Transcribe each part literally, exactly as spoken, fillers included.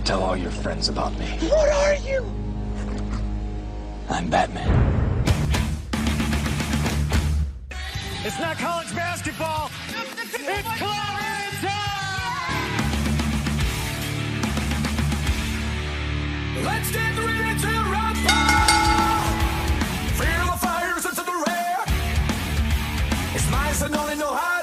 tell all your friends about me. What are you? I'm Batman. It's not college basketball. It's Clarence time! Let's get ready to rumble! Feel the fires into the rear. It's nice and only know how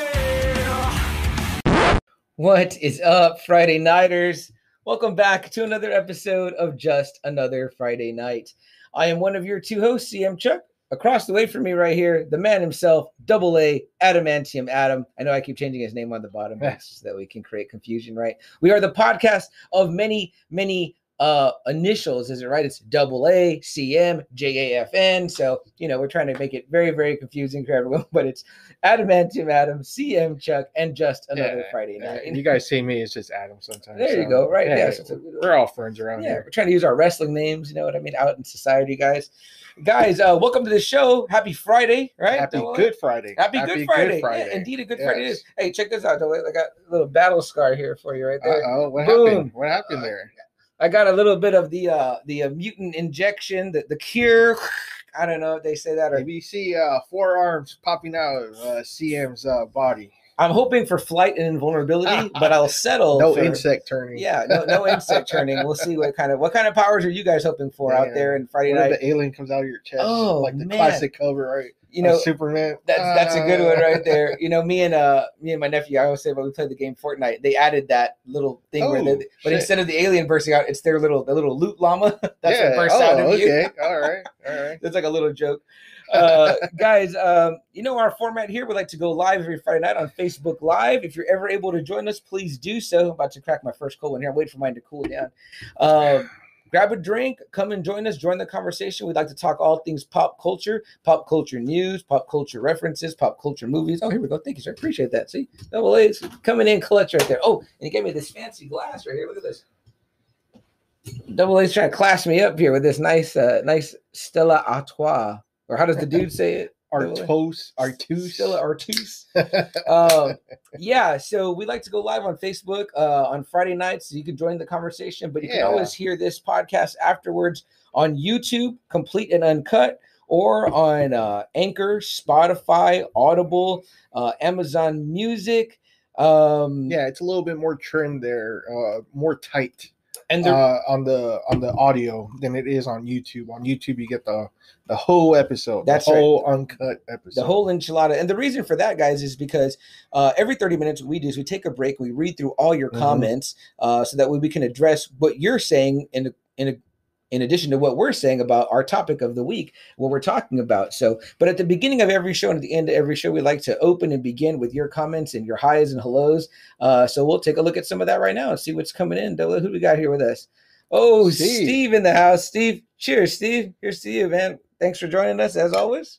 to wear. What is up, Friday Nighters? Welcome back to another episode of Just Another Friday Night. I am one of your two hosts, C M Chuck. Across the way from me right here, the man himself, Double A, Adamantium Adam. I know I keep changing his name on the bottom so that we can create confusion, right? We are the podcast of many, many uh, initials, is it right? It's Double A, C M, J A F N. So, you know, we're trying to make it very, very confusing for everyone, but it's Adamantium Adam, C M Chuck, and Just Another yeah, Friday Night. Yeah. You guys see me, it's just Adam sometimes. There so. you go, right? Yeah, Yeah, yeah. So, we're all friends around yeah, here. We're trying to use our wrestling names, you know what I mean, out in society, guys. Guys, uh, welcome to the show. Happy Friday, right? Happy Double A? Good Friday. Happy, Happy Good Friday. Good Friday. Yeah, indeed, a Good yes. Friday it is. Hey, check this out, Double A. I got a little battle scar here for you right there. Uh-oh, what Boom. happened? What happened there? I got a little bit of the uh, the uh, mutant injection, the, the cure. I don't know if they say that. Or Maybe you see uh, four arms popping out of uh, C M's uh, body. I'm hoping for flight and invulnerability, but I'll settle. No for, insect turning. Yeah, no no insect turning. We'll see what kind of what kind of powers are you guys hoping for Man, out there in Friday what night. if the alien comes out of your chest, Oh, like the man. classic cover, right? You know, like Superman. That's that's a good one Uh, right there. You know, me and uh me and my nephew, I always say when we played the game Fortnite, they added that little thing Oh, where they, but shit. instead of the alien bursting out, it's their little the little loot llama. That's yeah. what bursts oh, out of you. okay. All right. All right. It's like a little joke. Uh, guys, um, you know our format here. We like to go live every Friday night on Facebook Live. If you're ever able to join us, please do so. I'm about to crack my first cold one here. I'm waiting for mine to cool down. Uh, grab a drink, come and join us, join the conversation. We'd like to talk all things pop culture, pop culture news, pop culture references, pop culture movies. Oh, here we go. Thank you, sir. Appreciate that. See, Double A's coming in clutch right there. Oh, and he gave me this fancy glass right here. Look at this. Double A's trying to class me up here with this nice, uh, nice Stella Artois. Or how does the dude say it? Artos, Artus. Stella Artus. um, yeah, so we like to go live on Facebook uh, on Friday nights, so you can join the conversation. But you Yeah. can always hear this podcast afterwards on YouTube, complete and uncut, or on uh, Anchor, Spotify, Audible, uh, Amazon Music. Um, Yeah, it's a little bit more trimmed there, uh, more tight. and they're uh, on the on the audio than it is on YouTube. On YouTube, you get the the whole episode, That's the whole right. uncut episode, the whole enchilada. And the reason for that, guys, is because uh, every thirty minutes what we do is we take a break, we read through all your Mhm. comments uh, so that way we can address what you're saying in a, in a, in addition to what we're saying about our topic of the week, what we're talking about. So, but at the beginning of every show and at the end of every show, we like to open and begin with your comments and your highs and hellos. Uh, so we'll take a look at some of that right now and see what's coming in. Who do we got here with us? Oh, Steve. Steve in the house. Steve, cheers, Steve. Here's to you, man. Thanks for joining us as always.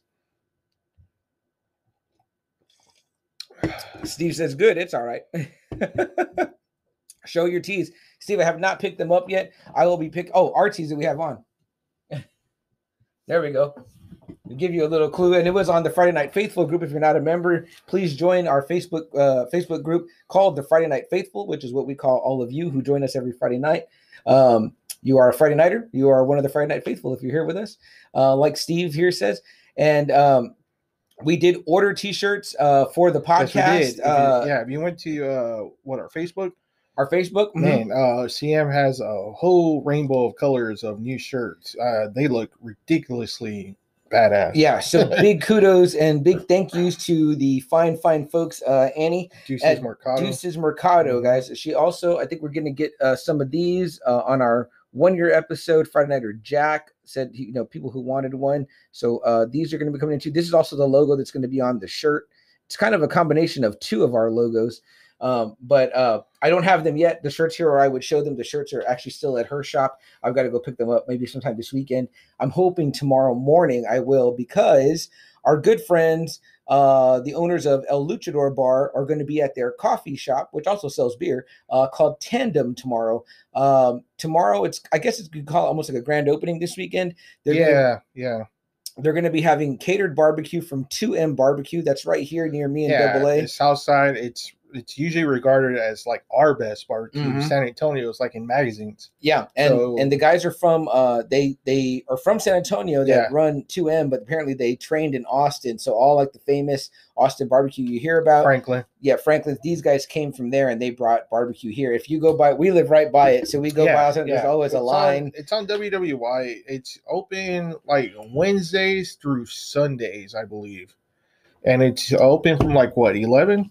Steve says, good. It's all right. Show your teas. Steve, I have not picked them up yet. I will be pick. Oh, our teas that we have on. There we go. We'll give you a little clue. And it was on the Friday Night Faithful group. If you're not a member, please join our Facebook uh, Facebook group called the Friday Night Faithful, which is what we call all of you who join us every Friday night. Um, you are a Friday Nighter. You are one of the Friday Night Faithful if you're here with us, uh, like Steve here says. And um, we did order T-shirts uh, for the podcast. Yes, we did. If you- Uh, yeah, if you went to uh, what our Facebook, Our Facebook, mhm. man, uh, C M has a whole rainbow of colors of new shirts. Uh, they look ridiculously badass. Yeah, so big kudos and big thank yous to the fine, fine folks, uh, Annie Juices at Mercado. Deuces Mercado, guys. She also, I think we're going to get uh, some of these uh, on our one-year episode. Friday Nighter Jack said, you know, people who wanted one. So uh, these are going to be coming into. This is also the logo that's going to be on the shirt. It's kind of a combination of two of our logos. Um, but uh, I don't have them yet. The shirts here, or I would show them. The shirts are actually still at her shop. I've got to go pick them up maybe sometime this weekend. I'm hoping tomorrow morning I will, because our good friends, uh, the owners of El Luchador Bar, are going to be at their coffee shop, which also sells beer, uh, called Tandem tomorrow. Um, tomorrow, it's I guess it's you could call it almost like a grand opening this weekend. They're yeah, gonna, yeah. They're going to be having catered barbecue from two M Barbecue. That's right here near me and Yeah, Double A. the South Side. It's it's usually regarded as like our best barbecue. Mhm. San Antonio is like in magazines. Yeah, and So- and the guys are from uh they they are from San Antonio that Yeah. run two M, but apparently they trained in Austin. So all like the famous Austin barbecue you hear about, Franklin. yeah, Franklin. These guys came from there and they brought barbecue here. If you go by, we live right by it, so we go Yeah, by. There's yeah. always a It's line. On, it's on W W Y. It's open like Wednesdays through Sundays, I believe, and it's open from like what eleven.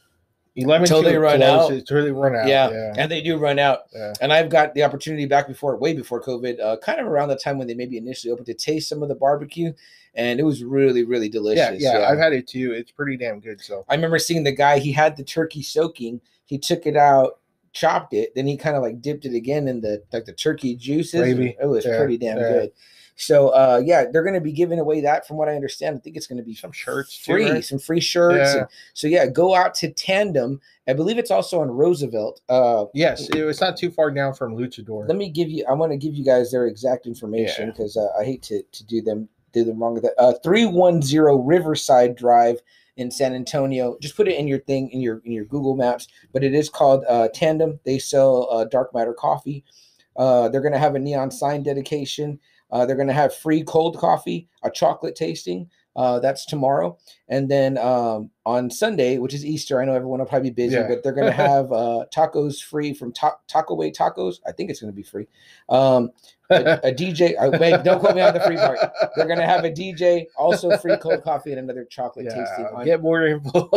eleven Till to they run close, out. Until they run out. Yeah, Yeah. and they do run out. Yeah. And I've got the opportunity back before, way before COVID, uh, kind of around the time when they maybe initially opened, to taste some of the barbecue, and it was really, really delicious. Yeah, yeah, I've had it too. It's pretty damn good. So I remember seeing the guy, he had the turkey soaking, he took it out, chopped it, then he kind of like dipped it again in the like the turkey juices. Gravy. It was Yeah, pretty damn yeah. good. So uh yeah, they're gonna be giving away that from what I understand. I think it's gonna be some shirts too, free, right? some free shirts. Yeah. And so yeah, go out to Tandem. I believe it's also on Roosevelt. Uh Yes, it was not too far down from Luchador. let me give you, I want to give you guys their exact information Yeah. because uh, I hate to to do them do them wrong with that. Uh three one zero Riverside Drive in San Antonio. Just put it in your thing in your in your Google Maps, but it is called uh Tandem. They sell uh dark matter coffee. Uh they're gonna have a neon sign dedication. Uh, they're going to have free cold coffee, a chocolate tasting. Uh, that's tomorrow. And then um, on Sunday, which is Easter, I know everyone will probably be busy, Yeah. but they're going to have uh, tacos free from ta- Taco Way Tacos. I think it's going to be free. Um, a, a D J. I, wait, don't quote me on the free part. They're going to have a D J, also free cold coffee, and another chocolate Yeah, tasting. On, get more info.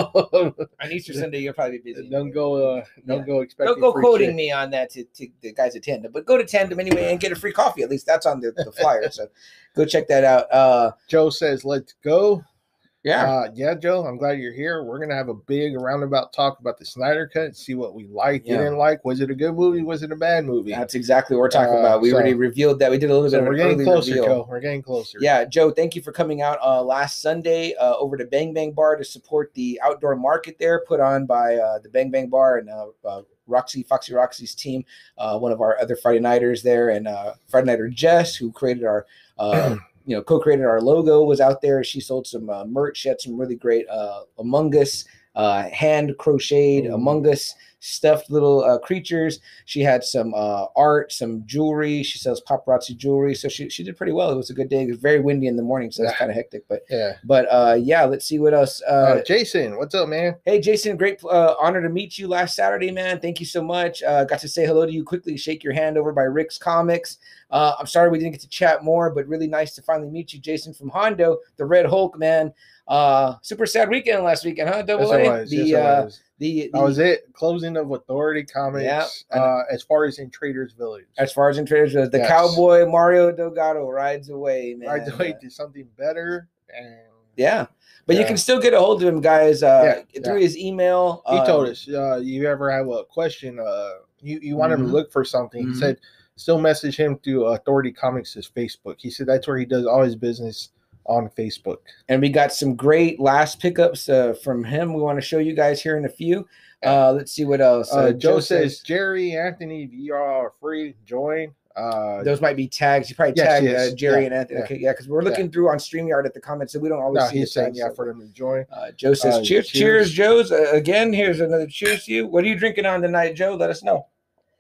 on Easter Sunday, you'll probably be busy. Don't go. Uh, don't Yeah. go expecting. Don't go free quoting shit. me on that to, to the guys at Tandem, but go to Tandem anyway and get a free coffee. At least that's on the, the flyer. So go check that out. Uh, Joe says, "Let's go." yeah. Uh, yeah, Joe, I'm glad you're here. We're gonna have a big roundabout talk about the Snyder Cut. See what we liked, Yeah. didn't like. Was it a good movie? Was it a bad movie? That's exactly what we're talking Uh, about. We so- already revealed that. We did a little So bit of we're an getting early closer, reveal. Joe. We're getting closer. Yeah, Joe, thank you for coming out uh, last Sunday uh, over to Bang Bang Bar to support the outdoor market there put on by uh, the Bang Bang Bar and uh, uh, Roxy, Foxy Roxy's team, uh, one of our other Friday Nighters there, and uh, Friday Nighter Jess, who created our, uh, you know, co-created our logo, was out there. She sold some uh, merch. She had some really great uh, Among Us, uh, hand crocheted Ooh. Among Us stuffed little uh, creatures. She had some uh, art, some jewelry. She sells paparazzi jewelry. So she, she did pretty well. It was a good day. It was very windy in the morning, so it's Yeah. kind of hectic. But Yeah. but uh, yeah, let's see what else. Uh, Uh, Jason, what's up, man? Hey, Jason, great uh, honor to meet you last Saturday, man. Thank you so much. Uh, got to say hello to you quickly, shake your hand over by Rick's Comics. Uh, I'm sorry we didn't get to chat more, but really nice to finally meet you, Jason from Hondo, the Red Hulk, man. Uh, super sad weekend last weekend, huh? Double Yes, it A? was. The, Yes, it uh, was. the, That the was it. Closing of Authority Comics. Yeah, and- Uh, as far as in Traders Village, as far as in traders goes, the Yes. cowboy Mario Delgado rides away, man. right away to something better. And Yeah, but you Yeah. can still get a hold of him, guys, uh, Yeah, through yeah. his email. he uh, told us, uh, you ever have a question, uh, you, you want him Mhm. to look for something. Mhm. He said, still message him through Authority Comics' Facebook. He said that's where he does all his business on Facebook. And we got some great last pickups uh, from him. We want to show you guys here in a few. Uh, let's see what else. Uh, Joe, says, Jerry, Anthony, if you are free, join. Uh, those might be tags. You probably Yes, tagged yes, uh, Jerry yeah, and Anthony. yeah. Okay, yeah, because we're looking through on StreamYard at the comments, so we don't always no, see he's the saying, tags. yeah, So- for them to join. Uh, Joe says, Uh, cheers, cheers. cheers, Joe's. Uh, again, here's another cheers to you. What are you drinking on tonight, Joe? Let us know.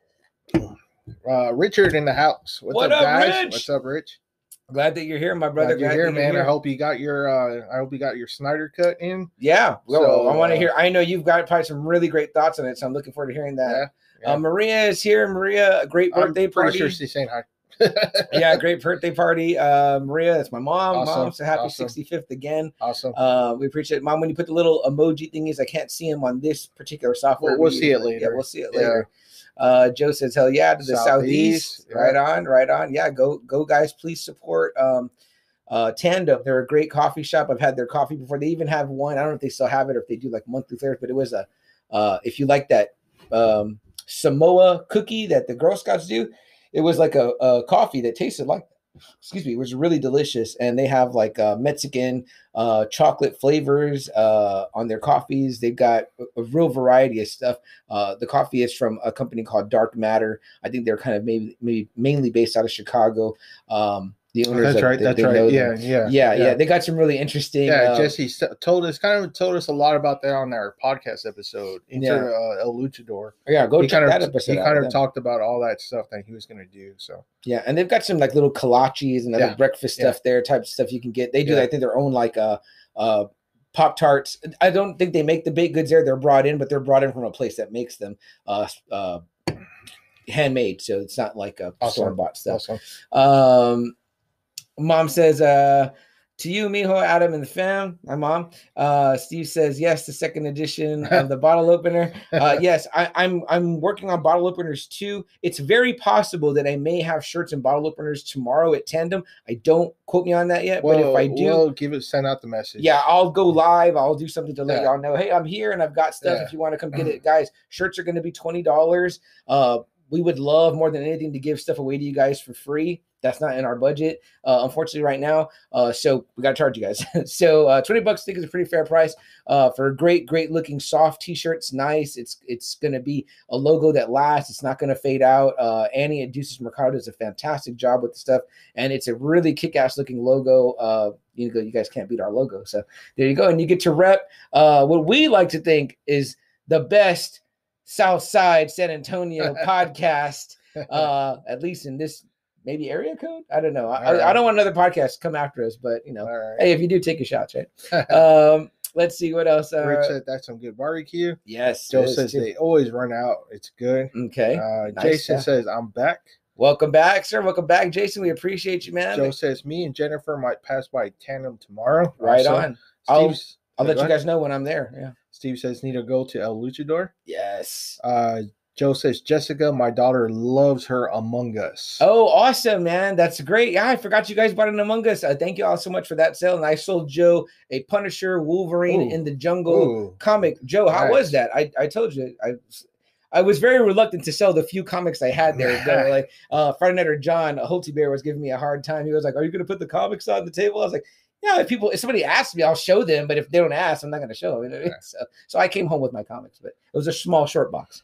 Uh, Richard in the house. What's What up, up, guys? Rich? What's up, Rich? Glad that you're here, my brother. Glad you're Glad here, that man. you're I hope you got your. Uh, I hope you got your Snyder Cut in. Yeah, well, So, I want to uh, hear. I know you've got probably some really great thoughts on it, so I'm looking forward to hearing that. Yeah, yeah. Uh, Maria is here. Maria, a great I'm birthday pretty party. sure she's saying hi. Yeah, great birthday party. Uh, Maria, that's my mom. Awesome, Mom, so happy awesome. sixty-fifth again. Awesome. Uh, we appreciate it. Mom, when you put the little emoji thingies, I can't see them on this particular software. We'll- we'll we see use, it but later. Yeah, we'll see it Yeah. later. Uh, Joe says, hell yeah, to the Southeast, southeast. yeah. Right on, right on. Yeah, go, go, guys. Please support um, uh, Tandem. They're a great coffee shop. I've had their coffee before. They even have one. I don't know if they still have it or if they do like monthly fairs, but it was a, uh, if you like that um, Samoa cookie that the Girl Scouts do, it was like a, a coffee that tasted like, excuse me, it was really delicious. And they have like uh, Mexican uh, chocolate flavors uh, on their coffees. They've got a, a real variety of stuff. Uh, the coffee is from a company called Dark Matter. I think they're kind of maybe, maybe mainly based out of Chicago. Um, the Oh, owners. that's of, right. they, That's they right. know Yeah, them. yeah, yeah, yeah. They got some really interesting. Yeah, uh, Jesse s- told us kind of told us a lot about that on our podcast episode. Enter Yeah. uh, El Luchador. Yeah, go he check kind that of episode he out kind with of them. talked about all that stuff that he was going to do. So Yeah, and they've got some like little kolaches and other Yeah. breakfast Yeah. stuff there, type of stuff you can get. They do, Yeah. I think, their own like uh uh Pop Tarts. I don't think they make the baked goods there. They're brought in, but they're brought in from a place that makes them uh uh handmade. So it's not like a Awesome. store bought stuff. awesome. Um, mom says, uh, to you, Mijo, Adam, and the fam. My mom. Uh, Steve says yes. The second edition of the bottle opener. Uh, yes, I, I'm I'm working on bottle openers too. It's very possible that I may have shirts and bottle openers tomorrow at Tandem. I don't quote me on that yet, Well, but if I do, we'll give it send out the message. yeah, I'll go live. I'll do something to let Yeah. y'all know. Hey, I'm here and I've got stuff. Yeah. If you want to come get it, guys. Shirts are going to be twenty dollars. Uh, we would love more than anything to give stuff away to you guys for free. That's not in our budget, uh, unfortunately, right now. Uh, so we got to charge you guys. so uh, twenty bucks, I think, is a pretty fair price uh, for a great, great looking soft t-shirt. It's nice. It's it's going to be a logo that lasts. It's not going to fade out. Uh, Annie at Deuces Mercado does a fantastic job with the stuff, and it's a really kick-ass looking logo. Uh, you go, you guys can't beat our logo. So there you go, and you get to rep uh, what we like to think is the best South Side San Antonio podcast, uh, at least in this. Maybe area code? I don't know. I, right. I don't want another podcast to come after us, but you know, All right. hey, if you do, take your shots, right? um, let's see what else. Uh, Rich said that's some good barbecue. yes. Joe it is says too. they always run out. It's good. Okay. Uh, Nice Jason stuff. says I'm back. Welcome back, sir. Welcome back, Jason. We appreciate you, man. Joe says me and Jennifer might pass by Tandem tomorrow. Right Also, on. I'll, Steve's, I'll let go you ahead. guys know when I'm there. Yeah. Steve says need to go to El Luchador. Yes. Uh, Joe says Jessica, my daughter loves her Among Us. Oh, awesome, man. That's great. Yeah, I forgot you guys bought an Among Us. Uh, thank you all so much for that sale. And I sold Joe a Punisher Wolverine Ooh. in the Jungle Ooh. comic. Joe, how Nice. was that? I, I told you. I I was very reluctant to sell the few comics I had there. Though. Like uh, Friday Nighter John Holty Bear was giving me a hard time. He was like, "Are you going to put the comics on the table?" I was like, "Yeah, if people, if somebody asks me, I'll show them. But if they don't ask, I'm not going to show them." You know what I mean? So, so I came home with my comics, but it was a small short box.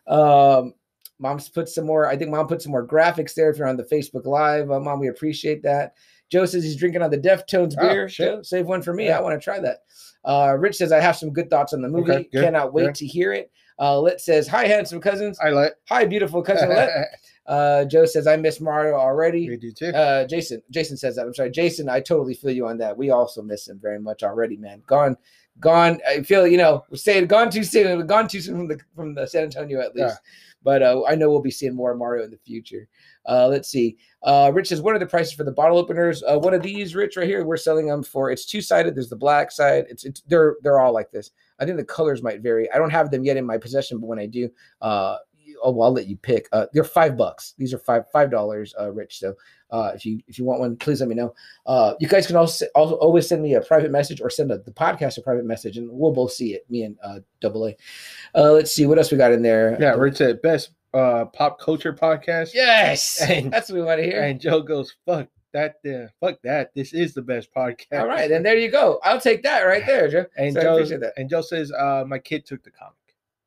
Um, Mom's put some more. I think Mom put some more graphics there. If you're on the Facebook Live, uh, Mom, we appreciate that. Joe says he's drinking on the Deftones Oh, beer. shit. Joe, save one for me. Yeah. I want to try that. Uh, Rich says I have some good thoughts on the movie. Okay, good, Cannot wait good. to hear it. Uh, Lit says hi, handsome cousins. I let. Hi, beautiful cousin Lit. Uh, Joe says I miss Mario already. We do too. Uh, Jason, Jason says that. I'm sorry, Jason. I totally feel you on that. We also miss him very much already, man. Gone, gone. I feel you know we're saying gone too soon. Gone too soon from the from the San Antonio at least. Yeah. But uh, I know we'll be seeing more Mario in the future. Uh, let's see. Uh, Rich says, what are the prices for the bottle openers? Uh, one of these, Rich, right here, we're selling them for. It's two sided. There's the black side. It's it's they're they're all like this. I think the colors might vary. I don't have them yet in my possession, but when I do, uh, oh, well, I'll let you pick. Uh, they're five bucks. These are five five dollars, uh, Rich. So uh, if you if you want one, please let me know. Uh, you guys can also, also always send me a private message or send a, the podcast a private message, and we'll both see it. Me and uh, Double A. Uh, let's see what else we got in there. Yeah, Rich said best uh, pop culture podcast. Yes, And- that's what we want to hear. And Joe goes, fuck that. Uh, fuck that. This is the best podcast. All right, then there you go. I'll take that right there, Joe. And So I Joe, appreciate that. and Joe says, uh, my kid took the comic.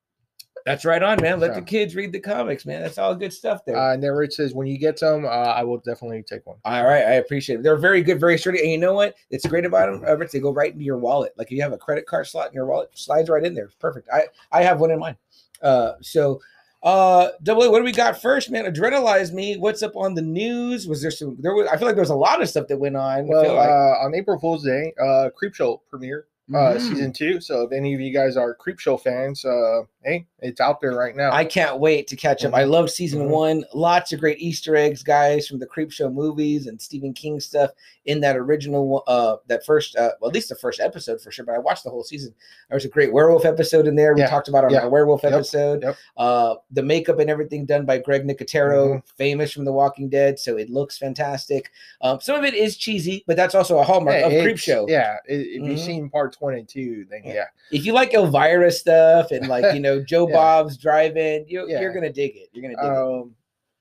That's right on, man. Let So- the kids read the comics, man. That's all good stuff there. Uh, and then Rich says, when you get some, uh, I will definitely take one. All right, I appreciate it. They're very good, very sturdy. And you know what? It's great about them, uh, Rich. They go right into your wallet. Like if you have a credit card slot in your wallet, slides right in there. It's perfect. I I have one in mine. Uh, so, uh, Double A, what do we got first, man? Adrenalize me. What's up on the news? Was there some? There was. I feel like there was a lot of stuff that went on. I Well, feel like. uh, on April Fool's Day, uh, Creepshow premiere, uh, Mhm. season two. So if any of you guys are Creepshow fans, uh, hey, it's out there right now. I can't wait to catch up. Mhm. I love season Mhm. one. Lots of great Easter eggs, guys, from the Creepshow movies and Stephen King stuff in that original, uh, that first, uh, well, at least the first episode for sure. But I watched the whole season. There was a great werewolf episode in there. We Yeah. talked about on Yeah. our werewolf Yep. episode. Yep. Uh, the makeup and everything done by Greg Nicotero, Mhm. famous from The Walking Dead, so it looks fantastic. Um, some of it is cheesy, but that's also a hallmark Yeah, of it's- Creepshow. Yeah, i- if Mhm. you've seen parts one and two, then yeah. If you like Elvira stuff and like you know Joe Yeah. Bob's Drive-In, you, Yeah. you're gonna dig it. You're gonna dig it. Um,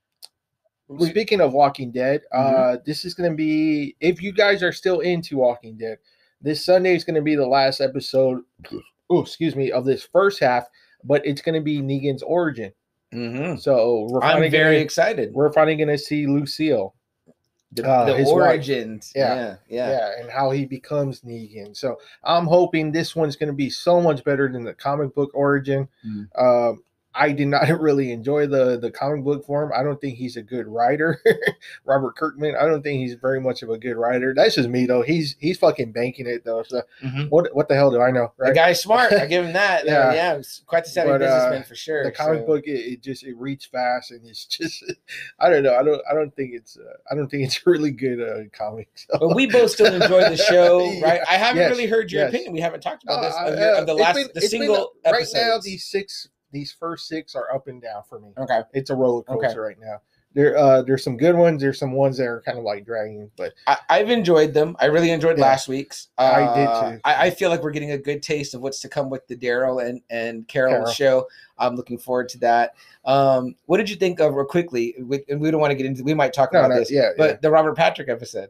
speaking of Walking Dead, uh, this is going to be, if you guys are still into Walking Dead, this Sunday is going to be the last episode, oh, excuse me, of this first half, but it's going to be Negan's origin. Mm-hmm. So we're finally I'm very gonna, excited. we're finally going to see Lucille. The, uh, the his wife. origins. Yeah. Yeah, yeah. Yeah, and how he becomes Negan. So I'm hoping this one's going to be so much better than the comic book origin. Mm. Um, I did not really enjoy the the comic book form. I don't think he's a good writer. Robert Kirkman, I don't think he's very much of a good writer. That's just me though. He's he's fucking banking it though. So Mm-hmm. what what the hell do I know? Right? The guy's smart. I give him that. Yeah. yeah, yeah. It's quite the savvy But, uh, businessman for sure. The comic so. book, it, it just it reads fast and it's just I don't know. I don't I don't think it's uh, I don't think it's really good uh, comics. So. But we both still enjoy the show, right? Yeah. I haven't Yes. really heard your Yes. opinion. We haven't talked about Uh, this of, uh, your, of the it's last been- the it's been, single uh, episodes. Right now, these six, these first six are up and down for me. Okay. It's a roller coaster Okay. right now. There, uh, there's some good ones. There's some ones that are kind of like dragging, but I, I've enjoyed them. I really enjoyed Yeah. last week's. Uh, I did too. I, I feel like we're getting a good taste of what's to come with the Daryl and and Carol, Carol. show. I'm looking forward to that. Um, what did you think of real quickly? We, and we don't want to get into. We might talk No, about no, this. yeah, But yeah. the Robert Patrick episode.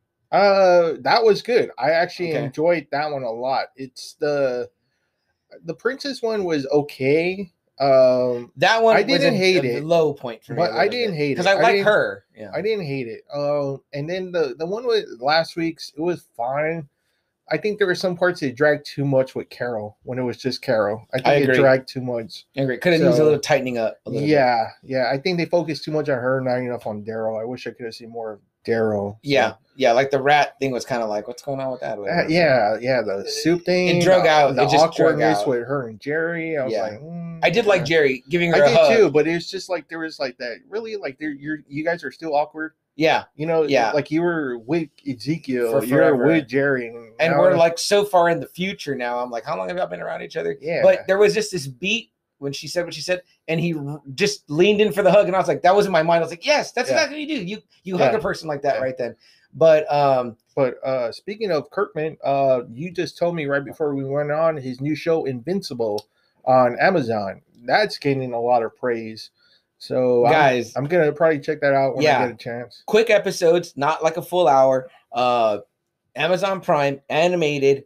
uh, that was good. I actually Okay. enjoyed that one a lot. It's the the princess one was okay. Um, That one I was didn't a, hate a it, low point for me. but a I little didn't bit. hate it. because I I like didn't- her. Yeah. I didn't hate it. Um, and then the the one with last week's, it was fine. I think there were some parts that dragged too much with Carol when it was just Carol. I think I it agree. dragged too much. I agree. Could have used a So- little tightening up. A little bit. Yeah, yeah. I think they focused too much on her, not enough on Daryl. I wish I could have seen more of Daryl. So- Yeah, yeah, like the rat thing was kind of like, what's going on with that? Uh, yeah, yeah. The soup thing. It drug the, out. The It just drug awkwardness out. with her and Jerry. I was Yeah. like, mm, I did like yeah. Jerry giving her I a did hug. too, but it was just like there was like that. Really, like there, you're you guys are still awkward. Yeah, You know, Yeah. like you were with Ezekiel, For you're forever. with Jerry, and, and now- we're like so far in the future now. I'm like, how long have y'all been around each other? Yeah. But there was just this beat when she said what she said, and he r- just leaned in for the hug, and I was like, that was in my mind. I was like, yes, that's Yeah. exactly what you do. You you hug Yeah. a person like that Yeah. right then. But um, But uh, speaking of Kirkman, uh, you just told me right before we went on his new show Invincible on Amazon. That's gaining a lot of praise. So I'm- guys, I'm, gonna probably check that out when Yeah. I get a chance. quick episodes, not like a full hour. Uh, Amazon Prime animated,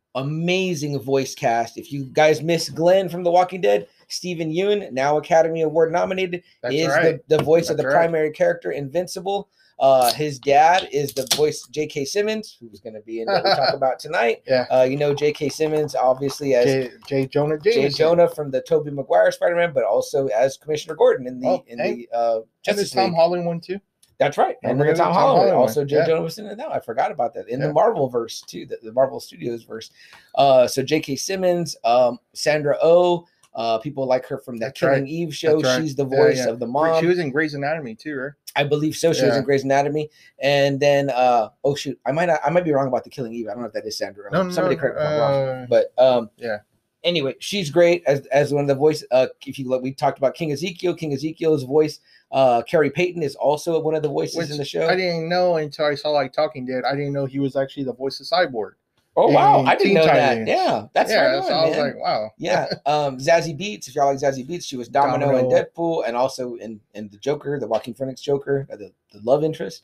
amazing voice cast. If you guys miss Glenn from The Walking Dead, Stephen Yeun, now Academy Award nominated, That's is right. the, the voice of That's the right. primary character, Invincible. Uh, his dad is the voice J K. Simmons, who's going to be in what we talk about tonight. Yeah. Uh, you know J K. Simmons, obviously as Jay, Jay Jonah Jay Jameson. Jonah from the Tobey Maguire Spider-Man, but also as Commissioner Gordon in the Oh, in and- the uh, And the Justice Tom League. Holland one too. That's right. Don't And then the forget Tom the Tom Holland. Holland Also, one. Jay Yeah. Jonah was in it now. I forgot about that. In Yeah. the Marvel verse, too, the, the Marvel Studios verse. Uh, so J K. Simmons, um, Sandra Oh, uh, people like her from that That's Killing right. Eve show. That's right. She's the Yeah, voice yeah. of the mom. She was in Grey's Anatomy too, right? I believe so. She was Yeah. in Grey's Anatomy. And then, uh, oh shoot, I might not, I might be wrong about the Killing Eve. I don't know if that is Sandra Oh. No, no, Somebody no, correct me if I'm wrong. uh, But um, yeah. Anyway, she's great as as one of the voice. Uh, if you look, we talked about King Ezekiel. King Ezekiel's voice. Uh, Carrie Payton is also one of the voices Which in the show. I didn't know until I saw like Talking Dead. I didn't know he was actually the voice of Cyborg. Oh wow, in I didn't Teen know that. Titans. Yeah, that's yeah, right so on, I was man. like, wow. Yeah, um, Zazie Beetz. If y'all like Zazie Beetz, she was Domino, in Domino. Deadpool, and also in in the Joker, the Joaquin Phoenix Joker, uh, the, the love interest.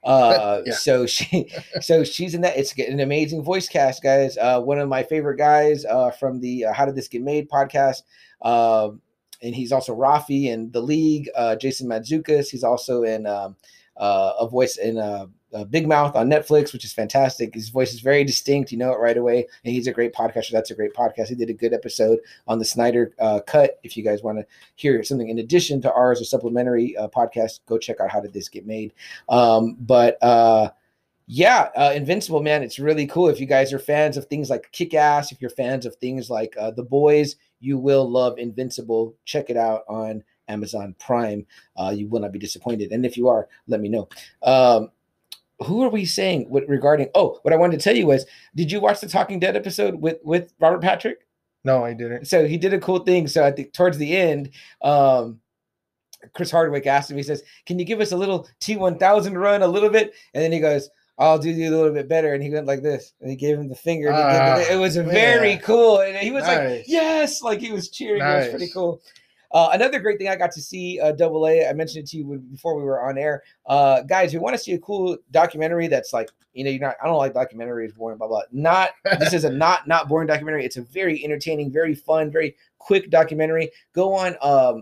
Uh, Yeah. so she, so she's in that. It's an amazing voice cast, guys. Uh, one of my favorite guys uh, from the uh, How Did This Get Made podcast. Um, and he's also Rafi in The League. Uh, Jason Mantzoukas. He's also in um, uh, a voice in uh, uh, Big Mouth on Netflix, which is fantastic. His voice is very distinct. You know it right away. And he's a great podcaster. That's a great podcast. He did a good episode on the Snyder uh, Cut. If you guys want to hear something in addition to ours, a supplementary uh, podcast, go check out How Did This Get Made. Um, but uh, yeah, uh, Invincible, man, it's really cool. If you guys are fans of things like Kick-Ass, if you're fans of things like uh, The Boys, you will love Invincible. Check it out on Amazon Prime. Uh, you will not be disappointed. And if you are, let me know. Um, who are we saying what regarding? Oh, what I wanted to tell you was, did you watch the Talking Dead episode with with Robert Patrick? No, I didn't. So he did a cool thing. So I think towards the end, um, Chris Hardwick asked him. He says, "Can you give us a little T one thousand run, a little bit?" And then he goes, "I'll do you a little bit better." And he went like this, and he gave him the finger. And he Ah, gave it, it was man. very cool, and he was like, Nice. "Yes!" Like he was cheering. It was pretty Nice. cool. Uh, another great thing I got to see, uh, Double A. I mentioned it to you when- before we were on air. Uh, guys, we want to see a cool documentary that's like, you know, you're not. I don't like documentaries, boring, blah blah. Not this is a not not boring documentary. It's a very entertaining, very fun, very quick documentary. Go on. Um,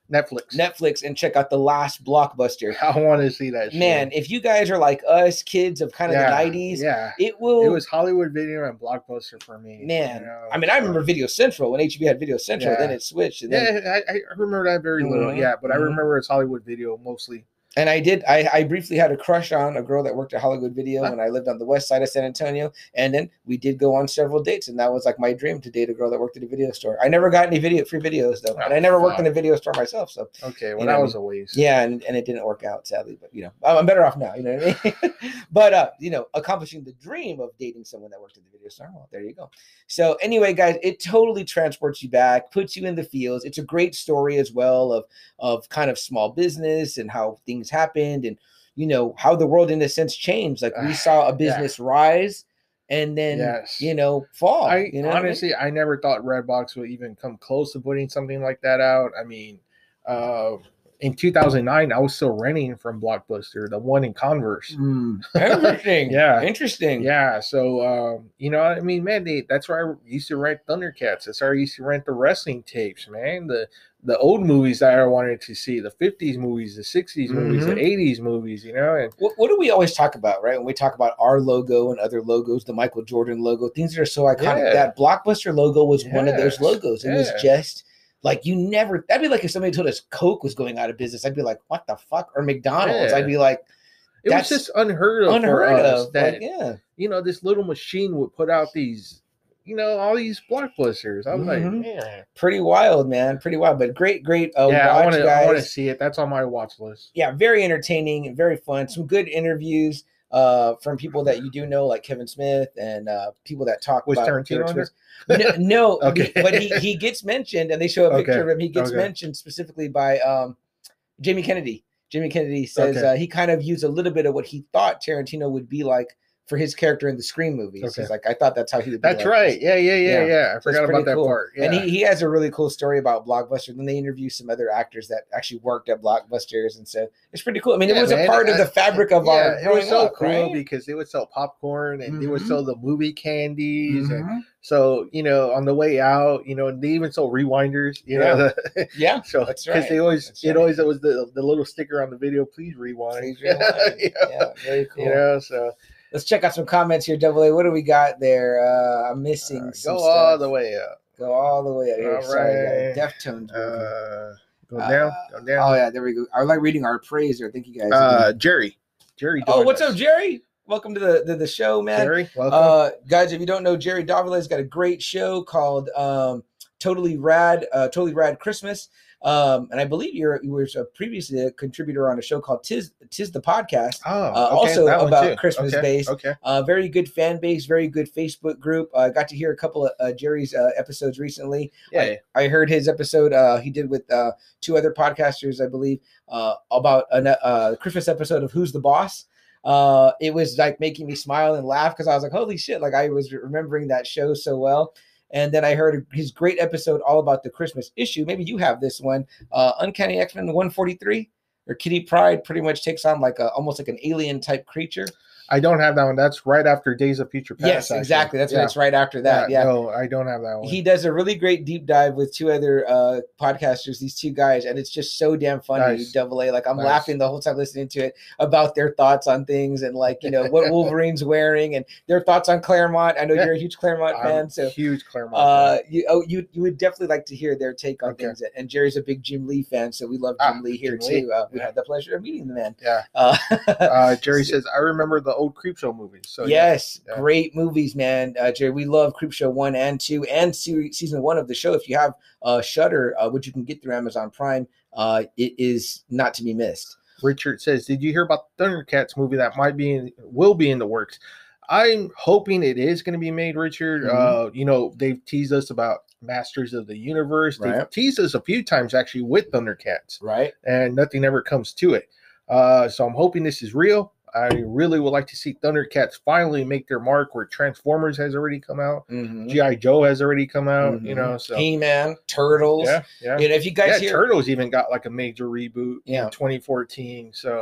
Netflix. Netflix and check out the last Blockbuster. I want to see that. Man, shit. if you guys are like us, kids of kind of yeah, the nineties, yeah, it will. It was Hollywood Video and Blockbuster for me. Man, you know, I mean, I so. remember Video Central when H B had Video Central. Yeah. Then it switched. And yeah, then, I, I remember that very little. Mhm, Yeah, but I mhm. remember it's Hollywood Video mostly. And I did. I, I briefly had a crush on a girl that worked at Hollywood Video Huh? when I lived on the west side of San Antonio. And then we did go on several dates, and that was like my dream to date a girl that worked at a video store. I never got any video free videos though, Oh, and I never worked fuck. in a video store myself. So Okay, well You know that what I was a waste. yeah, and, and it didn't work out sadly. But you know, I'm I'm better off now. You know what I mean? But uh, you know, accomplishing the dream of dating someone that worked at the video store. Well, there you go. So anyway, guys, it totally transports you back, puts you in the fields. It's a great story as well of of kind of small business and how things happened and you know how the world in a sense changed. Like we saw a business yeah. rise and then yes. you know fall. I you know honestly I, mean? I never thought Redbox would even come close to putting something like that out. I mean, uh in two thousand nine, I was still renting from Blockbuster, the one in Converse. Mm, interesting. yeah. Interesting. Yeah. So, um, you know, I mean, man, they, that's where I used to rent Thundercats. That's where I used to rent the wrestling tapes, man. The the old movies that I wanted to see, the fifties movies, the sixties mm-hmm. movies, the eighties movies, you know. And what, what do we always talk about, right? When we talk about our logo and other logos, the Michael Jordan logo, things that are so iconic. Yeah. That Blockbuster logo was yes. one of those logos. It yeah. was just... Like you never, that'd be like if somebody told us Coke was going out of business. I'd be like, what the fuck? Or McDonald's. Yeah. I'd be like, it was just unheard of. Unheard for of. Us that, like, yeah. You know, this little machine would put out these, you know, all these blockbusters. I was mm-hmm. like, man. Pretty wild, man. Pretty wild. But great, great. Uh, yeah, watch, I want to guys. I want to see it. That's on my watch list. Yeah, very entertaining and very fun. Some good interviews uh, from people that you do know, like Kevin Smith and uh, people that talk was about Tarantino on there? No, no okay. he, but he, he gets mentioned, and they show a picture okay. of him. He gets okay. mentioned specifically by um, Jamie Kennedy. Jamie Kennedy says okay. uh, he kind of used a little bit of what he thought Tarantino would be like for his character in the Scream movies. Okay. He's like, I thought that's how he would be. That's like right. Yeah, yeah, yeah, yeah, yeah. I so forgot about that cool. part. Yeah. And he, he has a really cool story about Blockbuster. Then they interview some other actors that actually worked at Blockbusters. And so it's pretty cool. I mean, yeah, it was man, a part I, of the fabric of yeah, our it was so up, cool right? because they would sell popcorn and mm-hmm. they would sell the movie candies. Mm-hmm. And so, you know, on the way out, you know, and they even sold rewinders, you yeah. know. yeah, so that's right. Because they always, that's it right. always, it was the, the little sticker on the video, please rewind. Please rewind. you know? Yeah, very cool. You know, so. Let's check out some comments here, Double A. What do we got there? Uh, I'm missing Uh, some go stuff. all the way up. Go all the way up here. All Sorry, right. guys. Deftones. Uh, go Uh, down. Go down. Oh, yeah, there we go. I like reading our praise there. Thank you guys. Uh, Jerry. Jerry. oh, what's us. up, Jerry? Welcome to the, the, the show, man. Jerry, welcome. Uh, guys, if you don't know, Jerry Davila has got a great show called um, Totally Rad, uh, Totally Rad Christmas. Um, and I believe you're you were previously a contributor on a show called Tis Tis the Podcast. Oh, uh, okay, also about too. Christmas okay, based. Okay. Uh, very good fan base, very good Facebook group. I uh, got to hear a couple of uh, Jerry's uh, episodes recently. Yeah, I, I heard his episode uh, he did with uh, two other podcasters, I believe, uh, about a uh, Christmas episode of Who's the Boss. Uh, it was like making me smile and laugh because I was like, holy shit, like I was remembering that show so well. And then I heard his great episode all about the Christmas issue. Maybe you have this one, uh, Uncanny X-Men one forty-three, or Kitty Pryde pretty much takes on like a almost like an alien type creature. I don't have that one. That's right after Days of Future Past. Yes, actually. exactly. That's yeah. right. It's right after that. Yeah, yeah. No, I don't have that one. He does a really great deep dive with two other uh, podcasters, these two guys, and it's just so damn funny. Nice. Double A, like I'm nice. laughing the whole time listening to it about their thoughts on things and like you know what Wolverine's wearing and their thoughts on Claremont. I know yeah. you're a huge Claremont I'm fan, so huge Claremont. Uh, fan. you oh you you would definitely like to hear their take on okay. things. And Jerry's a big Jim Lee fan, so we love Jim ah, Lee here Jim too. Lee. Uh, we yeah. had the pleasure of meeting the man. Yeah. Uh, uh, Jerry says I remember the old Creepshow movies. So yeah. Yes, yeah. great movies, man. Uh, Jerry, we love Creepshow one and two and series, season one of the show. If you have uh, Shudder, uh, which you can get through Amazon Prime, uh, it is not to be missed. Richard says, did you hear about the Thundercats movie that might be in, will be in the works? I'm hoping it is going to be made, Richard. Mm-hmm. Uh, you know, they've teased us about Masters of the Universe. They've right. teased us a few times actually with Thundercats. Right. And nothing ever comes to it. Uh, so I'm hoping this is real. I really would like to see Thundercats finally make their mark where Transformers has already come out. Mm-hmm. G I. Joe has already come out, mm-hmm. you know. So He-Man, Turtles. Yeah, yeah. And if you guys yeah, hear Turtles even got like a major reboot yeah. in twenty fourteen. So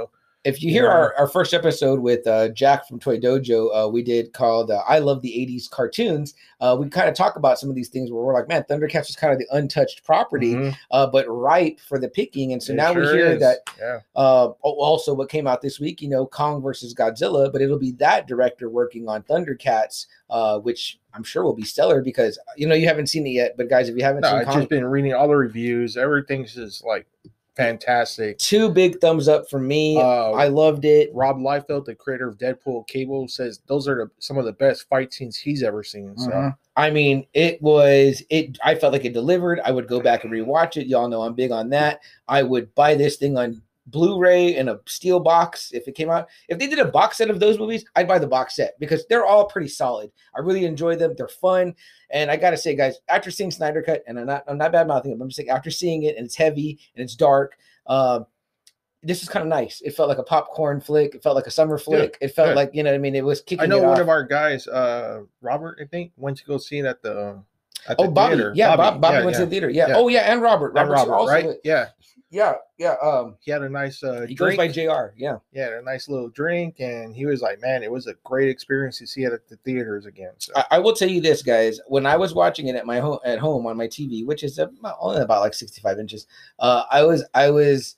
if you hear Yeah. our, our first episode with uh, Jack from Toy Dojo, uh, we did called uh, I Love the eighties Cartoons. Uh, we kind of talk about some of these things where we're like, man, Thundercats is kind of the untouched property, Mhm. uh, but ripe for the picking. And so It now we sure hear is. that Yeah. uh, also what came out this week, you know, Kong versus Godzilla, but it'll be that director working on Thundercats, uh, which I'm sure will be stellar because, you know, you haven't seen it yet. But guys, if you haven't No, seen I've Kong, just been reading all the reviews. Everything's just like fantastic. two big thumbs up for me. Uh, I loved it. Rob Liefeld, the creator of Deadpool Cable, says those are the, some of the best fight scenes he's ever seen. So Mhm. I mean, it was it. I felt like it delivered. I would go back and rewatch it. Y'all know I'm big on that. I would buy this thing on Blu-ray in a steel box if it came out. If they did a box set of those movies, I'd buy the box set because they're all pretty solid. I really enjoy them. They're fun. And I gotta say, guys, after seeing Snyder Cut, and I'm not I'm not bad mouthing them, I'm just saying after seeing it and it's heavy and it's dark. Uh, this is kind of nice. It felt like a popcorn flick. It felt like a summer flick. It felt good. like, you know what I mean? It was kicking I know it one off. of our guys, uh, Robert, I think, went to go see it at the at the Oh, Bobby. theater. Yeah, Bobby, Bobby yeah, went yeah. to the theater. Yeah. Yeah. Oh, yeah, and Robert. And Robert's Robert, also right? went- Yeah, Yeah, yeah. Um, he had a nice uh, he drink. goes by J R. Yeah. Yeah, a nice little drink, and he was like, "Man, it was a great experience to see it at the theaters again." So I, I will tell you this, guys. When I was watching it at my home at home on my T V, which is about, only about like sixty-five inches, uh, I was I was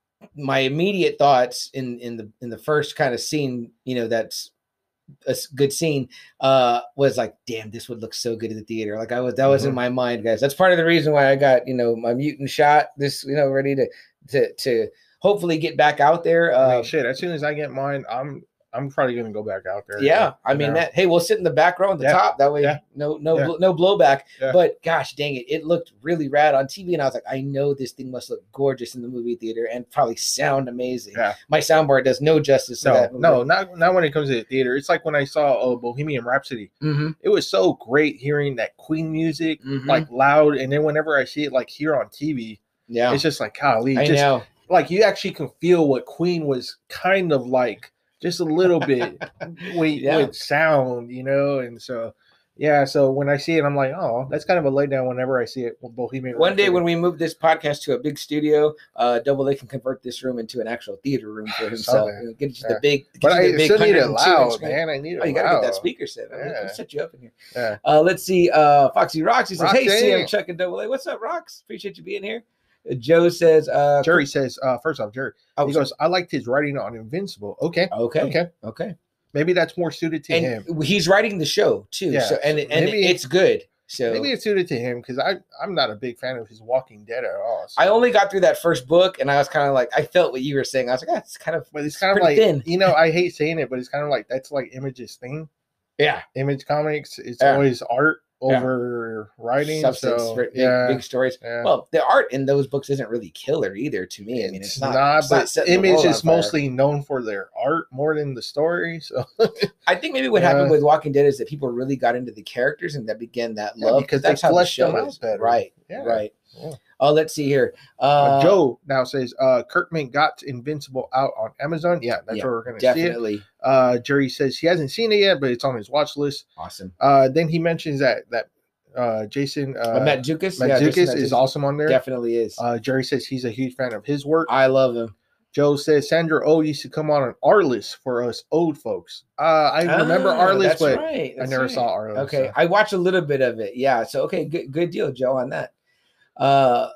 my immediate thoughts in in the in the first kind of scene, you know, that's a s- good scene, uh, was like, damn, this would look so good in the theater. Like I was, that was in Mhm. my mind, guys. That's part of the reason why I got, you know, my mutant shot. This, you know, ready to to to hopefully get back out there. I Uh, mean, shit. As soon as I get mine, I'm I'm probably gonna go back out there. yeah, I you mean know? that. Hey, we'll sit in the back row at the Yeah, top. That way, yeah, no, no, yeah. bl- no blowback. Yeah. But gosh, dang it, it looked really rad on T V, and I was like, I know this thing must look gorgeous in the movie theater and probably sound amazing. Yeah. My soundboard does no justice to No, that. no, not not when it comes to the theater. It's like when I saw oh, Bohemian Rhapsody. Mm-hmm. It was so great hearing that Queen music, Mhm. like loud, and then whenever I see it like here on T V, Yeah, it's just like golly, I just know. like you actually can feel what Queen was kind of like, just a little bit with, Yeah. with sound, you know. And so, yeah. So when I see it, I'm like, oh, that's kind of a laydown. Whenever I see it, with Bohemian. One day Rhapsody. when we move this podcast to a big studio, uh, Double A can convert this room into an actual theater room for himself. Something. You know, Get you Yeah. the big, get but you I the big still need it one hundred two loud, inch screen. man. I need it. Oh, you gotta loud. get that speaker set. Let me- Yeah. Let's set you up in here. Yeah. Uh, let's see. Uh, Foxy Roxy says, "Hey, Roxy. C M Chuck and Double A, what's up, Rox? Appreciate you being here." Uh, Joe says, uh, Jerry says, uh, first off, Jerry, Oh, he goes, I liked his writing on Invincible. Okay. okay, Okay. okay, Maybe that's more suited to and him. he's writing the show too. Yeah, So and so and maybe- it's good. So Maybe it's suited to him because I I'm not a big fan of his Walking Dead at all. So. I only got through that first book, and I was kind of like, I felt what you were saying. I was like, ah, it's kind of, but it's kind of pretty like thin. you know, I hate saying it, but it's kind of like that's like Image's thing. yeah. Image Comics, it's Yeah. always art Yeah. over writing. Substance, So, big, yeah, big stories. yeah. Well, the art in those books isn't really killer either to me. I mean, it's, not. it's not but setting the Image world on is fire. mostly known for their art more than the story. So I think maybe what Yeah. happened with Walking Dead is that people really got into the characters and that began that Yeah, love because that's they how the fleshed show them out is. better. Right. Yeah. Right. Yeah. Oh, let's see here. Uh, Uh, Joe now says uh, Kirkman got Invincible out on Amazon. Yeah, that's Yeah, where we're going to see it. definitely Uh, Jerry says he hasn't seen it yet, but it's on his watch list. awesome. Uh, then he mentions that that uh, Jason uh, Uh, Matt Zukas, Matt yeah, Zukas Jason is Mantzoukas awesome on there. Definitely is. Uh, Jerry says he's a huge fan of his work. I love him. Joe says Sandra Oh used to come on an our list for us old folks. Uh, I remember Ah, our list, that's but right, I that's never right. saw our list. Okay, so. I watched a little bit of it. Yeah, so okay, good, good deal, Joe, on that. Uh,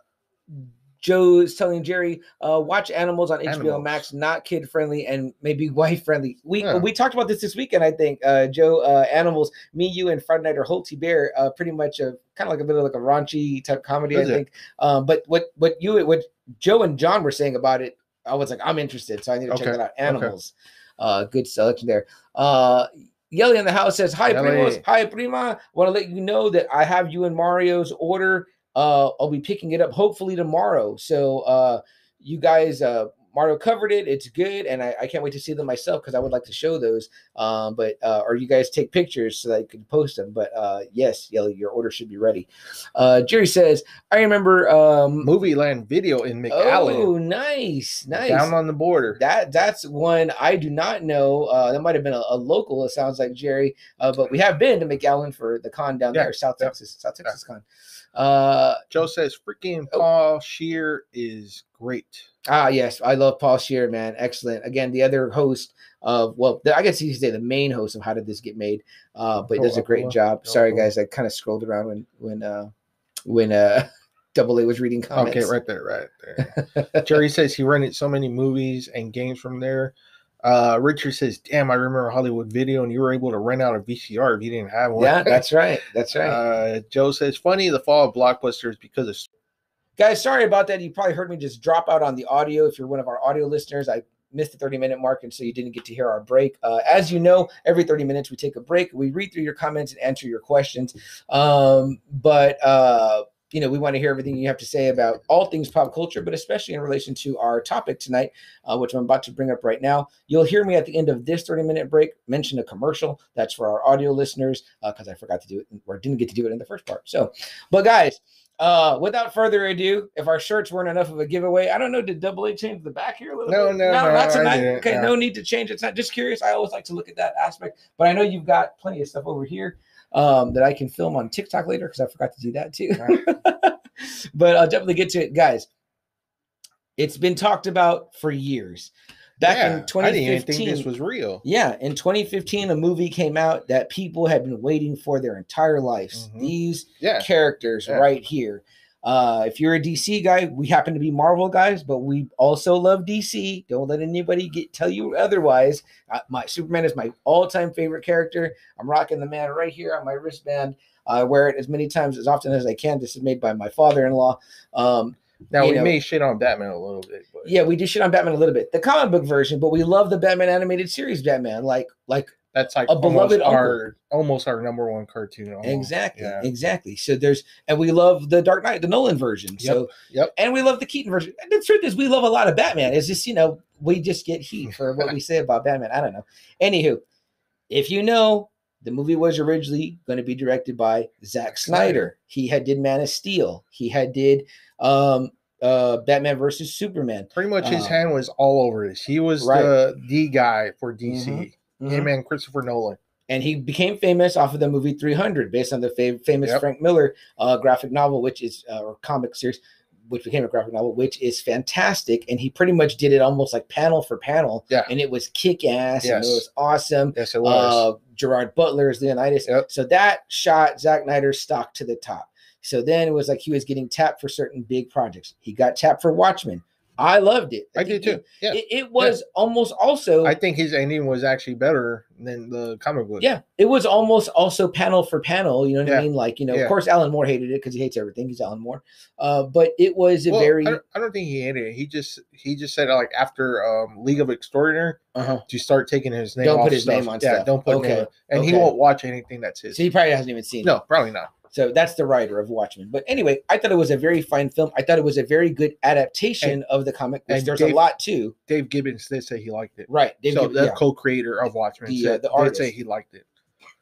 Joe is telling Jerry, uh, watch Animals on H B O Animals. Max, not kid friendly and maybe wife friendly. We Yeah. we talked about this this weekend, I think. Uh, Joe, uh, Animals, me, you, and Friday Night or Holty Bear, uh, pretty much a kind of like a bit of like a raunchy type comedy, Is I it? think. Um, but what what you what Joe and John were saying about it, I was like, I'm interested, so I need to check Okay, that out. okay. Animals, uh, good selection there. Uh, Yelly in the house says, "Hi, Yelly. Primos. Hi, Prima. Want to let you know that I have you and Mario's order. Uh, I'll be picking it up hopefully tomorrow. So, uh, you guys, uh, Mario covered it. It's good, and I, I can't wait to see them myself because I would like to show those. Um, but uh, or you guys take pictures so that I can post them. But uh, yes, Yelly, your order should be ready." Uh, Jerry says, "I remember um, Movie Land Video in McAllen, Oh, nice, nice. down on the border. That that's one I do not know. Uh, that might have been a, a local. It sounds like Jerry, uh, but we have been to McAllen for the con down Yeah, there, South yeah, Texas, South Texas con. Uh, Joe says freaking Oh. Paul Shear is great. Ah, yes, I love Paul Scheer, man. Excellent. Again, the other host of, well, the, I guess you could say the main host of How Did This Get Made, uh, but he Oh, does a great Upload. job. Oh, Sorry, Upload. guys, I kind of scrolled around when when uh, when uh, Double A was reading comments. Okay, right there, right there. Jerry says he rented so many movies and games from there. Uh, Richard says, "Damn, I remember Hollywood Video, and you were able to rent out a V C R if you didn't have one." Yeah, that's right. That's right. Uh, Joe says, "Funny, the fall of blockbusters because of." Guys, sorry about that. You probably heard me just drop out on the audio. If you're one of our audio listeners, I missed the thirty minute mark, and so you didn't get to hear our break. Uh, as you know, every thirty minutes we take a break. We read through your comments and answer your questions. Um, but, uh, you know, we want to hear everything you have to say about all things pop culture, but especially in relation to our topic tonight, uh, which I'm about to bring up right now. You'll hear me at the end of this thirty minute break mention a commercial. That's for our audio listeners, because uh, I forgot to do it or didn't get to do it in the first part. So, but guys, Uh, without further ado, if our shirts weren't enough of a giveaway, I don't know, did Double A change the back here a little No, bit? no, no, not I tonight. didn't, Okay, no. no need to change. It's not just curious. I always like to look at that aspect, but I know you've got plenty of stuff over here um, that I can film on TikTok later because I forgot to do that too. But I'll definitely get to it, guys. It's been talked about for years. Back Yeah, in twenty fifteen, I didn't even think this was real. yeah, in twenty fifteen, a movie came out that people had been waiting for their entire lives. Mhm. These Yeah. characters Yeah. right here. Uh, if you're a D C guy, we happen to be Marvel guys, but we also love D C. Don't let anybody get tell you otherwise. Uh, my Superman is my all-time favorite character. I'm rocking the man right here on my wristband. I wear it as many times as often as I can. This is made by my father-in-law. Um, Now you we know, may shit on Batman a little bit, but yeah, we do shit on Batman a little bit. The comic book version, but we love the Batman animated series Batman. Like, like that's like a beloved almost our almost our number one cartoon. Almost. exactly, Yeah. exactly. So there's, and we love the Dark Knight, the Nolan version. So, Yep. and we love the Keaton version. And the truth is, we love a lot of Batman. It's just, you know, we just get heat for what we say about Batman. I don't know. Anywho, if you know, the movie was originally going to be directed by Zack Snyder. He had did Man of Steel. He had did um, uh, Batman versus Superman. Pretty much his Uh, hand was all over this. He was right. the the guy for D C. Mhm, mhm. Him and Christopher Nolan. And he became famous off of the movie three hundred, based on the fa- famous Yep. Frank Miller uh, graphic novel, which is uh, or comic series, which became a graphic novel, which is fantastic. And he pretty much did it almost like panel for panel. Yeah. And it was kick ass. And it Yes. was awesome. Yes, it was. Uh, Gerard Butler is Leonidas. Yep. So that shot Zack Snyder's stock to the top. So then it was like he was getting tapped for certain big projects. He got tapped for Watchmen. I loved it. I did think too. Yeah. It, it was almost also. I think his ending was actually better than the comic book. Yeah, it was almost also panel for panel. You know what Yeah. I mean? Like, you know, Yeah. of course, Alan Moore hated it because he hates everything. He's Alan Moore. Uh, but it was a Well, very. I don't, I don't think he hated it. He just he just said like after um, League of Extraordinary Uh-huh. to start taking his name Don't off put his stuff. name on yeah, stuff. don't put Okay. name on- and he Okay. won't watch anything that's his. So he probably hasn't even seen it. No, probably not. So that's the writer of Watchmen. But anyway, I thought it was a very fine film. I thought it was a very good adaptation And- of the comic, which and there's Dave- a lot too. Dave Gibbons did say he liked it. Right. Dave so Gibbons, the yeah. co-creator of Watchmen The, said, uh, the did artist. say he liked it.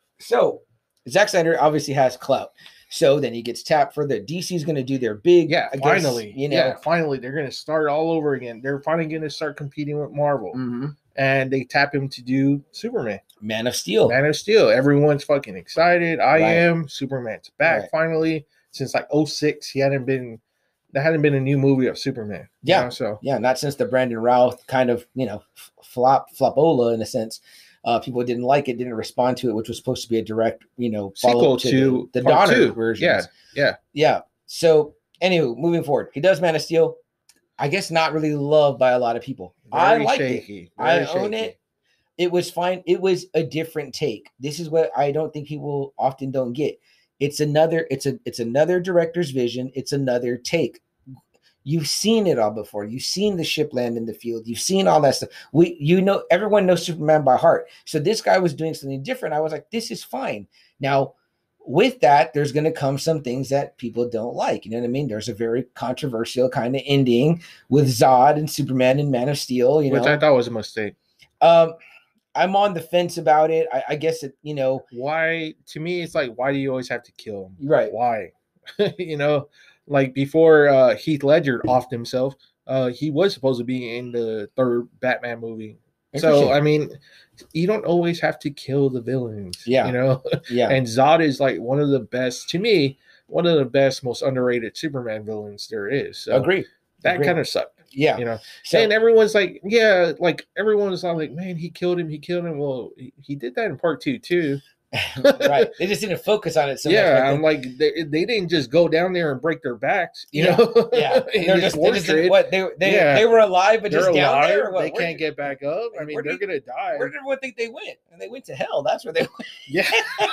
So Zack Snyder obviously has clout. So then he gets tapped for the D C's going to do their big. Yeah, I guess, finally. you know. Yeah, finally. They're going to start all over again. They're finally going to start competing with Marvel. Mhm. And they tap him to do Superman. Man of Steel. Man of Steel. Everyone's fucking excited. I Right. am. Superman's back Right. finally. Since like oh six, he hadn't been, there hadn't been a new movie of Superman. you Yeah. know, So, Yeah, not since the Brandon Routh kind of, you know, f- flop flopola in a sense. Uh, people didn't like it, didn't respond to it, which was supposed to be a direct, you know, sequel follow-up to, the, the part Donner two. versions. Yeah. Yeah. Yeah. So, anywho, moving forward, he does Man of Steel. I guess not really loved by a lot of people. I Very liked it. shaky. I Very own shaky. it. It was fine. It was a different take. This is what I don't think people often don't get. It's another. It's a. It's another director's vision. It's another take. You've seen it all before. You've seen the ship land in the field. You've seen all that stuff. We, you know, everyone knows Superman by heart. So this guy was doing something different. I was like, this is fine. Now, with that, there's going to come some things that people don't like. You know what I mean? There's a very controversial kind of ending with Zod and Superman and Man of Steel. You Which know, I thought was a mistake. um, I'm on the fence about it. I, I guess it. You know, Why? To me, it's like, why do you always have to kill him? right? Why? you know, like before uh, Heath Ledger offed himself, uh, he was supposed to be in the third Batman movie. So, Interesting. I mean, you don't always have to kill the villains. Yeah. You know, Yeah. and Zod is like one of the best, to me, one of the best, most underrated Superman villains there is. So Agree. that Agree. kind of sucked. Yeah. You know, So, and everyone's like, yeah, like everyone's all like, man, he killed him, he killed him. Well, he, he did that in part two too. right. They just didn't focus on it so yeah, much. Yeah, I'm like, they, they didn't just go down there and break their backs, you yeah. know? Yeah. They're just, they just didn't, what they they Yeah. they were alive, but they're just alive. down there. Or what? They Where can't did, get back up. I mean, where they're did, gonna die. Where did everyone think they went? And they went to hell. That's where they went. Yeah.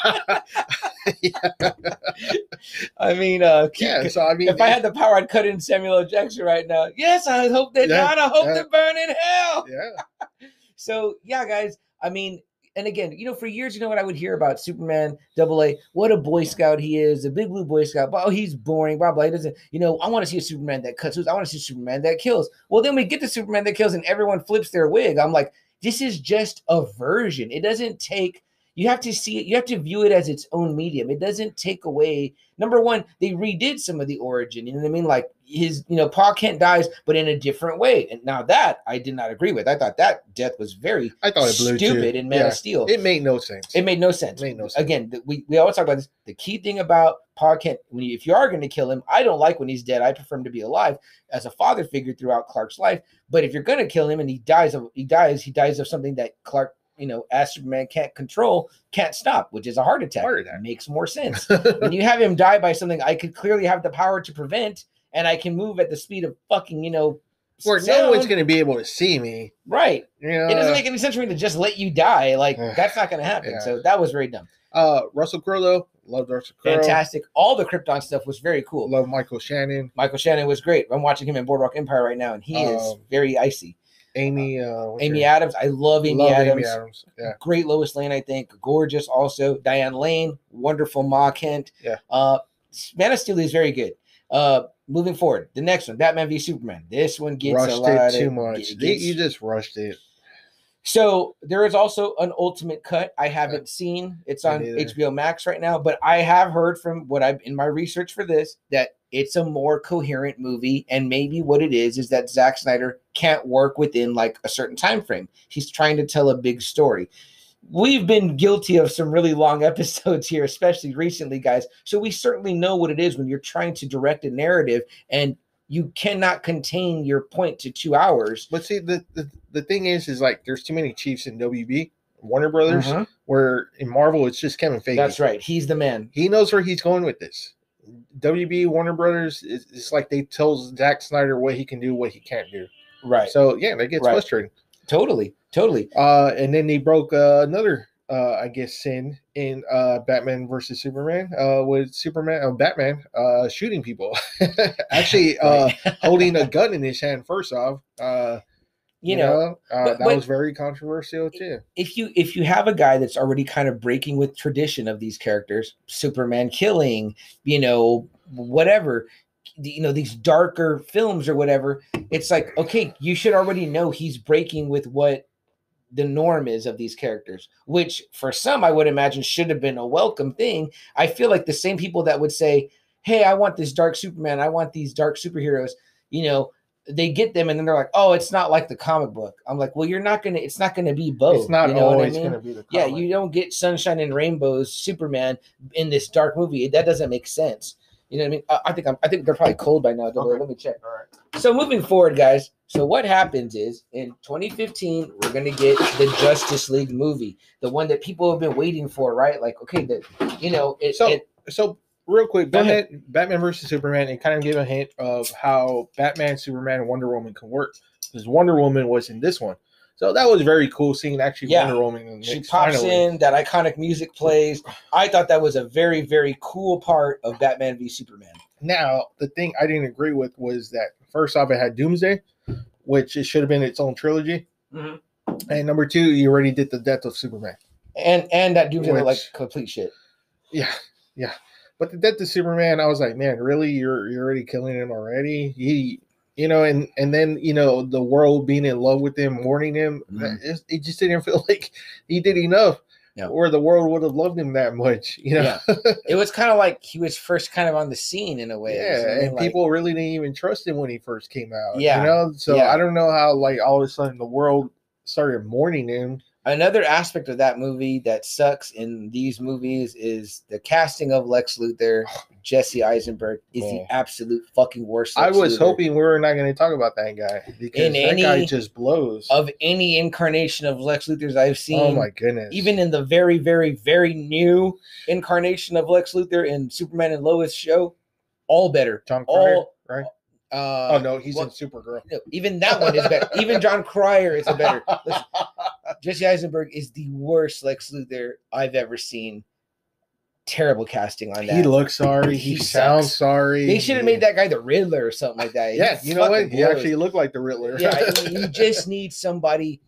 yeah. I mean, uh, keep, yeah. So I mean, if I had the power, I'd cut in Samuel L. Jackson right now. Yes, I hope they Yeah, die. I hope yeah. they burn in hell. Yeah. So yeah, guys. I mean, and again, you know, for years, you know what I would hear about Superman Double A? What a Boy Scout he is, a big blue Boy Scout. Oh, he's boring. Blah blah. He doesn't. You know, I want to see a Superman that cuts. I want to see a Superman that kills. Well, then we get the Superman that kills, and everyone flips their wig. I'm like, this is just a version. It doesn't take. You have to see it. You have to view it as its own medium. It doesn't take away. Number one, they redid some of the origin. You know what I mean? Like his, you know, Pa Kent dies, but in a different way. And now that I did not agree with. I thought that death was very I thought it blew stupid too. in Man Yeah. of Steel. It made no sense. It made no sense. It made no sense. Again, the, we, we always talk about this. The key thing about Pa Kent, when you, if you are going to kill him, I don't like when he's dead. I prefer him to be alive as a father figure throughout Clark's life. But if you're going to kill him and he dies of he dies, he dies of something that Clark, you know, as Superman can't control, can't stop, which is a heart attack. Heart attack. Makes more sense. When you have him die by something I could clearly have the power to prevent, and I can move at the speed of fucking, you know, Where sound, no one's going to be able to see me. right. You know, It doesn't make any sense for me to just let you die. Like, Uh, that's not going to happen. yeah. So that was very dumb. Uh, Russell Crowe, though. Loved Russell Crowe. Fantastic. All the Krypton stuff was very cool. Love Michael Shannon. Michael Shannon was great. I'm watching him in Boardwalk Empire right now, and he is Um, very icy. Amy. Uh, what's Amy her- Adams. I love Amy Love Adams. Amy Adams. Yeah. Great Lois Lane, I think. Gorgeous also. Diane Lane. Wonderful Ma Kent. Yeah. Uh, Man of Steel is very good. Uh, moving forward, the next one, Batman v Superman. This one gets Rushed a lot it too of, much. it They- gets- you just rushed it. So there is also an ultimate cut I haven't seen. It's Me on neither. H B O Max right now, but I have heard from what I've in my research for this that it's a more coherent movie, and maybe what it is is that Zack Snyder can't work within like a certain time frame. He's trying to tell a big story. We've been guilty of some really long episodes here, especially recently, guys. So we certainly know what it is when you're trying to direct a narrative and you cannot contain your point to two hours. But see, the, the the thing is, is like there's too many chiefs in W B, Warner Brothers, Mhm. where in Marvel it's just Kevin Feige. That's right. He's the man. He knows where he's going with this. W B, Warner Brothers, is it's like they tell Zack Snyder what he can do, what he can't do. Right. So yeah, that gets Right. frustrating. Totally. Totally. Uh, and then they broke uh, another, uh, I guess, sin in uh, Batman versus Superman. Uh, with Superman, uh, Batman, uh, shooting people, actually uh, holding a gun in his hand. First off, uh, You you, know, know, uh, but- that but- was very controversial too. if you if you have a guy that's already kind of breaking with tradition of these characters, Superman killing, you know, whatever, you know, these darker films or whatever, it's like, okay, you should already know he's breaking with what the norm is of these characters, which for some I would imagine should have been a welcome thing. I feel like the same people that would say, hey, I want this dark Superman, I want these dark superheroes, you know, they get them and then they're like, oh, it's not like the comic book. I'm like, well, you're not gonna, it's not gonna be both. It's not you know what I always mean? going to be the Yeah, comic. you don't get sunshine and rainbows Superman in this dark movie. That doesn't make sense. You know what I mean? I, I think I'm, I think they're probably cold by now. Double A. Okay. Let me check. All right. So moving forward, guys. So what happens is in twenty fifteen we're gonna get the Justice League movie, the one that people have been waiting for, right? Like, okay, the you know, it, So, it so real quick, Go ahead. Batman, Batman versus Superman, it kind of gave a hint of how Batman, Superman, and Wonder Woman can work because Wonder Woman was in this one. So that was very cool seeing actually Yeah. Wonder Woman. In the she mix, pops finally. in, that iconic music plays. I thought that was a very, very cool part of Batman v Superman. Now, the thing I didn't agree with was that first off, it had Doomsday, which it should have been its own trilogy. Mhm. And number two, you already did the death of Superman. And and that Doomsday looked like Which- complete shit. Yeah, yeah. But the death of Superman, I was like, man, really? You're you're already killing him already? He, you know, and and then you know the world being in love with him, mourning him. Mhm. It, it just didn't feel like he did enough. Yeah. Or the world would have loved him that much, you know. Yeah. It was kind of like he was first kind of on the scene in a way. Yeah, You know what I mean? and Like, people really didn't even trust him when he first came out. Yeah, you know. So yeah. I don't know how like all of a sudden the world started mourning him. Another aspect of that movie that sucks in these movies is the casting of Lex Luthor. Jesse Eisenberg is Man. the absolute fucking worst. I Lex was Luthor. hoping we were not going to talk about that guy because In that any guy just blows. Of any incarnation of Lex Luthor's I've seen. Oh my goodness. Even in the very, very, very new incarnation of Lex Luthor in Superman and Lois show, all better. John Cryer, all right? Uh, oh no, he's well, in Supergirl. No, even that one is better. Even John Cryer is a better. Listen, Jesse Eisenberg is the worst Lex Luthor I've ever seen. Terrible casting on that. He looks sorry. He, He sounds sucks. sorry. They should have made that guy the Riddler or something like that. Yeah, He you know what? fucking He blows. actually looked like the Riddler. Yeah, I mean, you just need somebody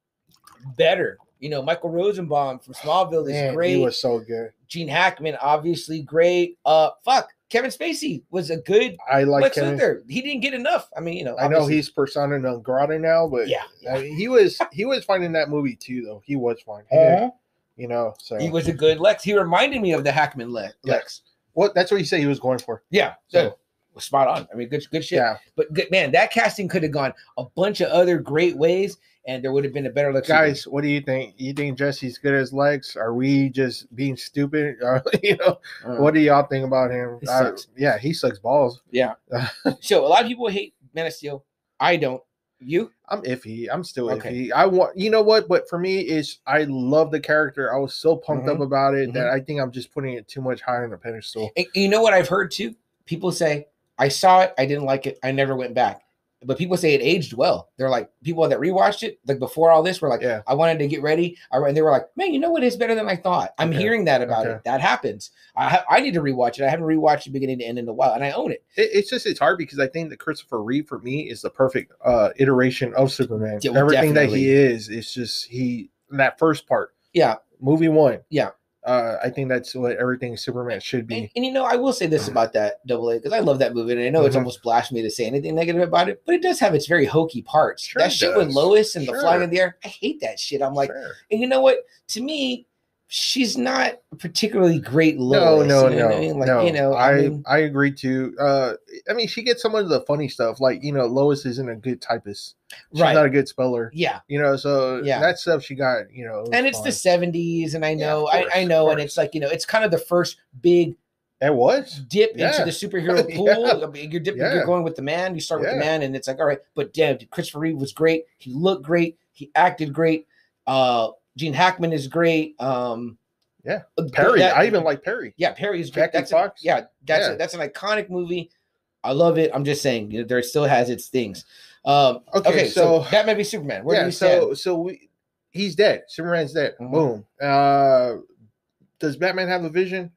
better. You know, Michael Rosenbaum from Smallville is Man, great. He was so good. Gene Hackman, obviously great. Uh, fuck, Kevin Spacey was a good I like Lex Kevin. Luthor. He didn't get enough. I mean, you know, I know obviously- he's persona non grata now, but Yeah, I mean, he was he was fine in that movie too, though. He was fine. He Uh-huh. did, you know, so He was a good Lex. He reminded me of the Hackman Le- Lex. what that's what he said he was going for. Yeah, So- so spot on. I mean, good, good shit. Yeah, But good, man, that casting could have gone a bunch of other great ways, and there would have been a better Lex. guys, what do you think? You think Jesse's good as Lex? Are we just being stupid? Or, you know, Uh, what do y'all think about him? He Uh, sucks. yeah, he sucks balls. Yeah. So a lot of people hate Man of Steel. I don't. You? I'm iffy. I'm still Okay. iffy. I want, you know what? But for me, is I love the character. I was so pumped up Mhm. about it Mhm. that I think I'm just putting it too much higher on the pedestal. And you know what I've heard too? People say, I saw it, I didn't like it, I never went back. But people say it aged well. They're like, people that rewatched it, like before all this, were like, Yeah. I wanted to get ready. I, and they were like, man, you know what? It's better than I thought. I'm Okay. hearing that about Okay. it. That happens. I ha- I need to rewatch it. I haven't rewatched it beginning to end in a while, and I own it. It, it's just it's hard because I think that Christopher Reeve for me is the perfect uh iteration of Superman. Yeah, well, Everything definitely. that he is, it's just he that first part, Yeah. movie one. Yeah. Uh, I think that's what everything Superman should And, be. and you know, I will say this about that Double A because I love that movie, and I know it's Mhm. almost blasphemy to say anything negative about it, but it does have its very hokey parts. Sure that it shit with does. Lois and the Sure. flying in the air, I hate that shit. I'm like, Sure. and you know what? To me, she's not a particularly great No, Lois. no, you know no, what I mean? Like, no. you know, I I, mean, I agree too. Uh, I mean, she gets some of the funny stuff, like you know, Lois isn't a good typist. She's right? not a good speller. Yeah, You know, so Yeah. that stuff she got. You know, it was and it's fine. the seventies, and I Yeah, know, of course, I, I know, of and course. it's like you know, it's kind of the first big It was. dip into Yeah. the superhero Yeah. pool. I mean, You're dipping, Yeah. you're going with the man. You start with the Yeah. man, and it's like, all right. But damn, Christopher Reeve was great. He looked great. He acted great. Uh, Gene Hackman is great. Um, Yeah. uh, Perry. that- I even like Perry. yeah, Perry is great. Jackie That's a, Fox? yeah, that's Yeah. A, that's an iconic movie. I love it. I'm just saying, you know, there still has its things. Um, Okay, okay, so, so- Batman v Superman. Where do yeah. you stand? So so we he's dead. Superman's dead. Mhm. Boom. Uh, does Batman have a vision?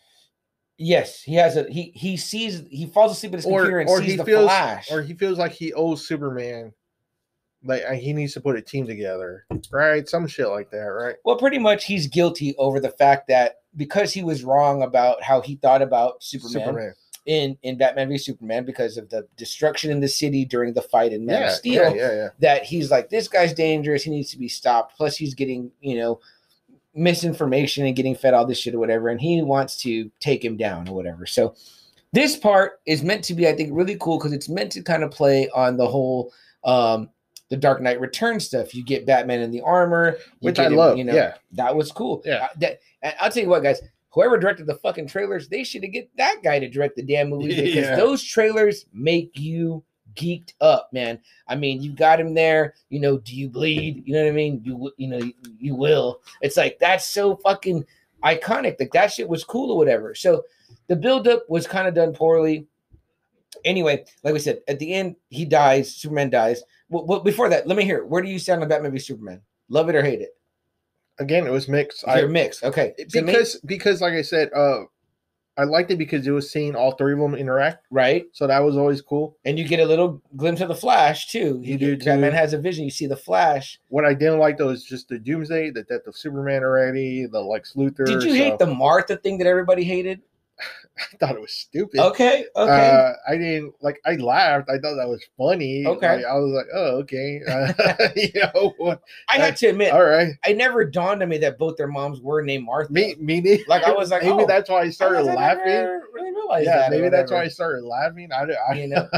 Yes, he has a he he sees he falls asleep at his computer and sees he the feels Flash. or he feels like he owes Superman, like uh, he needs to put a team together, right? Some shit like that, right? Well, pretty much he's guilty over the fact that because he was wrong about how he thought about Superman, Superman. in in Batman v Superman because of the destruction in the city during the fight in Man Yeah, of Steel, yeah, yeah, yeah. that he's like, this guy's dangerous. He needs to be stopped. Plus, he's getting, you know, misinformation and getting fed all this shit or whatever, and he wants to take him down or whatever. So this part is meant to be, I think, really cool because it's meant to kind of play on the whole um the Dark Knight Returns stuff. You get Batman in the armor, you Which get I him, love, You know, yeah. that was cool. Yeah. Uh, that, and I'll tell you what, guys. Whoever directed the fucking trailers, they should have get that guy to direct the damn movies because Yeah. those trailers make you geeked up, man. I mean, you got him there. You know, do you bleed? You know what I mean? You w- you know you, you will. It's like that's so fucking iconic. Like that shit was cool or whatever. So the buildup was kind of done poorly. Anyway, like we said, at the end he dies. Superman dies. Well, well, before that, let me hear. Where do you stand on Batman v Superman? Love it or hate it? Again, it was mixed. You're I, mixed. Okay, So me- because because like I said, uh, I liked it because it was seeing all three of them interact. right. So that was always cool. And you get a little glimpse of the Flash too. You do, get- Batman too. has a vision. You see the Flash. What I didn't like though is just the Doomsday, the death of Superman already, the Lex Luthor. Did you so hate the Martha thing that everybody hated? I thought it was stupid. Okay, okay. Uh, I didn't like. I laughed. I thought that was funny. Okay. Like, I was like, oh, okay. Uh, you know, I had to admit, all right. I never dawned on me that both their moms were named Martha. Me, me neither. Like, I was like, maybe oh, that's why I I started was like, I laughing. never really realized realize Yeah, that. maybe that's why I whatever. started laughing. I, I You know.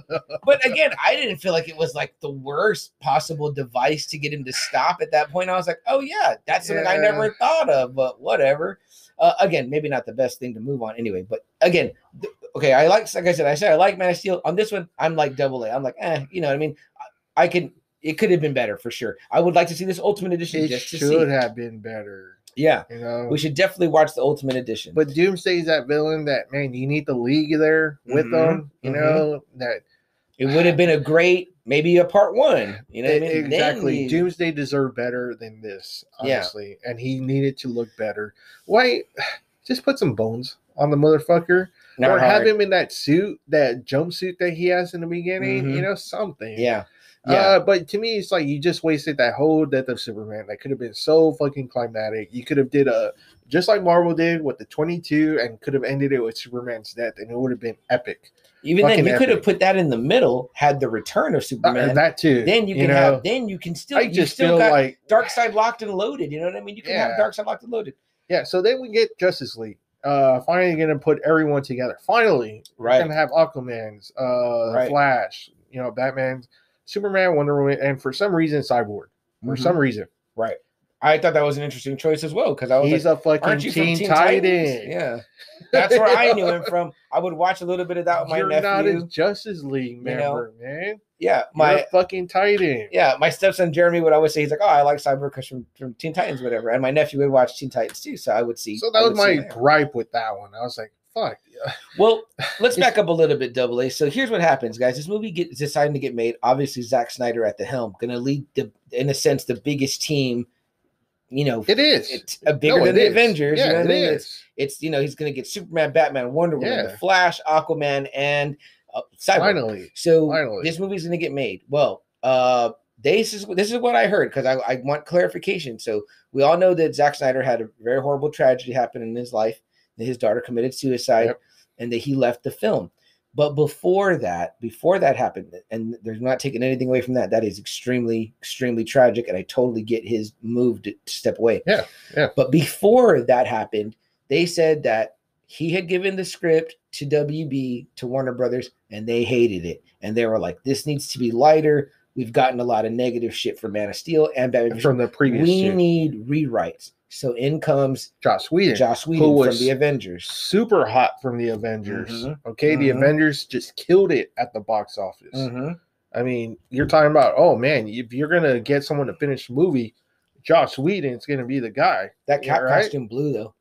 But again, I didn't feel like it was like the worst possible device to get him to stop at that point. I was like, oh yeah, that's something I Yeah. never thought of, but whatever. Uh, again, maybe not the best thing to move on anyway. But again, th- okay, I like, like I said, I said I like Man of Steel. On this one, I'm like double A. I'm like, eh, you know what I mean? I, I can. It could have been better for sure. I would like to see this Ultimate Edition it just to should see. have been better. Yeah, You know, we should definitely watch the Ultimate Edition. but Doomsday's that villain that, man, you need the League there with Mhm, them. You mhm. know that It would have been a great, maybe a part one. You know what I e- mean? exactly. Then you- Doomsday deserved better than this, Yeah. honestly, and he needed to look better. Why? Just put some bones on the motherfucker, Not or have hard. him in that suit, that jumpsuit that he has in the beginning. Mhm. You know, something. Yeah, yeah. Uh, but to me, it's like you just wasted that whole Death of Superman. That could have been so fucking climatic. You could have did a just like Marvel did with the twenty-two, and could have ended it with Superman's death, and it would have been epic. Even then, fucking you could have epic. put that in the middle. Had the return of Uh, Superman. that too. then you can know, have. Then you can still. I you just still feel got like Darkseid locked and loaded. You know what I mean? You can Yeah. have Darkseid locked and loaded. yeah. So then we get Justice League. Uh, finally gonna put everyone together. Finally, Right. we're gonna have Aquaman's, uh, Right. Flash. You know, Batman's, Superman, Wonder Woman, and for some reason, Cyborg. For Mhm. some reason, Right. I thought that was an interesting choice as well because I was he's like, a fucking "Aren't you from Teen, Teen Titan. Titans?" Yeah, that's where I knew him from. I would watch a little bit of that with my You're nephew. not a Justice League know, member, man. yeah, You're my a fucking Titan. yeah, my stepson Jeremy would always say he's like, "Oh, I like Cyborg because from, from Teen Titans, whatever." And my nephew would watch Teen Titans too, so I would see. So I that was would see my that. gripe with that one. I was like, fuck. Yeah. Well, let's It's- back up a little bit, Double A. So here's what happens, guys. This movie gets deciding to get made. Obviously, Zack Snyder at the helm, going to lead the, in a sense, the biggest team. You know, It is. it's a bigger No, than it the is. Avengers. Yeah, you know what it I mean? is. It's, it's you know he's going to get Superman, Batman, Wonder Woman, Yeah. the Flash, Aquaman, and uh, Cyborg. Finally. So Finally. this movie's going to get made. Well, uh, this is this is what I heard because I, I want clarification. So we all know that Zack Snyder had a very horrible tragedy happen in his life. That his daughter committed suicide, Yep. and that he left the film. But before that, before that happened, and there's not taking anything away from that, that is extremely, extremely tragic, and I totally get his move to, to step away. Yeah, yeah. But before that happened, they said that he had given the script to W B, to Warner Brothers, and they hated it. And they were like, this needs to be lighter. We've gotten a lot of negative shit from Man of Steel and Batman. From the previous we shit. need rewrites. So in comes Joss Whedon. Joss who Whedon from was the Avengers. super hot from the Avengers. Mhm. Okay, the Mhm. Avengers just killed it at the box office. Mhm. I mean, you're talking about, oh man, if you're gonna get someone to finish the movie, Joss Whedon's gonna be the guy. That Yeah, cat right? costume blew though.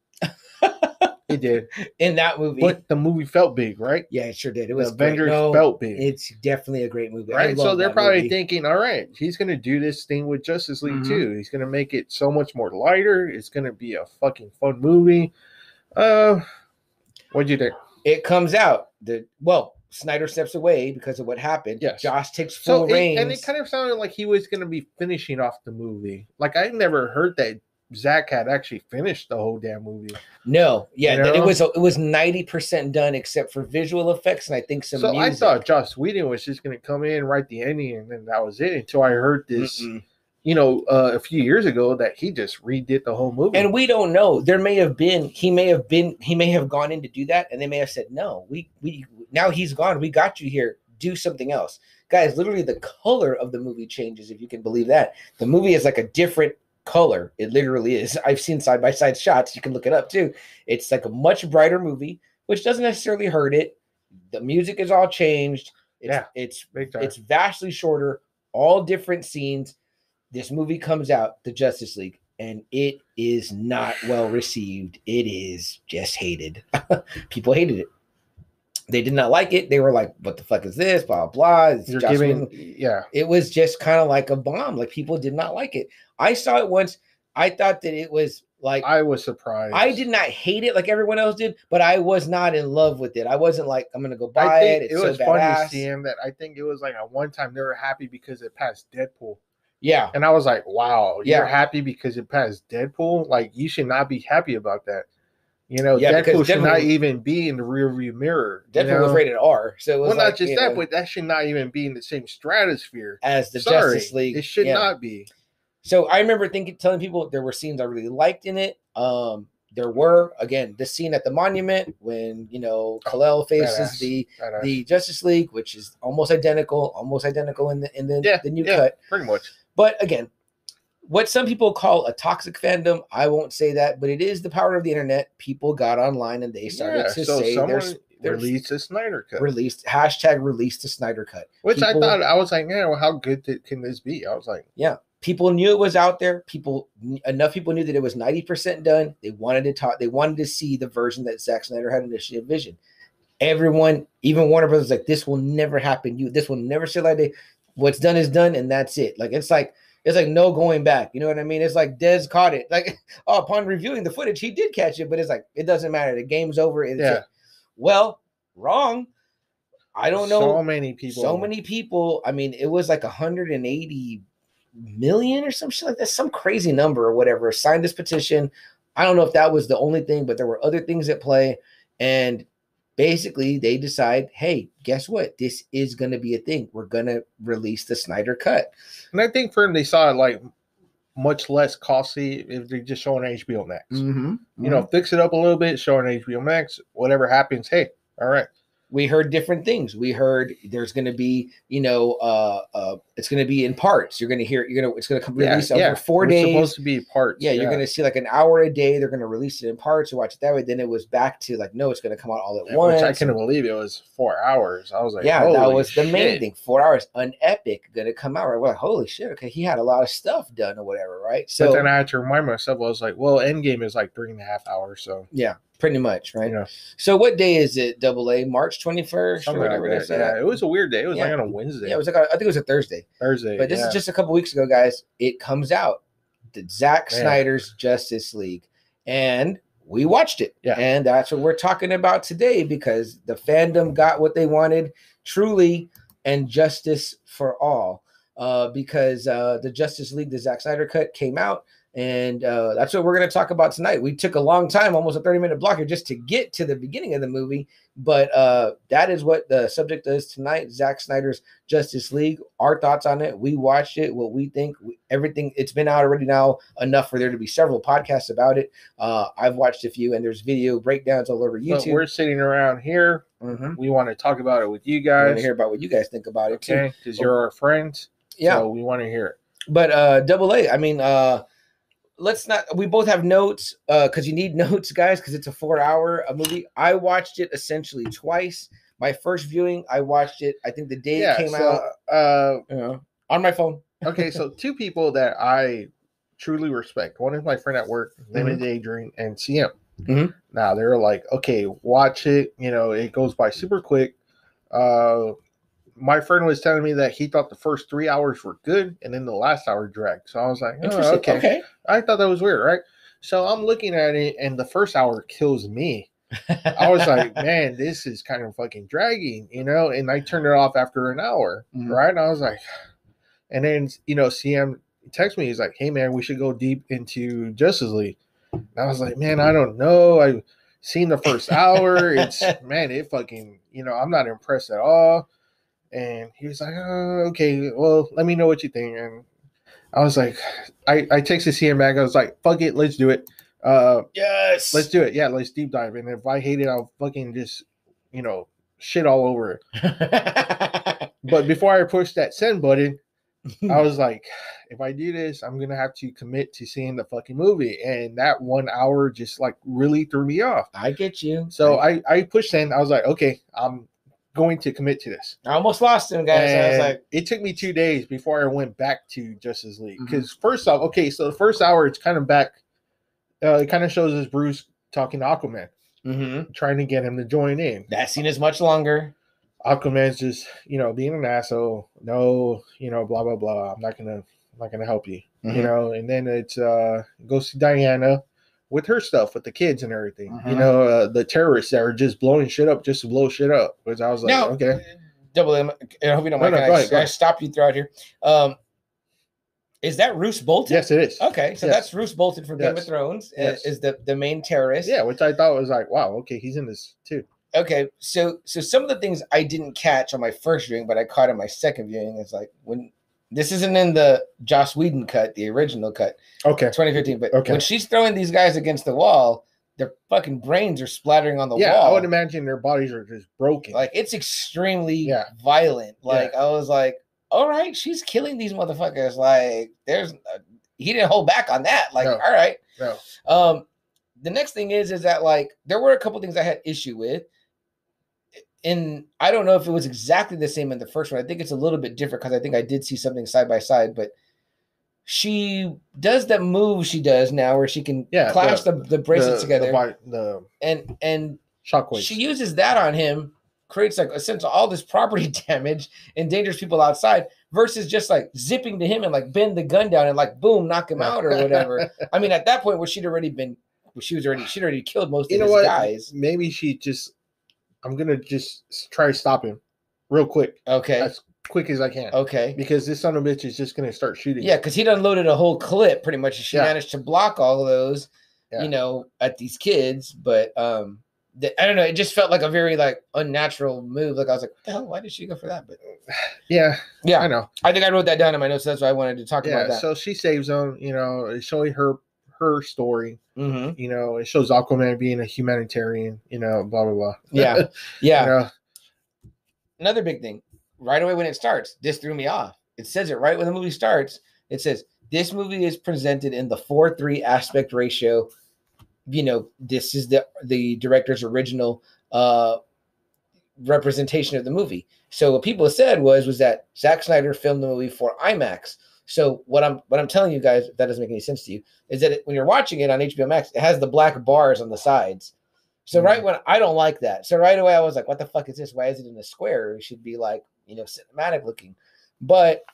It did, In that movie. but the movie felt big, right? Yeah, it sure did. It The was great. Avengers No, felt big, It's definitely a great movie. I right? So love they're that probably movie. thinking, all right, he's gonna do this thing with Justice League Mhm. too. He's gonna make it so much more lighter. It's gonna be a fucking fun movie. Uh, what'd you think? It comes out. The well, Snyder steps away because of what happened. Yes. Josh takes So full it, reins. and it kind of sounded like he was gonna be finishing off the movie. Like I never heard that Zach had actually finished the whole damn movie. no, yeah, You that it know? was it was ninety percent done except for visual effects and I think some So music. I thought Joss Whedon was just gonna come in, write the ending, and then that was it. Until I heard this, Mm-mm. you know, uh, a few years ago that he just redid the whole movie. And we don't know. There may have been, he may have been, he may have gone in to do that, and they may have said, no, we we now he's gone. We got you here. Do something else. Guys, literally the color of the movie changes, if you can believe that. The movie is like a different color. It literally is. I've seen side-by-side shots. You can look it up too. It's like a much brighter movie, which doesn't necessarily hurt it. The music is all changed. It's, Yeah, it's big time. it's vastly shorter, all different scenes. This movie comes out, the Justice League, and it is not well received. It is just hated. People hated it. They did not like it. They were like, what the fuck is this? Blah, blah. It's You're Joss giving, Whedon. yeah. It was just kind of like a bomb. Like people did not like it. I saw it once. I thought that it was like, I was surprised. I did not hate it like everyone else did, but I was not in love with it. I wasn't like, I'm going to go I buy think it. It's it so was fun badass. to see him. That I think it was like at one time they were happy because it passed Deadpool, Yeah. and I was like, wow, Yeah. you're happy because it passed Deadpool. Like you should not be happy about that. You know, Yeah, Deadpool because should not Deadpool- even be in the rearview mirror. you Deadpool was know? rated R. So it was Well, like, not just you that, know, but that should not even be in the same stratosphere. as the Sorry, Justice League. it should yeah. not be. So I remember thinking, telling people there were scenes I really liked in it. Um, there were, again, the scene at the monument when, you know, Kal-El faces Badass. the Badass. the Justice League, which is almost identical, almost identical in the in the, yeah, the new yeah, cut. pretty much. But again, what some people call a toxic fandom, I won't say that, but it is the power of the internet. People got online and they started Yeah, to so say someone there's, there's released a Snyder Cut. released hashtag release the Snyder Cut. Which People, I thought, I was like, yeah, well, how good did, can this be? I was like, yeah, people knew it was out there. People, enough people knew that it was ninety percent done. They wanted to talk, they wanted to see the version that Zack Snyder had initially envisioned. Everyone, even Warner Brothers, like, this will never happen. You, this will never see like day. What's done is done, and that's it. Like, it's like, it's like no going back. You know what I mean? It's like Dez caught it. Like, oh, upon reviewing the footage, he did catch it, but it's like, it doesn't matter. The game's over. It's yeah. it. Well, wrong. I don't know. So many people. So many people. I mean, it was like one hundred eighty million or some shit like that. Some crazy number or whatever. Signed this petition. I don't know if that was the only thing, but there were other things at play. And basically, they decide, hey, guess what? This is going to be a thing. We're going to release the Snyder Cut. And I think for them, they saw it like much less costly if they just show on H B O Max. Mm-hmm. You mm-hmm. know, fix it up a little bit, show on H B O Max. Whatever happens, hey, all right. We heard different things. We heard there's going to be, you know, uh, uh, it's going to be in parts. You're going to hear, you're going to, it's going to come release yeah, over yeah. four It's days. supposed to be parts. Yeah, yeah. you're going to see like an hour a day. They're going to release it in parts. You watch it that way. Then it was back to like, no, it's going to come out all at yeah, once. Which I couldn't believe it was four hours. I was like, yeah, that was shit. the main thing. Four hours, an epic going to come out. Right? We're like, holy shit. Okay, he had a lot of stuff done or whatever, right? So but then I had to remind myself. I was like, well, Endgame is like three and a half hours. So yeah. Pretty much, right? Yeah. So what day is it, Double A? March twenty-first or whatever like it is? Yeah, it was a weird day. It was yeah. like on a Wednesday. Yeah, it was like, a, I think it was a Thursday. Thursday. But this yeah. is just a couple weeks ago, guys. It comes out. The Zack Man. Snyder's Justice League. And we watched it. Yeah. And that's what we're talking about today because the fandom got what they wanted truly and justice for all. Uh, because uh, the Justice League, the Zack Snyder cut came out. And uh, that's what we're going to talk about tonight. We took a long time, almost a thirty minute block here just to get to the beginning of the movie. But uh, that is what the subject is tonight. Zack Snyder's Justice League. Our thoughts on it. We watched it, what we think, everything. It's been out already now enough for there to be several podcasts about it. Uh, I've watched a few and there's video breakdowns all over YouTube. But we're sitting around here. Mm-hmm. We want to talk about it with you I guys. want to hear about what you guys think about it okay, too. because you're our friends. Yeah. So we want to hear it. But uh, Double A, I mean, uh, let's not, we both have notes uh because you need notes, guys, because it's a four hour a movie. I watched it essentially twice. My first viewing, I watched it, I think the day Yeah, it came so, out Uh, you know, on my phone. okay, so two people that I truly respect. One is my friend at work, name is Adrian, and C M. Mm-hmm. Now they're like, okay, watch it. You know, it goes by super quick. Uh, my friend was telling me that he thought the first three hours were good, and then the last hour dragged. So I was like, oh, okay. okay. I thought that was weird, right? So I'm looking at it, and the first hour kills me. I was like, man, this is kind of fucking dragging, you know? And I turned it off after an hour, Mhm. right? And I was like, and then, you know, C M texted me. He's like, hey, man, we should go deep into Justice League. And I was like, man, I don't know. I've seen the first hour. It's, man, it fucking, you know, I'm not impressed at all. And he was like, oh, okay, well, let me know what you think. And I was like, I, I texted C M back. I was like, fuck it, let's do it. Uh, Yes. Let's do it. Yeah, let's deep dive. And if I hate it, I'll fucking just, you know, shit all over it. But before I push that send button, I was like, if I do this, I'm going to have to commit to seeing the fucking movie. And that one hour just like really threw me off. I get you. So I, I pushed send. I was like, okay, I'm going to commit to this. I almost lost him, guys. And I was like, it took me two days before I went back to Justice League. Mhm. Because first off, okay, so the first hour, it's kind of back. Uh, it kind of shows us Bruce talking to Aquaman, mm-hmm. trying to get him to join in. That scene is much longer. Aquaman's just, you know, being an asshole. No, you know, blah blah blah. I'm not gonna, I'm not gonna help you. Mhm. You know, and then it's uh, goes to Diana with her stuff with the kids and everything. Mhm. You know, uh, the terrorists that are just blowing shit up just to blow shit up. Which I was like, Now, okay, Double M, I hope you don't No, mind. no, Can go I, ahead, go can I ahead. stop you throughout here? Um, is that Roose Bolton? yes, it is. Okay, so Yes. that's Roose Bolton from Game of Yes. Thrones. uh, Yes. Is the, the main terrorist? Yeah, which I thought was like, wow, okay, he's in this too. Okay, so so some of the things I didn't catch on my first viewing, but I caught in my second viewing is like when this isn't in the Joss Whedon cut, the original cut, Okay, twenty fifteen. But Okay. when she's throwing these guys against the wall, their fucking brains are splattering on the yeah, wall. I would imagine their bodies are just broken. Like, it's extremely Yeah. violent. Like, Yeah. I was like, all right, she's killing these motherfuckers. Like, there's uh, he didn't hold back on that. Like, No. all right. No. Um, the next thing is, is that like there were a couple things I had issue with. And I don't know if it was exactly the same in the first one. I think it's a little bit different because I think I did see something side by side, but she does that move she does now where she can Yeah, clash the, the- the, bracelets the, together. The, the and and shockwaves. she uses that on him, creates like essentially all this property damage, endangers people outside, versus just like zipping to him and like bend the gun down and like boom, knock him out or whatever. I mean, at that point where she'd already been, she was already, she'd already killed most you of know his what? guys. Maybe she just. I'm gonna just try to stop him, real quick. Okay. As quick as I can. Okay. Because this son of a bitch is just gonna start shooting. Yeah, because he'd unloaded a whole clip pretty much. She Yeah. managed to block all of those, Yeah. you know, at these kids. But um, the, I don't know. It just felt like a very like unnatural move. Like I was like, what the hell? Why did she go for that? But Yeah. yeah, I know. I think I wrote that down in my notes. So that's why I wanted to talk Yeah. about that. So she saves him. You know, it's showing her her story. Mm-hmm. You know, it shows Aquaman being a humanitarian. You know, blah blah blah. Yeah. Yeah. You know? Another big thing. Right away when it starts, this threw me off. It says it right when the movie starts. It says this movie is presented in the four three aspect ratio. You know, this is the the director's original uh, representation of the movie. So what people said was was that Zack Snyder filmed the movie for IMAX. So what I'm what I'm telling you guys, if that doesn't make any sense to you, is that it, when you're watching it on H B O Max, it has the black bars on the sides. So Mm. right when I don't like that. So right away I was like, what the fuck is this? Why is it in a square? It should be like, you know, cinematic looking. But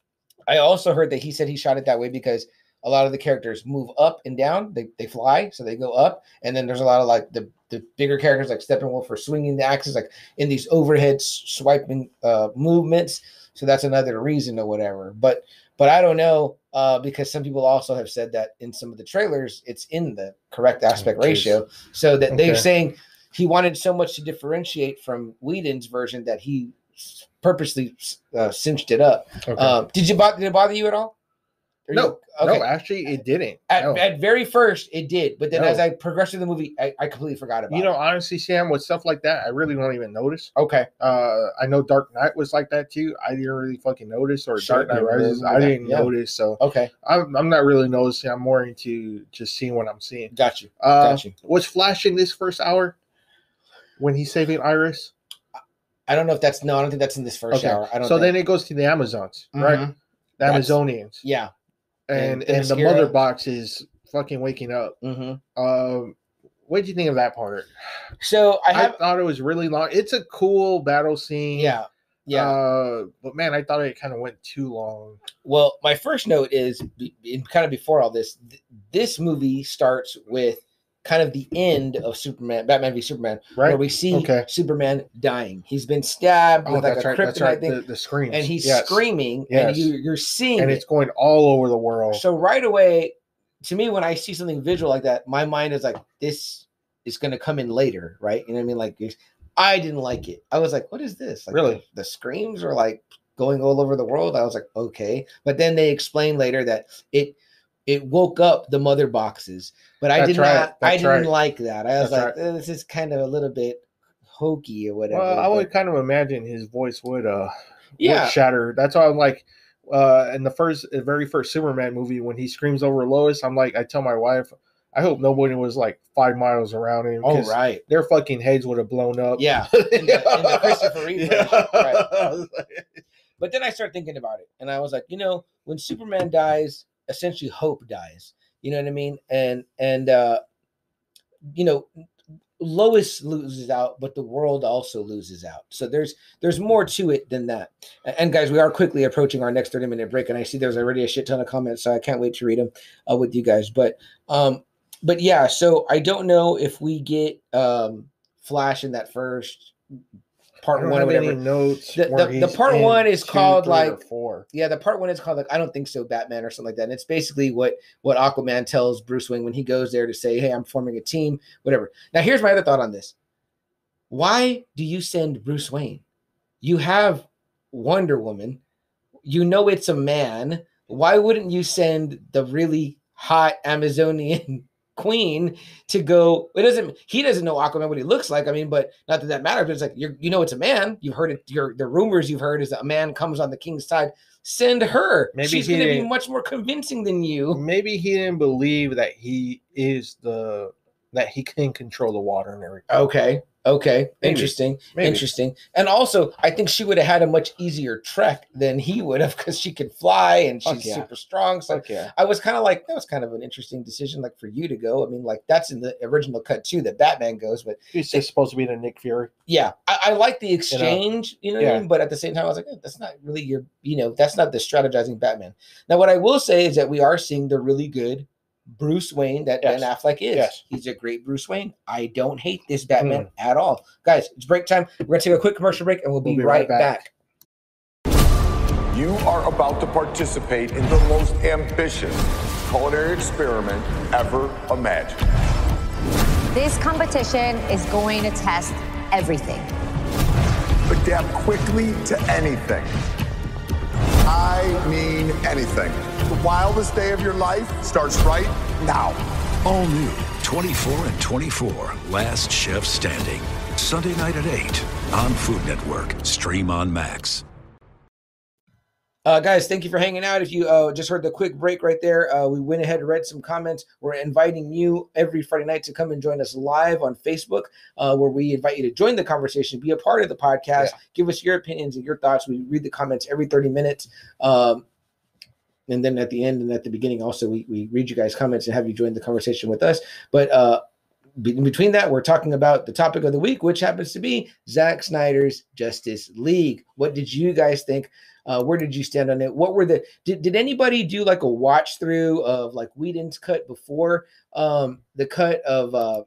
I also heard that he said he shot it that way because a lot of the characters move up and down. They they fly, so they go up. And then there's a lot of like the, the bigger characters like Steppenwolf are swinging the axes like in these overhead swiping uh, movements. So that's another reason or whatever. But but I don't know uh, because some people also have said that in some of the trailers, it's in the correct aspect Oh, ratio. So that they're Okay. saying he wanted so much to differentiate from Whedon's version that he purposely uh, cinched it up. Okay. Um, did you bo- did it bother you at all? Or no, you- okay. no, actually, it didn't. At, no. at very first, it did, but then No. as I progressed through the movie, I, I completely forgot about You know, it. honestly, Sam, with stuff like that, I really don't even notice. Okay, Uh, I know Dark Knight was like that too. I didn't really fucking notice, or Sure, Dark Knight yeah, Rises. remember I that, didn't yeah. notice, so okay, I'm, I'm not really noticing. I'm more into just seeing what I'm seeing. got you, Uh, got you. Was Flash in this first hour when he's saving Iris? I don't know if that's no, I don't think that's in this first Okay, hour. I don't. so think. then it goes to the Amazons, right? Mhm. The That's- Amazonians, yeah, and and the and the Mascara. mother box is fucking waking up. hmm Um, what did you think of that part? so I I, have, thought it was really long. It's a cool battle scene. yeah, yeah. Uh, but man, I thought it kind of went too long. Well, my first note is be- in kind of before all this. Th- this movie starts with kind of the end of Superman, Batman v Superman, Right? where we see Okay. Superman dying. He's been stabbed Oh, with like that's a right. That's kryptonite right. thing, The, the screams. and he's Yes. screaming, Yes. and you, you're seeing and it. it's going all over the world. So right away, to me, when I see something visual like that, my mind is like, this is going to come in later, right? You know what I mean? Like, it's- I didn't like it. I was like, what is this? Like, Really? The, the screams are like going all over the world. I was like, okay. But then they explain later that it it woke up the mother boxes. But I That's did right. not, I That's didn't right. like that. I was That's like, eh, this is kind of a little bit hokey or whatever. well, I but- would kind of imagine his voice would uh Yeah. would shatter. That's why I'm like, uh, in the first, the very first Superman movie when he screams over Lois, I'm like, I tell my wife, I hope nobody was like five miles around him. Oh, 'cause right. Their fucking heads would have blown up. Yeah. In the, in the Christopher Reeve version, right. right. But then I started thinking about it, and I was like, you know, when Superman dies, essentially hope dies. You know what I mean? And and uh, you know, Lois loses out, but the world also loses out. So there's there's more to it than that. And, and guys, we are quickly approaching our next thirty minute break, and I see there's already a shit ton of comments, so I can't wait to read them uh, with you guys. But um, but yeah, so I don't know if we get um Flash in that first I part don't one or have any whatever. notes. The- where the- the he's part in one is two, called, three, or like- four. Yeah, the part one is called like I don't think so, Batman or something like that. And it's basically what what Aquaman tells Bruce Wayne when he goes there to say, "Hey, I'm forming a team," whatever. Now, here's my other thought on this: why do you send Bruce Wayne? You have Wonder Woman. You know it's a man. Why wouldn't you send the really hot Amazonian queen to go. It doesn't. He doesn't know Aquaman what he looks like. I mean, but not that that matters. But it's like you're, you know, it's a man. You've heard it. Your the rumors you've heard is that a man comes on the king's side. Send her. Maybe she's going to be much more convincing than you. Maybe he didn't believe that he is the that he can control the water and everything. Okay. Okay. Maybe. Interesting. Maybe. Interesting. And also, I think she would have had a much easier trek than he would have because she could fly and she's yeah. super strong. So Okay. I was kind of like, that was kind of an interesting decision, like for you to go. I mean, like that's in the original cut too, that Batman goes, but He's just supposed to be the Nick Fury. yeah, I, I like the exchange, you know, you know Yeah. what I mean? But at the same time, I was like, eh, that's not really your, you know, that's not the strategizing Batman. Now, what I will say is that we are seeing the really good Bruce Wayne that Yes. Ben Affleck is. Yes. He's a great Bruce Wayne. I don't hate this Batman Mm. at all. Guys, it's break time. We're going to take a quick commercial break and we'll be, We'll be right, right back. back. You are about to participate in the most ambitious culinary experiment ever imagined. This competition is going to test everything. Adapt quickly to anything. I mean anything. The wildest day of your life starts right now. All new twenty-four and twenty-four, Last Chef Standing. Sunday night at eight on Food Network. Stream on Max. Uh, guys, thank you for hanging out. If you uh, just heard the quick break right there, uh, we went ahead and read some comments. We're inviting you every Friday night to come and join us live on Facebook, uh, where we invite you to join the conversation, be a part of the podcast, yeah. Give us your opinions and your thoughts. We read the comments every thirty minutes. Um, and then at the end and at the beginning, also, we, we read you guys' comments and have you join the conversation with us. But uh, in between that, we're talking about the topic of the week, which happens to be Zack Snyder's Justice League. What did you guys think? Uh, where did you stand on it? What were the did, did anybody do like a watch through of like Whedon's cut before um, the cut of uh,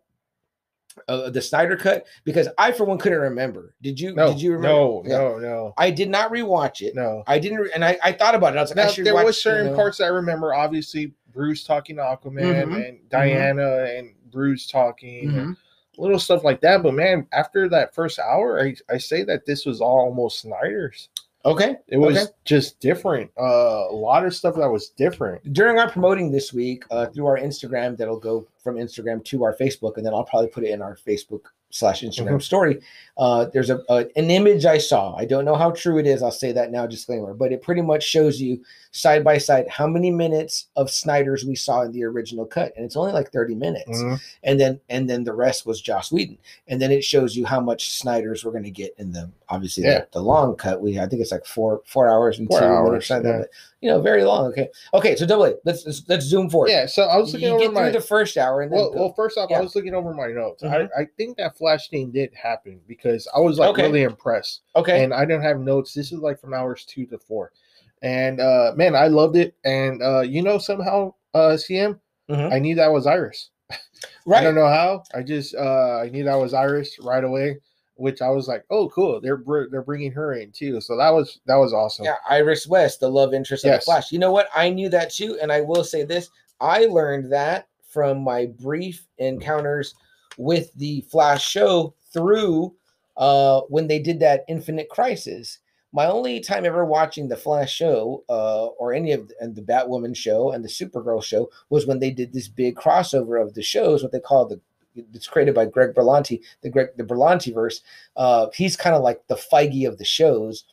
uh, the Snyder cut? Because I, for one, couldn't remember. Did you? No, did you remember? No, yeah. no, no. I did not rewatch it. No, I didn't. Re- and I, I thought about it. I was like, now, I should there watch, was certain you know. parts that I remember. Obviously, Bruce talking to Aquaman Mm-hmm. and Diana mm-hmm. and Bruce talking. Mm-hmm. And little stuff like that. But man, after that first hour, I, I say that this was all almost Snyder's. Okay. It was okay. just different. Uh, a lot of stuff that was different. During our promoting this week uh, through our Instagram, that'll go from Instagram to our Facebook, and then I'll probably put it in our Facebook slash Instagram mm-hmm. story. Uh, there's a, a an image I saw. I don't know how true it is. I'll say that now, disclaimer, but it pretty much shows you side by side how many minutes of Snyder's we saw in the original cut, and it's only like thirty minutes. Mm-hmm. And then and then the rest was Joss Whedon, and then it shows you how much Snyder's we're going to get in the obviously yeah. the, the long cut. We I think it's like four four hours and four two hours, minutes. yeah. But, you know, very long. Okay, okay. So double A. Let's let's, let's zoom forward. Yeah. So I was looking you over get my through the first hour, and then well, go. well first off, yeah. I was looking over my notes. Mm-hmm. I, I think that flash thing did happen because I was like okay. really impressed. Okay, and I didn't have notes. This is like from hours two to four, and uh, man, I loved it. And uh, you know, somehow, uh, C M, mm-hmm. I knew that was Iris. Right. I don't know how. I just uh, I knew that was Iris right away. Which I was like, oh, cool. They're br- they're bringing her in too, so that was that was awesome. Yeah, Iris West, the love interest yes. of the Flash. You know what? I knew that too, and I will say this: I learned that from my brief encounters with the Flash show through uh, when they did that Infinite Crisis. My only time ever watching the Flash show uh, or any of the, and the Batwoman show and the Supergirl show was when they did this big crossover of the shows, what they call the. It's created by Greg Berlanti, the Greg the Berlanti-verse. Uh, he's kind of like the Feige of the shows.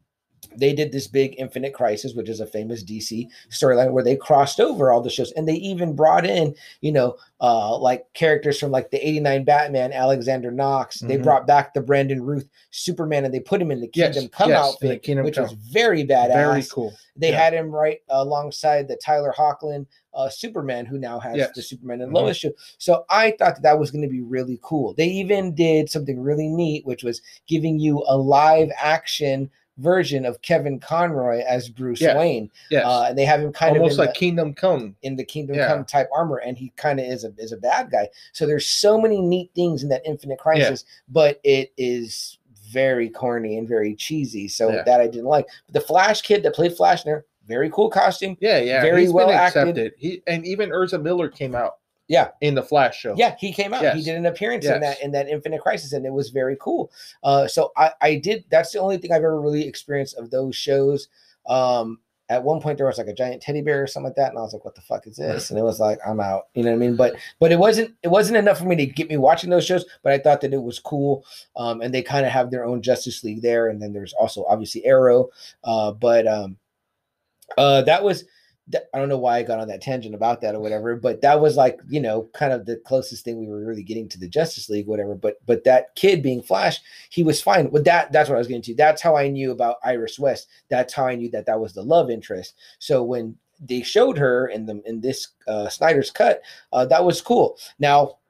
They did this big Infinite Crisis, which is a famous D C storyline where they crossed over all the shows, and they even brought in, you know, uh, like characters from like the eighty-nine Batman, Alexander Knox. Mm-hmm. They brought back the Brandon Ruth Superman, and they put him in the Kingdom yes, Come yes, outfit, Kingdom which Come. was very badass. Very cool. They yeah. had him right alongside the Tyler Hoechlin uh, Superman, who now has yes. the Superman and mm-hmm. Lois show. So I thought that, that was going to be really cool. They even did something really neat, which was giving you a live action version of Kevin Conroy as Bruce yeah. Wayne. Yes. Uh, and they have him kind almost of like the, Kingdom Come in the Kingdom yeah. Come type armor, and he kind of is a is a bad guy. So there's so many neat things in that Infinite Crisis, yeah. but it is very corny and very cheesy. So yeah. that I didn't like. But the Flash kid that played Flash there, very cool costume. Yeah, yeah, very He's well been acted. accepted. He and even Urza Miller came out. Yeah, in the Flash show. Yeah, he came out. Yes. He did an appearance yes. in that in that Infinite Crisis, and it was very cool. Uh, so I I did. That's the only thing I've ever really experienced of those shows. Um, at one point there was like a giant teddy bear or something like that, and I was like, what the fuck is this? And it was like, I'm out. You know what I mean? But but it wasn't it wasn't enough for me to get me watching those shows, but I thought that it was cool. Um, and they kind of have their own Justice League there, and then there's also obviously Arrow. Uh, but um uh that was I don't know why I got on that tangent about that or whatever, but that was like, you know, kind of the closest thing we were really getting to the Justice League, whatever. But but that kid being Flash, he was fine with that. That's what I was getting to. That's how I knew about Iris West. That's how I knew that that was the love interest. So when they showed her in the in this uh, Snyder's cut, uh, that was cool. Now,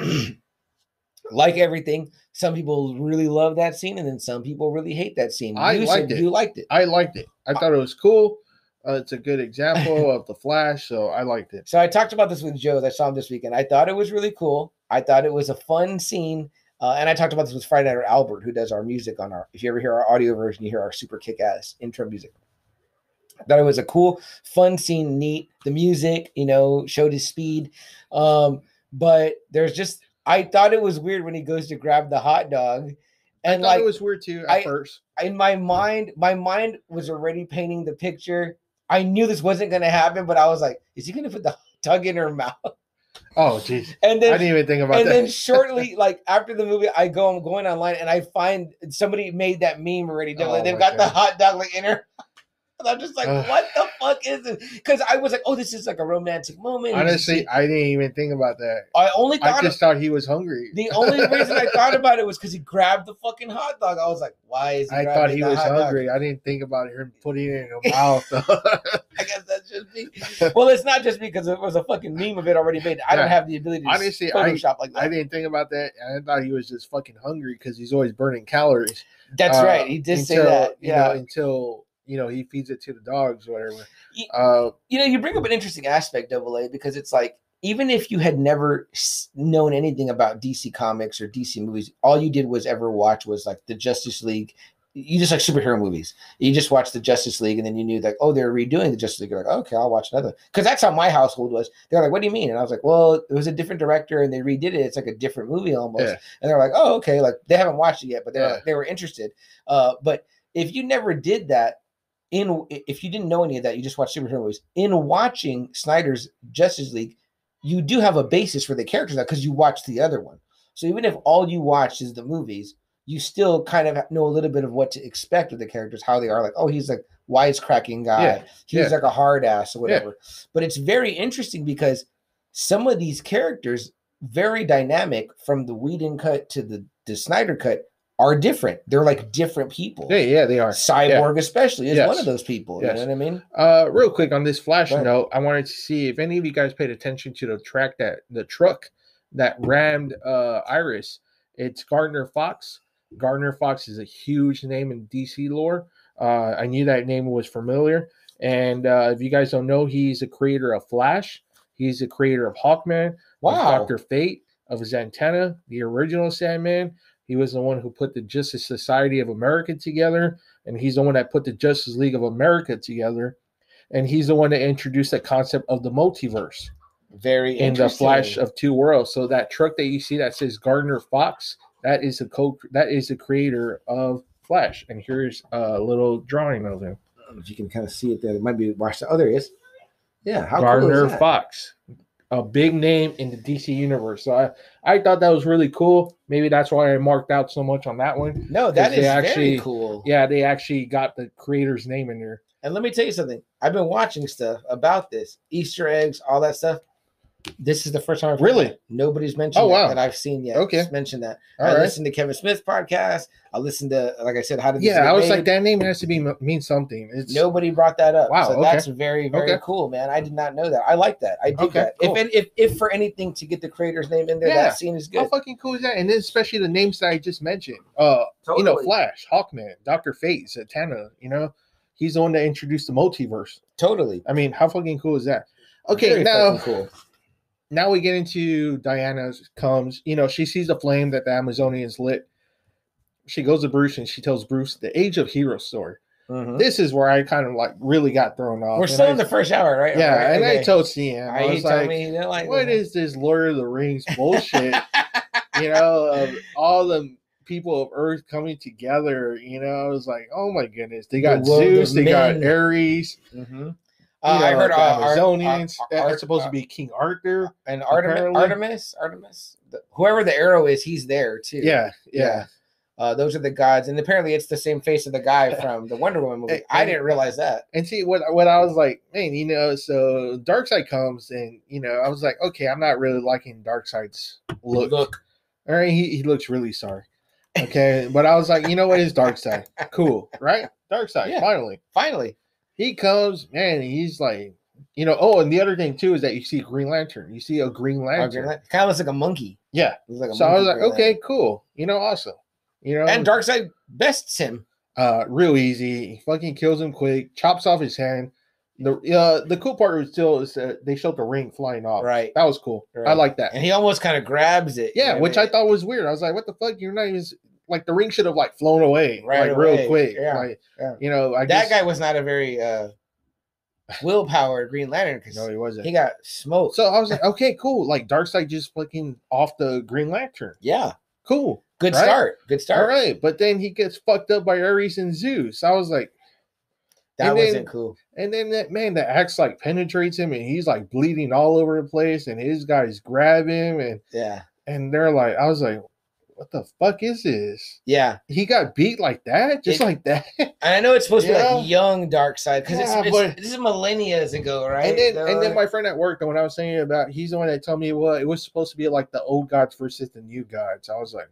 like everything, some people really love that scene, and then some people really hate that scene. I you liked said it. You liked it. I liked it. I thought it was cool. Uh, it's a good example of the Flash, so I liked it. So I talked about this with Joe. I saw him this weekend. I thought it was really cool. I thought it was a fun scene. Uh, and I talked about this with Friday Night Albert, who does our music on our, if you ever hear our audio version, you hear our super kick-ass intro music. I thought it was a cool, fun scene, neat. The music, you know, showed his speed. Um, but there's just, I thought it was weird when he goes to grab the hot dog. And I thought like, it was weird too at I, first. In my mind, my mind was already painting the picture. I knew this wasn't going to happen, but I was like, is he going to put the hot dog in her mouth? Oh, geez. And then, I didn't even think about and that. And then shortly, like after the movie, I go, I'm going online and I find somebody made that meme already. They're Oh like, they've my got God. the hot dog like in her. And I'm just like, Ugh. what the fuck is it? Because I was like, oh, this is like a romantic moment. Honestly, I didn't even think about that. I only thought I just of, thought he was hungry. the only reason I thought about it was because he grabbed the fucking hot dog. I was like, why is he I thought grabbing he the was hot dog? hungry. I didn't think about him putting it in her mouth. I guess that's just me. Well, it's not just because it was a fucking meme of it already made. I Yeah. don't have the ability to Honestly, Photoshop like that. I didn't think about that. I thought he was just fucking hungry because he's always burning calories. That's Uh, right. He did until, say that. you Yeah. know, until you know he feeds it to the dogs or whatever. You, Uh, you know, you bring up an interesting aspect, Double A, because it's like, even if you had never s- known anything about D C Comics or D C movies, all you did was ever watch was like the Justice League. You just like superhero movies. You just watched the Justice League, and then you knew like, oh, they're redoing the Justice League. You're like, okay, I'll watch another. Because that's how my household was. They're like, what do you mean? And I was like, well, it was a different director, and they redid it. It's like a different movie almost. Yeah. And they're like, oh, okay. Like they haven't watched it yet, but they're Yeah. like, they were interested. Uh, but if you never did that, in if you didn't know any of that, you just watched superhero movies. In watching Snyder's Justice League, you do have a basis for the characters because you watched the other one. So even if all you watched is the movies, you still kind of know a little bit of what to expect of the characters, how they are. Like, oh, he's like wisecracking guy. Yeah, He's yeah. like a hard ass or whatever. Yeah. But it's very interesting because some of these characters, very dynamic from the Whedon cut to the, the Snyder cut, are different. They're like different people. yeah, yeah, they are. Cyborg especially is Yes. one of those people. Yes. You know what I mean? Uh, real quick on this Flash Go ahead. note, I wanted to see if any of you guys paid attention to the track that the truck that rammed uh, Iris. It's Gardner Fox. Gardner Fox is a huge name in D C lore. Uh, I knew that name was familiar. And uh, if you guys don't know, he's the creator of Flash. He's the creator of Hawkman. Wow. Of Doctor Fate, of Zatanna, the original Sandman. He was the one who put the Justice Society of America together, and he's the one that put the Justice League of America together, and he's the one that introduced the concept of the multiverse Very in the interesting. Flash of Two Worlds. So that truck that you see that says Gardner Fox, that is the co that is the creator of Flash. And here's a little drawing of him. I don't know if you can kind of see it there. It might be watched. Oh, there he is. Yeah, how Gardner cool is that? Fox, a big name in the D C universe. So I, I thought that was really cool. Maybe that's why I marked out so much on that one. No, that 'Cause is they actually- very cool. Yeah, they actually got the creator's name in there. And let me tell you something. I've been watching stuff about this, Easter eggs, all that stuff. This is the first time I've heard Really? that. Nobody's mentioned Oh, that, wow. that I've seen yet. Okay. Just mentioned that. All I right. listened to Kevin Smith's podcast. I listened to, like I said, how did this Yeah, get I was made? like, that name has to be mean something. It's Nobody brought that up. Wow, So okay. that's very, very Okay. cool, man. I did not know that. I like that. I dig Okay, that. cool. If, if if for anything to get the creator's name in there, Yeah. that scene is How good. fucking cool is that? And then especially the names that I just mentioned. Uh, you know, Totally. Flash, Hawkman, Doctor Fate, Zatanna. You know, he's the one that introduced the multiverse. Totally. I mean, how fucking cool is that? Okay, Very now fucking cool. now we get into Diana's comes. You know, she sees the flame that the Amazonians lit. She goes to Bruce and she tells Bruce the Age of Heroes story. Mhm. This is where I kind of like really got thrown off. We're And still I- in the first hour, right? yeah, Right, and I okay. told C M, I I you was told like, me you didn't like what this. is this Lord of the Rings bullshit? You know, of all the people of Earth coming together. You know, I was like, oh my goodness, they got The world Zeus, of they men. got Ares. Mm-hmm. You Uh, I know, heard the uh, Ar- Amazonians. Ar- That's Ar- supposed Ar- to be King Arthur. and Artemis, apparently. Artemis, Artemis, the, whoever the arrow is, he's there too. Yeah, yeah. Uh, those are the gods, and apparently it's the same face of the guy from the Wonder Woman movie. And- I and- didn't realize that. And see what what I was like, man, you know, so Darkseid comes and you know, I was like, okay, I'm not really liking Darkseid's look. Look. All right, he, he looks really sorry. Okay, but I was like, you know what, it's Darkseid. Cool, right? Darkseid, Yeah. finally. Finally, He comes, man, he's like, you know, oh, and the other thing too is that you see Green Lantern. You see a Green Lantern. kind of looks like a monkey. Yeah. Looks like a So I was monkey like, Green okay, cool. You know, awesome. You know, Lantern. And Darkseid bests him. uh, real easy. He fucking kills him quick, chops off his hand. The uh, the cool part was still is that they showed the ring flying off. Right. That was cool. Right. I like that. And he almost kind of grabs it. Yeah, you know which what I thought was weird. I was like, what the fuck? You're not even like the ring should have like flown away Right like real away. quick. Yeah, Like, yeah. you know, I that guess, guy was not a very uh, willpower Green Lantern because No, he wasn't. he got smoked. So I was like, okay, cool. Like Darkseid just fucking off the Green Lantern. yeah, Cool. good Right? start. Good start. All right. But then he gets fucked up by Ares and Zeus. I was like, That And then- wasn't cool. and then that man, the axe like penetrates him and he's like bleeding all over the place and his guys grab him and Yeah, and they're like, I was like, what the fuck is this? yeah. He got beat like that? Just It- like that? And I know it's supposed to be Yeah. like young Darkseid because Yeah, it's, but- it's this is millennia ago, right? And then So, and then my friend at work, the one I was saying about, he's the one that told me, well, it was supposed to be like the old gods versus the new gods. I was like,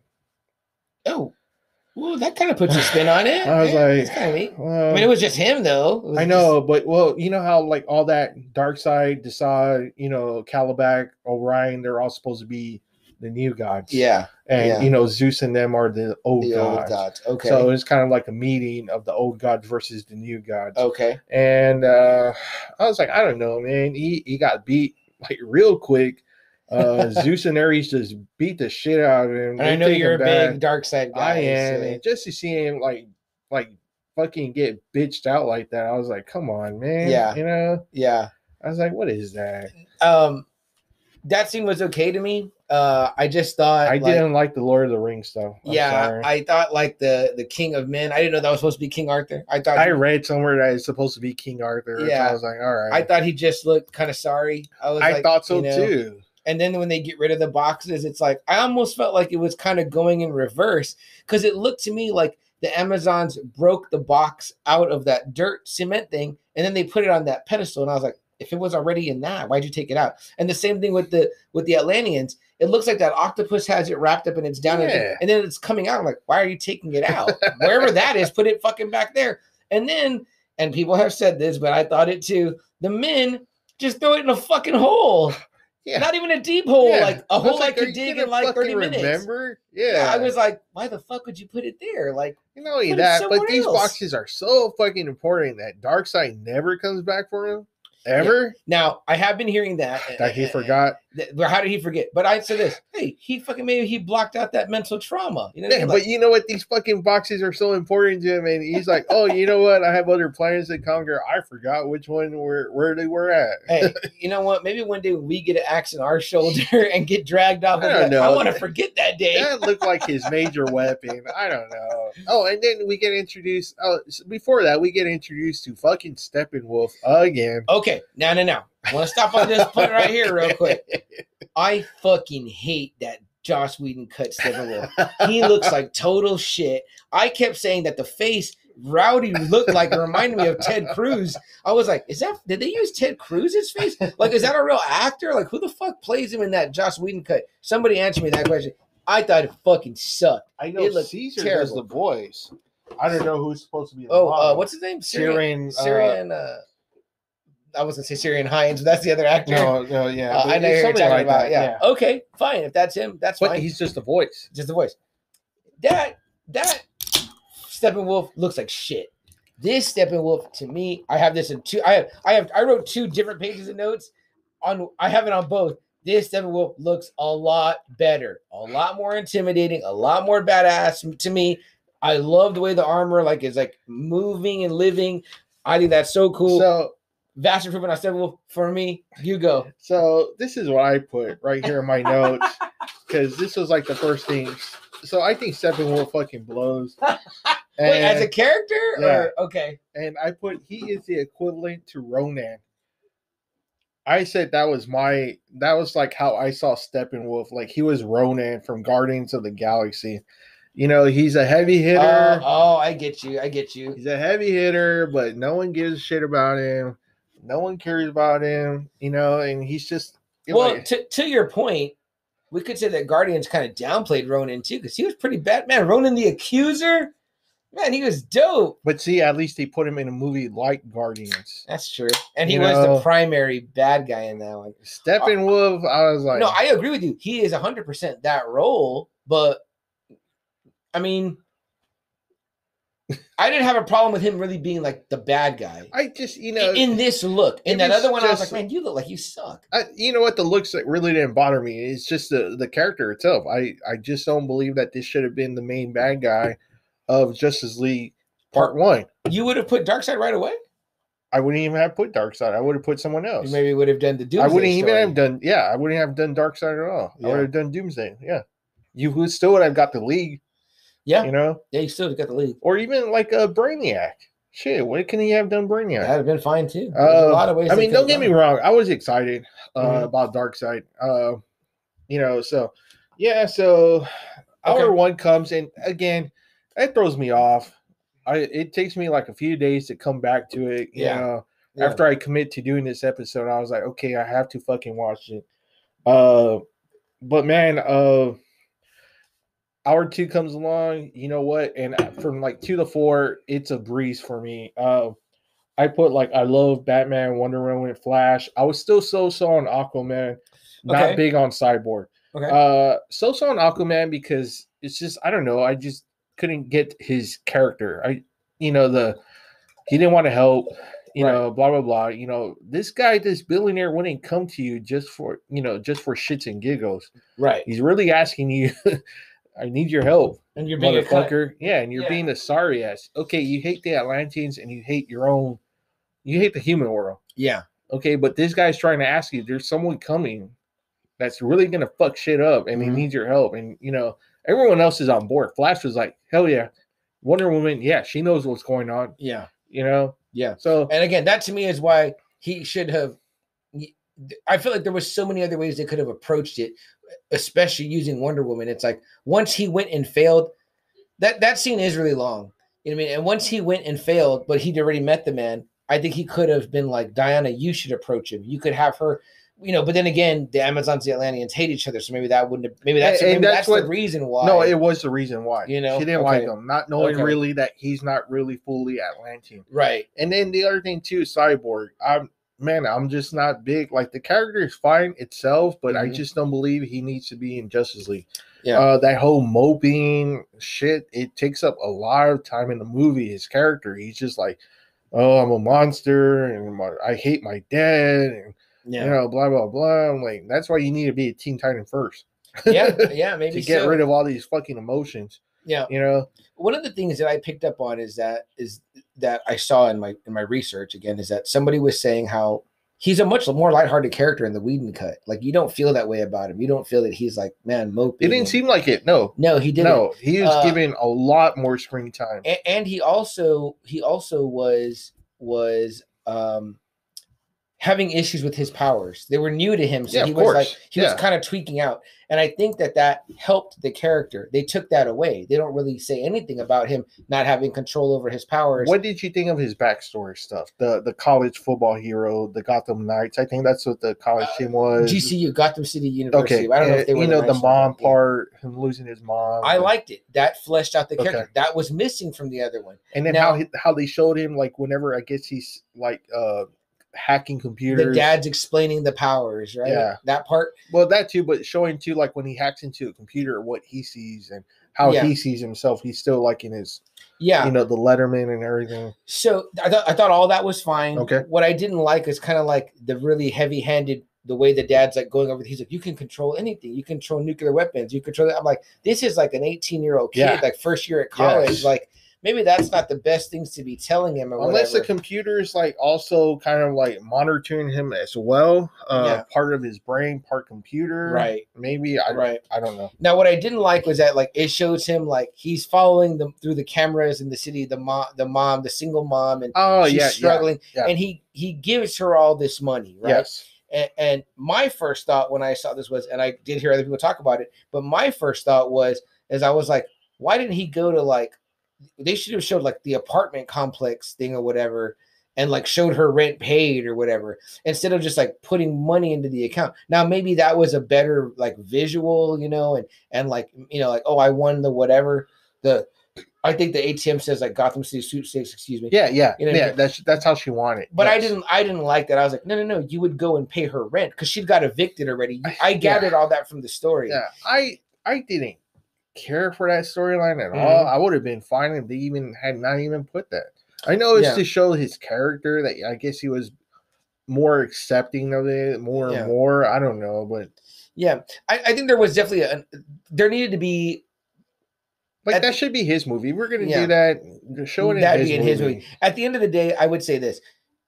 oh, well, that kind of puts a spin on it. I was Yeah, like, it's kind of neat. well, I mean, it was just him though. It was I know, but well, you know how like all that Darkseid, Desaad, you know, Calabac, Orion, they're all supposed to be the new gods. just- yeah, And yeah. you know, Zeus and them are the old the gods. old gods. Okay, So it's kind of like a meeting of the old gods versus the new gods. okay. And uh I was like, I don't know, man. He he got beat like real quick. Uh Zeus and Ares just beat the shit out of him. And I They know take you're a him back. big Darkseid guy. I am, so- and just to see him like like fucking get bitched out like that, I was like, come on, man. Yeah. You know? yeah. I was like, what is that? Um, that scene was okay to me. Uh, I just thought I like, didn't like the Lord of the Rings stuff. I'm yeah, sorry. I thought like the the King of Men. I didn't know that was supposed to be King Arthur. I thought I he, read somewhere that it's supposed to be King Arthur. Yeah. So Yeah. I was like, all right. I thought he just looked kind of sorry. I was I like, thought so you know, too. And then when they get rid of the boxes, it's like I almost felt like it was kind of going in reverse because it looked to me like the Amazons broke the box out of that dirt cement thing and then they put it on that pedestal. And I was like, if it was already in that, why'd you take it out? And the same thing with the with the Atlanteans. It looks like that octopus has it wrapped up and it's down, Yeah. and then it's coming out. I'm like, why are you taking it out? Wherever that is, put it fucking back there. And then, and people have said this, but I thought it too. The men just throw it in a fucking hole. Yeah. Not even a deep hole, Yeah. like a I was hole I like, are could you dig gonna in like thirty fucking minutes. Remember? Yeah, Yeah. I was like, why the fuck would you put it there? Like, You know, only Put it that, but somewhere these else. boxes are so fucking important that Darkseid never comes back for him. Ever? now I have been hearing that. That he forgot. That- But how did he forget? But I said this, hey, he fucking maybe he blocked out that mental trauma. You know what I Yeah, mean? but Like, you know what? These fucking boxes are so important to him, and he's like, "Oh, you know what? I have other planets to conquer. I forgot which one where where they were at." hey, you know what? Maybe one day we get an axe in our shoulder and get dragged off. I and be don't like, know. I want to forget that day. That looked like his major weapon. I don't know. Oh, and then we get introduced. Oh, s- before that, we get introduced to fucking Steppenwolf again. Okay, now, now, now. I want to stop on this point right here, real quick. I fucking hate that Joss Whedon cut Steppenwolf. He looks like total shit. I kept saying that the face Rowdy looked like it reminded me of Ted Cruz. I was like, is that did they use Ted Cruz's face? Like, is that a real actor? Like, who the fuck plays him in that Joss Whedon cut? Somebody answer me that question. I thought it fucking sucked. I know It looked Caesar terrible. does the voice. I don't know who's supposed to be. The Oh, uh, mom. what's his name? Syrian? Syrian. Uh, I wasn't say Syrian Hines, but that's the other actor. No, no, yeah. Uh, but I know it's who you're something talking like about. that, Yeah. Okay, fine. If that's him, that's But fine. he's just a voice. Just the voice. That that Steppenwolf looks like shit. This Steppenwolf to me, I have this in two. I have I have I wrote two different pages of notes on. I have it on both. This Steppenwolf looks a lot better, a lot more intimidating, a lot more badass to me. I love the way the armor like is like moving and living. I think that's so cool. So, Vast improvement on Steppenwolf for me. You go. so this is what I put right here in my notes because this was like the first thing. so I think Steppenwolf fucking blows. Wait, as a character? Yeah. Or okay. And I put he is the equivalent to Ronan. I said that was my that was like how I saw Steppenwolf. Like he was Ronan from Guardians of the Galaxy. You know, he's a heavy hitter. Uh, oh, I get you. I get you. He's a heavy hitter, but no one gives a shit about him. No one cares about him, you know, and he's just well, like, to, to your point, we could say that Guardians kind of downplayed Ronan too, because he was pretty bad. Man, Ronan the Accuser, man, he was dope. But see, at least they put him in a movie like Guardians. That's true. And he You was know, the primary bad guy in that one. Steppenwolf, I was like, no, I agree with you. He is one hundred percent that role, but I mean, I didn't have a problem with him really being like the bad guy. I just, you know, in this look. In that was other one, I was just- like, man, you look like you suck. I, you know what? The looks that really didn't bother me. It's just the, the character itself. I, I just don't believe that this should have been the main bad guy of Justice League Part One. You would have put Darkseid right away? I wouldn't even have put Darkseid. I would have put someone else. You maybe would have done the Doomsday I wouldn't even story. have done. Yeah, I wouldn't have done Darkseid at all. Yeah. I would have done Doomsday. Yeah, you would still would have got the League. Yeah, you know. Yeah, you still got the League, or even like a Brainiac. Shit, what can he have done Brainiac? That'd have been fine too. Uh, There's a lot of ways. I they mean, could don't have get done me it. wrong. I was excited uh, Mhm. about Darkseid. Uh, you know, so yeah. So hour Okay. one comes, and again, that throws me off. I it takes me like a few days to come back to it. You Yeah. know, Yeah. after I commit to doing this episode, I was like, okay, I have to fucking watch it. Uh, but man, uh. Hour two comes along, you know what? And from like two to four, it's a breeze for me. Uh, I put like I love Batman, Wonder Woman, Flash. I was still so-so on Aquaman, not Okay. big on Cyborg. Okay. Uh, so-so on Aquaman because it's just I don't know. I just couldn't get his character. I, you know, the he didn't want to help. You Right. know, blah blah blah. You know, this guy, this billionaire, wouldn't come to you just for you know just for shits and giggles. Right. He's really asking you. I need your help, And you're being a cunt. motherfucker. Yeah, and you're Yeah. being a sorry ass. Okay, you hate the Atlanteans and you hate your own, you hate the human world. Yeah. Okay, but this guy's trying to ask you, there's someone coming that's really gonna fuck shit up and Mhm. he needs your help. And you know, everyone else is on board. Flash was like, hell yeah. Wonder Woman, yeah, she knows what's going on. Yeah. You know? Yeah. So And again, that to me is why he should have. I feel like there was so many other ways they could have approached it, especially using Wonder Woman. It's like once he went and failed, that that scene is really long. You know what I mean? And once he went and failed, but he'd already met the man, I think he could have been like, Diana, you should approach him. You could have her, you know. But then again, the Amazons, the Atlanteans hate each other, so maybe that wouldn't have. Maybe that's And- maybe and that's, that's what- the reason why. no, it was the reason why. You know? She didn't Okay. like him, not knowing Okay. really that he's not really fully Atlantean. right. And then the other thing too, Cyborg. I'm man, I'm just not big. Like the character is fine itself, but I Mhm. just don't believe he needs to be in Justice League. Yeah. Uh, that whole moping shit, it takes up a lot of time in the movie. His character, he's just like, oh, I'm a monster, and my, I hate my dad, and Yeah. you know, blah blah blah. I'm like, that's why you need to be a Teen Titan first. yeah. Yeah. Maybe to get so. rid of all these fucking emotions. Yeah. You know, One of the things that I picked up on is that is that I saw in my in my research again is that somebody was saying how he's a much more lighthearted character in the Whedon cut. Like you don't feel that way about him. You don't feel that he's like man moping. it didn't and- seem like it. No, No, he didn't. no, he was Uh, given a lot more screen time. And, and he also he also was was um having issues with his powers. They were new to him, so Yeah, he of was course. like he was Yeah. kind of tweaking out. And I think that that helped the character. They took that away. They don't really say anything about him not having control over his powers. What did you think of his backstory stuff? The the college football hero, the Gotham Knights. I think that's what the college team was. G C U, Gotham City University. Okay, I don't know uh, if they were you know the nice or mom not. Yeah. part, him losing his mom. I liked it. That fleshed out the Okay. character. That was missing from the other one. and then now- how he, how they showed him like whenever I guess he's like uh hacking computers. The dad's explaining the powers, right? Yeah. That part. Well, that too, but showing too like when he hacks into a computer, what he sees and how Yeah. he sees himself. He's still like in his, Yeah. you know, the Letterman and everything. So I thought I thought all that was fine. Okay. What I didn't like is kind of like the really heavy-handed the way the dad's like going over. He's like, you can control anything. You control nuclear weapons. You control. I'm like, this is like an eighteen-year-old kid, Yeah. like first year at college. Yes. Like, maybe that's not the best things to be telling him or Unless whatever. the computer is like also kind of like monitoring him as well. Uh, Yeah. Part of his brain, part computer. Right. Maybe. I, Right. I don't know. Now, what I didn't like was that like it shows him like he's following them through the cameras in the city, the mom, the mom, the single mom, and Oh, she's yeah, struggling, yeah, yeah. and he he gives her all this money, right? Yes. And, and my first thought when I saw this was, and I did hear other people talk about it, but my first thought was, is I was like, why didn't he go to like, they should have showed like the apartment complex thing or whatever, and like showed her rent paid or whatever, instead of just like putting money into the account. Now, maybe that was a better like visual, you know, and, and like, you know, like, oh, I won the whatever, the, I think the A T M says like Gotham City sweepstakes, excuse me. Yeah, yeah, You know what I yeah. mean? That's that's how she wanted. But I Yes. didn't, I didn't like that. I was like, no, no, no. You would go and pay her rent because she'd got evicted already. I gathered all that from the story. Yeah, I I didn't care for that storyline at Mhm. all. I would have been fine if they even had not even put that. I know it's Yeah. to show his character that I guess he was more accepting of it, more Yeah. and more. I don't know, but Yeah, I, I think there was definitely a, there needed to be like At that the- should be his movie. We're gonna Yeah. do that. Show it in, that'd his, be in movie. his movie. At the end of the day, I would say this: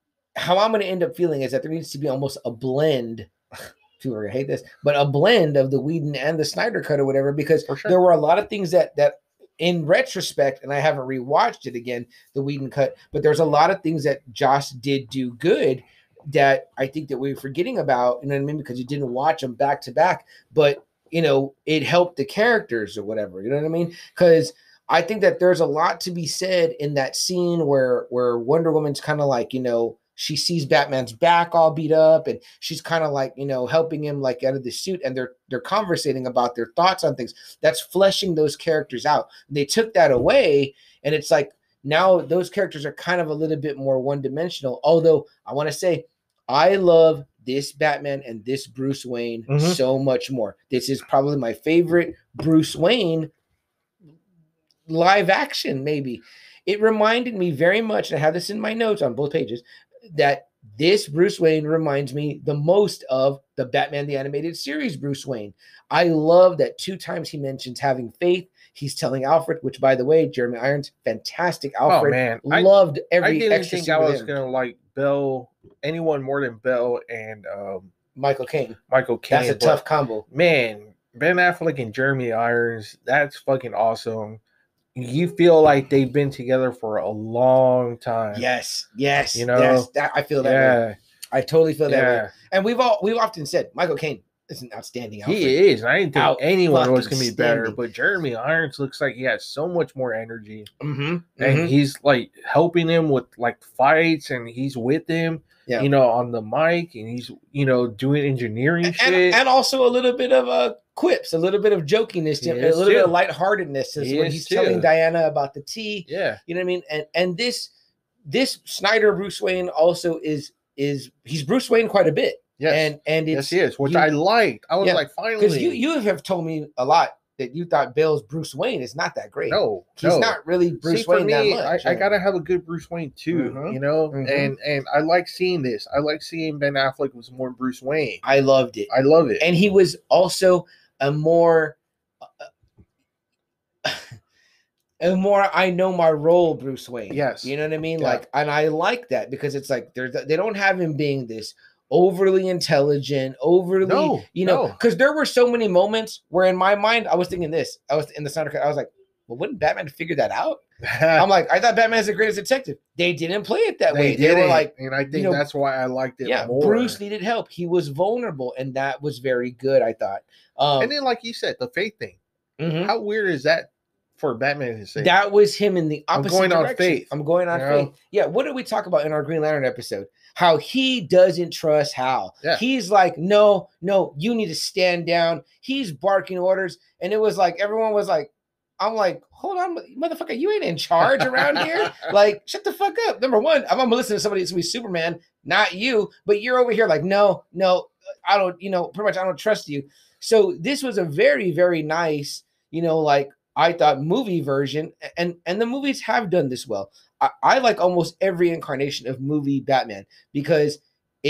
how I'm going to end up feeling is that there needs to be almost a blend. People are gonna hate this, but a blend of the Whedon and the Snyder Cut or whatever, because For sure. there were a lot of things that that in retrospect, and I haven't rewatched it again, the Whedon Cut, but there's a lot of things that Joss did do good that I think that we're forgetting about, you know what I mean? Because you didn't watch them back to back, but you know, it helped the characters or whatever, you know what I mean? Because I think that there's a lot to be said in that scene where where Wonder Woman's kind of like, you know, she sees Batman's back all beat up and she's kind of like, you know, helping him like out of the suit, and they're they're conversating about their thoughts on things. That's fleshing those characters out. They took that away, and it's like now those characters are kind of a little bit more one-dimensional. Although I want to say I love this Batman and this Bruce Wayne Mhm. so much more. This is probably my favorite Bruce Wayne live action, maybe. It reminded me very much, and I have this in my notes on both pages, that this Bruce Wayne reminds me the most of the Batman the Animated Series Bruce Wayne. I love that two times he mentions having faith. He's telling Alfred, which by the way, Jeremy Irons, fantastic Alfred. Oh man, I, Loved I every didn't extra think scene I with was him. gonna like Bell anyone more than Bell and um, Michael Caine. Michael Caine. That's a but, tough combo. man. Ben Affleck and Jeremy Irons, that's fucking awesome. You feel like they've been together for a long time. Yes, yes, You know? yes. That, I feel that yeah, way. I totally feel that way. yeah. And we've all we've often said Michael Caine is an outstanding Alfred. He is. I didn't think Out anyone was fucking gonna be better, standing. but Jeremy Irons looks like he has so much more energy, Mm-hmm. and he's like helping him with like fights, and he's with him, Yeah. you know, on the mic, and he's you know doing engineering and, shit. and also a little bit of uh, quips, a little bit of jokiness, He a is little bit of too. lightheartedness is He when is he's too. telling Diana about the tea. yeah, You know what I mean? And and this this Snyder Bruce Wayne also is is he's Bruce Wayne quite a bit. yes, And and yes, it's he is, which you- I liked. I was Yeah, like, finally, because you you have told me a lot that you thought Bale's Bruce Wayne is not that great. no, he's no. not really Bruce See, for Wayne me, that much. I, I yeah. gotta have a good Bruce Wayne too, Mhm. you know, Mhm. and and I like seeing this. I like seeing Ben Affleck was more Bruce Wayne. I loved it. I love it. And he was also a more a more I know my role Bruce Wayne. Yes. You know what I mean? Yeah. Like, and I like that because it's like they're they don't have him being this overly intelligent, overly, No, you know, no. because there were so many moments where in my mind I was thinking this. I was in the Snyder Cut, I was like, well, wouldn't Batman figure that out? I'm like, I thought Batman's the greatest detective. They didn't play it that way. They were didn't, like, and I think you know, that's why I liked it yeah, more. Bruce needed help. He was vulnerable, and that was very good, I thought. Um, and then, like you said, the faith thing. mhm. How weird is that for Batman to say? That was him in the I'm opposite going on direction. faith, I'm going on you know? faith. Yeah. What did we talk about in our Green Lantern episode? How he doesn't trust Hal. Yeah. He's like, no, no, you need to stand down. He's barking orders. And it was like, everyone was like, I'm like, hold on, motherfucker, you ain't in charge around here. Like, shut the fuck up. Number one, I'm gonna listen to somebody that's gonna be Superman, not you, but you're over here like, no, no, I don't, you know, pretty much I don't trust you. So this was a very, very nice, you know, like I thought movie version, and and the movies have done this well. I, I like almost every incarnation of movie Batman because it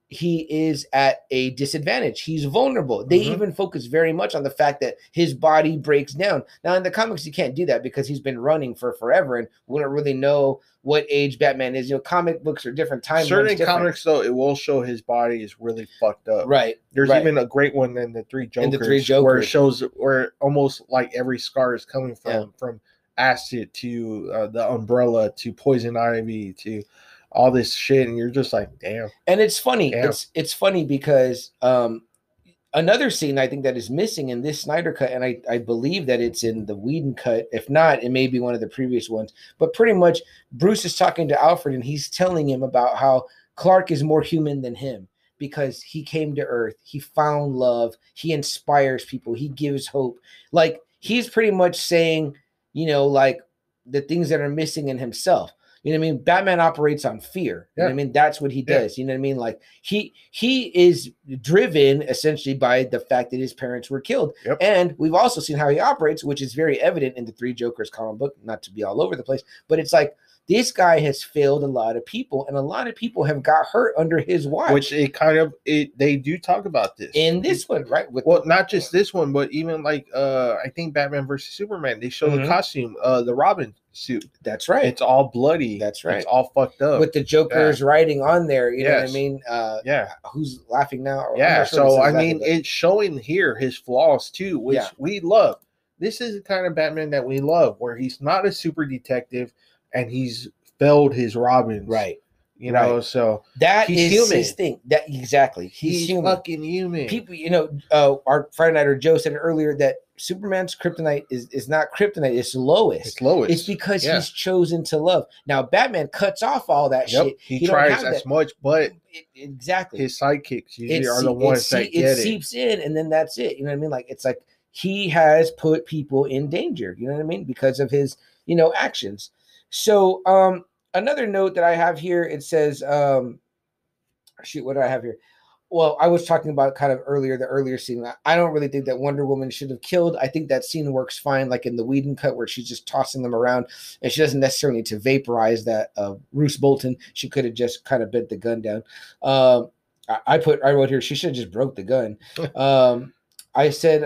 he is at a disadvantage. He's vulnerable. They Mhm. even focus very much on the fact that his body breaks down. Now, in the comics, you can't do that because he's been running for forever, and we don't really know what age Batman is. You know, comic books are different timelines. Certain different. comics, though, it will show his body is really fucked up. Right. There's right. even a great one in the Three Jokers, In the Three where it Jokers. shows where almost like every scar is coming from Yeah. from acid to uh, the umbrella to poison ivy to all this shit, and you're just like, damn. And it's funny. Damn. It's it's funny because um, another scene I think that is missing in this Snyder cut, and I, I believe that it's in the Whedon cut. If not, it may be one of the previous ones. But pretty much, Bruce is talking to Alfred, and he's telling him about how Clark is more human than him because he came to Earth, he found love, he inspires people, he gives hope. Like, he's pretty much saying, you know, like the things that are missing in himself. You know what I mean? Batman operates on fear. You Yeah. know what I mean? That's what he Yeah. does. You know what I mean? Like he he is driven essentially by the fact that his parents were killed. Yep. And we've also seen how he operates, which is very evident in the Three Jokers comic book, not to be all over the place, but it's like this guy has failed a lot of people, and a lot of people have got hurt under his watch. Which it kind of it they do talk about this in this one, right? With Well, not just this one, but even like uh I think Batman versus Superman, they show Mhm. the costume, uh the Robin suit. that's right. It's all bloody. That's right. It's all fucked up. with the Joker's writing on there, you know what I Yes. mean? Uh, yeah. who's laughing now? I'm Yeah. not sure if it So says I laughing, mean, but- it's showing here his flaws too, which Yeah. we love. This is the kind of Batman that we love, where he's not a super detective and he's failed his Robins. right. You know, Right. so That He's is human. his thing. That exactly. He's, he's, human. fucking human. People, you know, uh, our Friday Nighter Joe said it earlier that Superman's kryptonite is, is not kryptonite, it's Lois. It's Lois. It's because Yeah. he's chosen to love. Now, Batman cuts off all that Yep. shit. He don't tries have as that. much, but It- exactly. his sidekicks usually It are see- the it ones see- that it get it. seeps in, and then that's it. You know what I mean? Like, it's like he has put people in danger. You know what I mean? Because of his, you know, actions. So, um, another note that I have here, it says, um, shoot, what do I have here? Well, I was talking about kind of earlier, the earlier scene. I don't really think that Wonder Woman should have killed. I think that scene works fine, like in the Whedon cut where she's just tossing them around, and she doesn't necessarily need to vaporize that uh, Bruce Bolton. She could have just kind of bent the gun down. Um, I, I put, I wrote here, she should have just broke the gun. um, I said,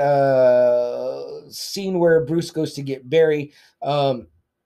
uh, scene where Bruce goes to get Barry. Um,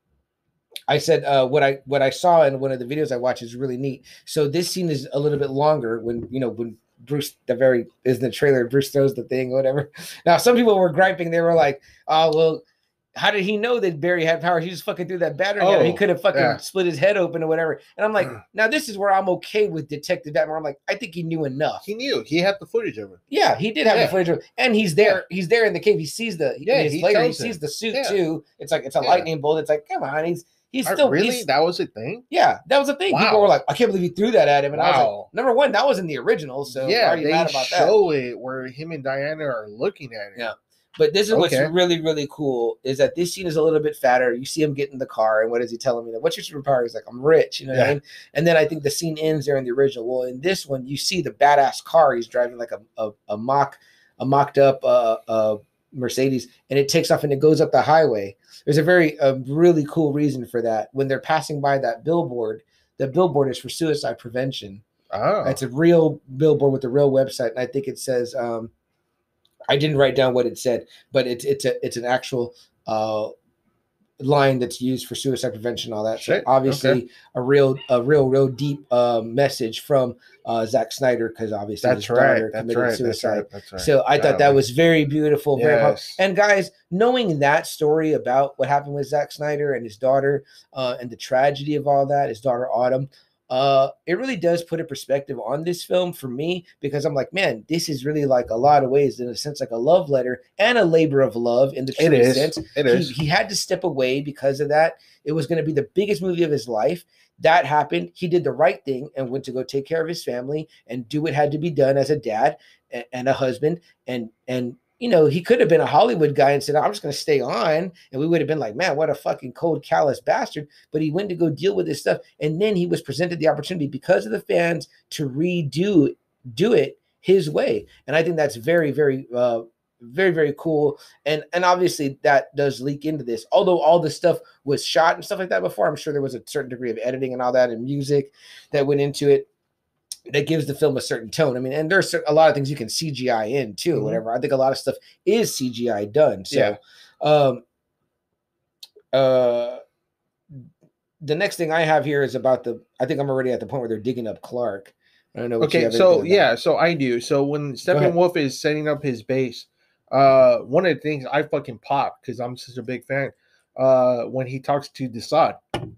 I said uh, what I what I saw in one of the videos I watched is really neat. So this scene is a little bit longer when you know when Bruce the very is in the trailer. Bruce throws the thing, or whatever. Now some people were griping. They were like, "Oh well, how did he know that Barry had powers? He just fucking threw that battery. at him. He Oh, could have fucking yeah. split his head open or whatever." And I'm like, now this is where I'm okay with Detective Batman. I'm like, I think he knew enough. He knew. He had the footage of it. Yeah, he did have Yeah. the footage, of, and he's there. He's there in the cave. He sees the Yeah, yeah. he Later, he tells him. sees the suit Yeah. too. It's like it's a Yeah. lightning bolt. It's like, come on, he's he's Are- still really? he's- That was a thing? yeah, that was the thing. People Wow. were like, I can't believe he threw that at him. And I was Wow. like, number one, that was in the original. So why yeah, are you they mad about that? show it where him and Diana are looking at it. Yeah. But this is what's Okay. really, really cool is that this scene is a little bit fatter. You see him get in the car, and what is he telling me? Like, what's your superpower? He's like, I'm rich. You know what I Yeah. mean? And then I think the scene ends there in the original. Well, in this one, you see the badass car. He's driving like a a, a mock, a mocked up uh, uh, Mercedes, and it takes off and it goes up the highway. There's a very a really cool reason for that. When they're passing by that billboard, the billboard is for suicide prevention. Oh. It's a real billboard with a real website, and I think it says. Um, I didn't write down what it said, but it's it's a it's an actual uh, line that's used for suicide prevention, and all that. So Shit, obviously, okay. a real a real real deep uh, message from uh, Zack Snyder, because obviously That's his right. daughter That's committed right. That's suicide. right. That's right. So I thought that Golly. was very beautiful, very powerful. Yes. And guys, knowing that story about what happened with Zack Snyder and his daughter, uh, and the tragedy of all that, his daughter Autumn, uh, it really does put a perspective on this film for me, because I'm like, man, this is really like a lot of ways, in a sense, like a love letter and a labor of love in the It true is. sense. It He, is. he had to step away because of that. It was going to be the biggest movie of his life. That happened. He did the right thing and went to go take care of his family and do what had to be done as a dad and, and a husband. And, and, you know, he could have been a Hollywood guy and said, I'm just going to stay on. And we would have been like, man, what a fucking cold, callous bastard. But he went to go deal with this stuff. And then he was presented the opportunity because of the fans to redo do it his way. And I think that's very, very, uh, very, very cool. And and obviously that does leak into this. Although all this stuff was shot and stuff like that before, I'm sure there was a certain degree of editing and all that and music that went into it. that gives the film a certain tone. I mean, and there's a lot of things you can C G I in too, Mhm. whatever. I think a lot of stuff is C G I done. So, Yeah. um, uh, the next thing I have here is about the. I think I'm already at the point where they're digging up Clark. I don't know. What you Okay, have so anything about. yeah, so I do. So when ahead. Steppenwolf is setting up his base, uh, one of the things I fucking pop because I'm such a big fan. Uh, when he talks to Desaad,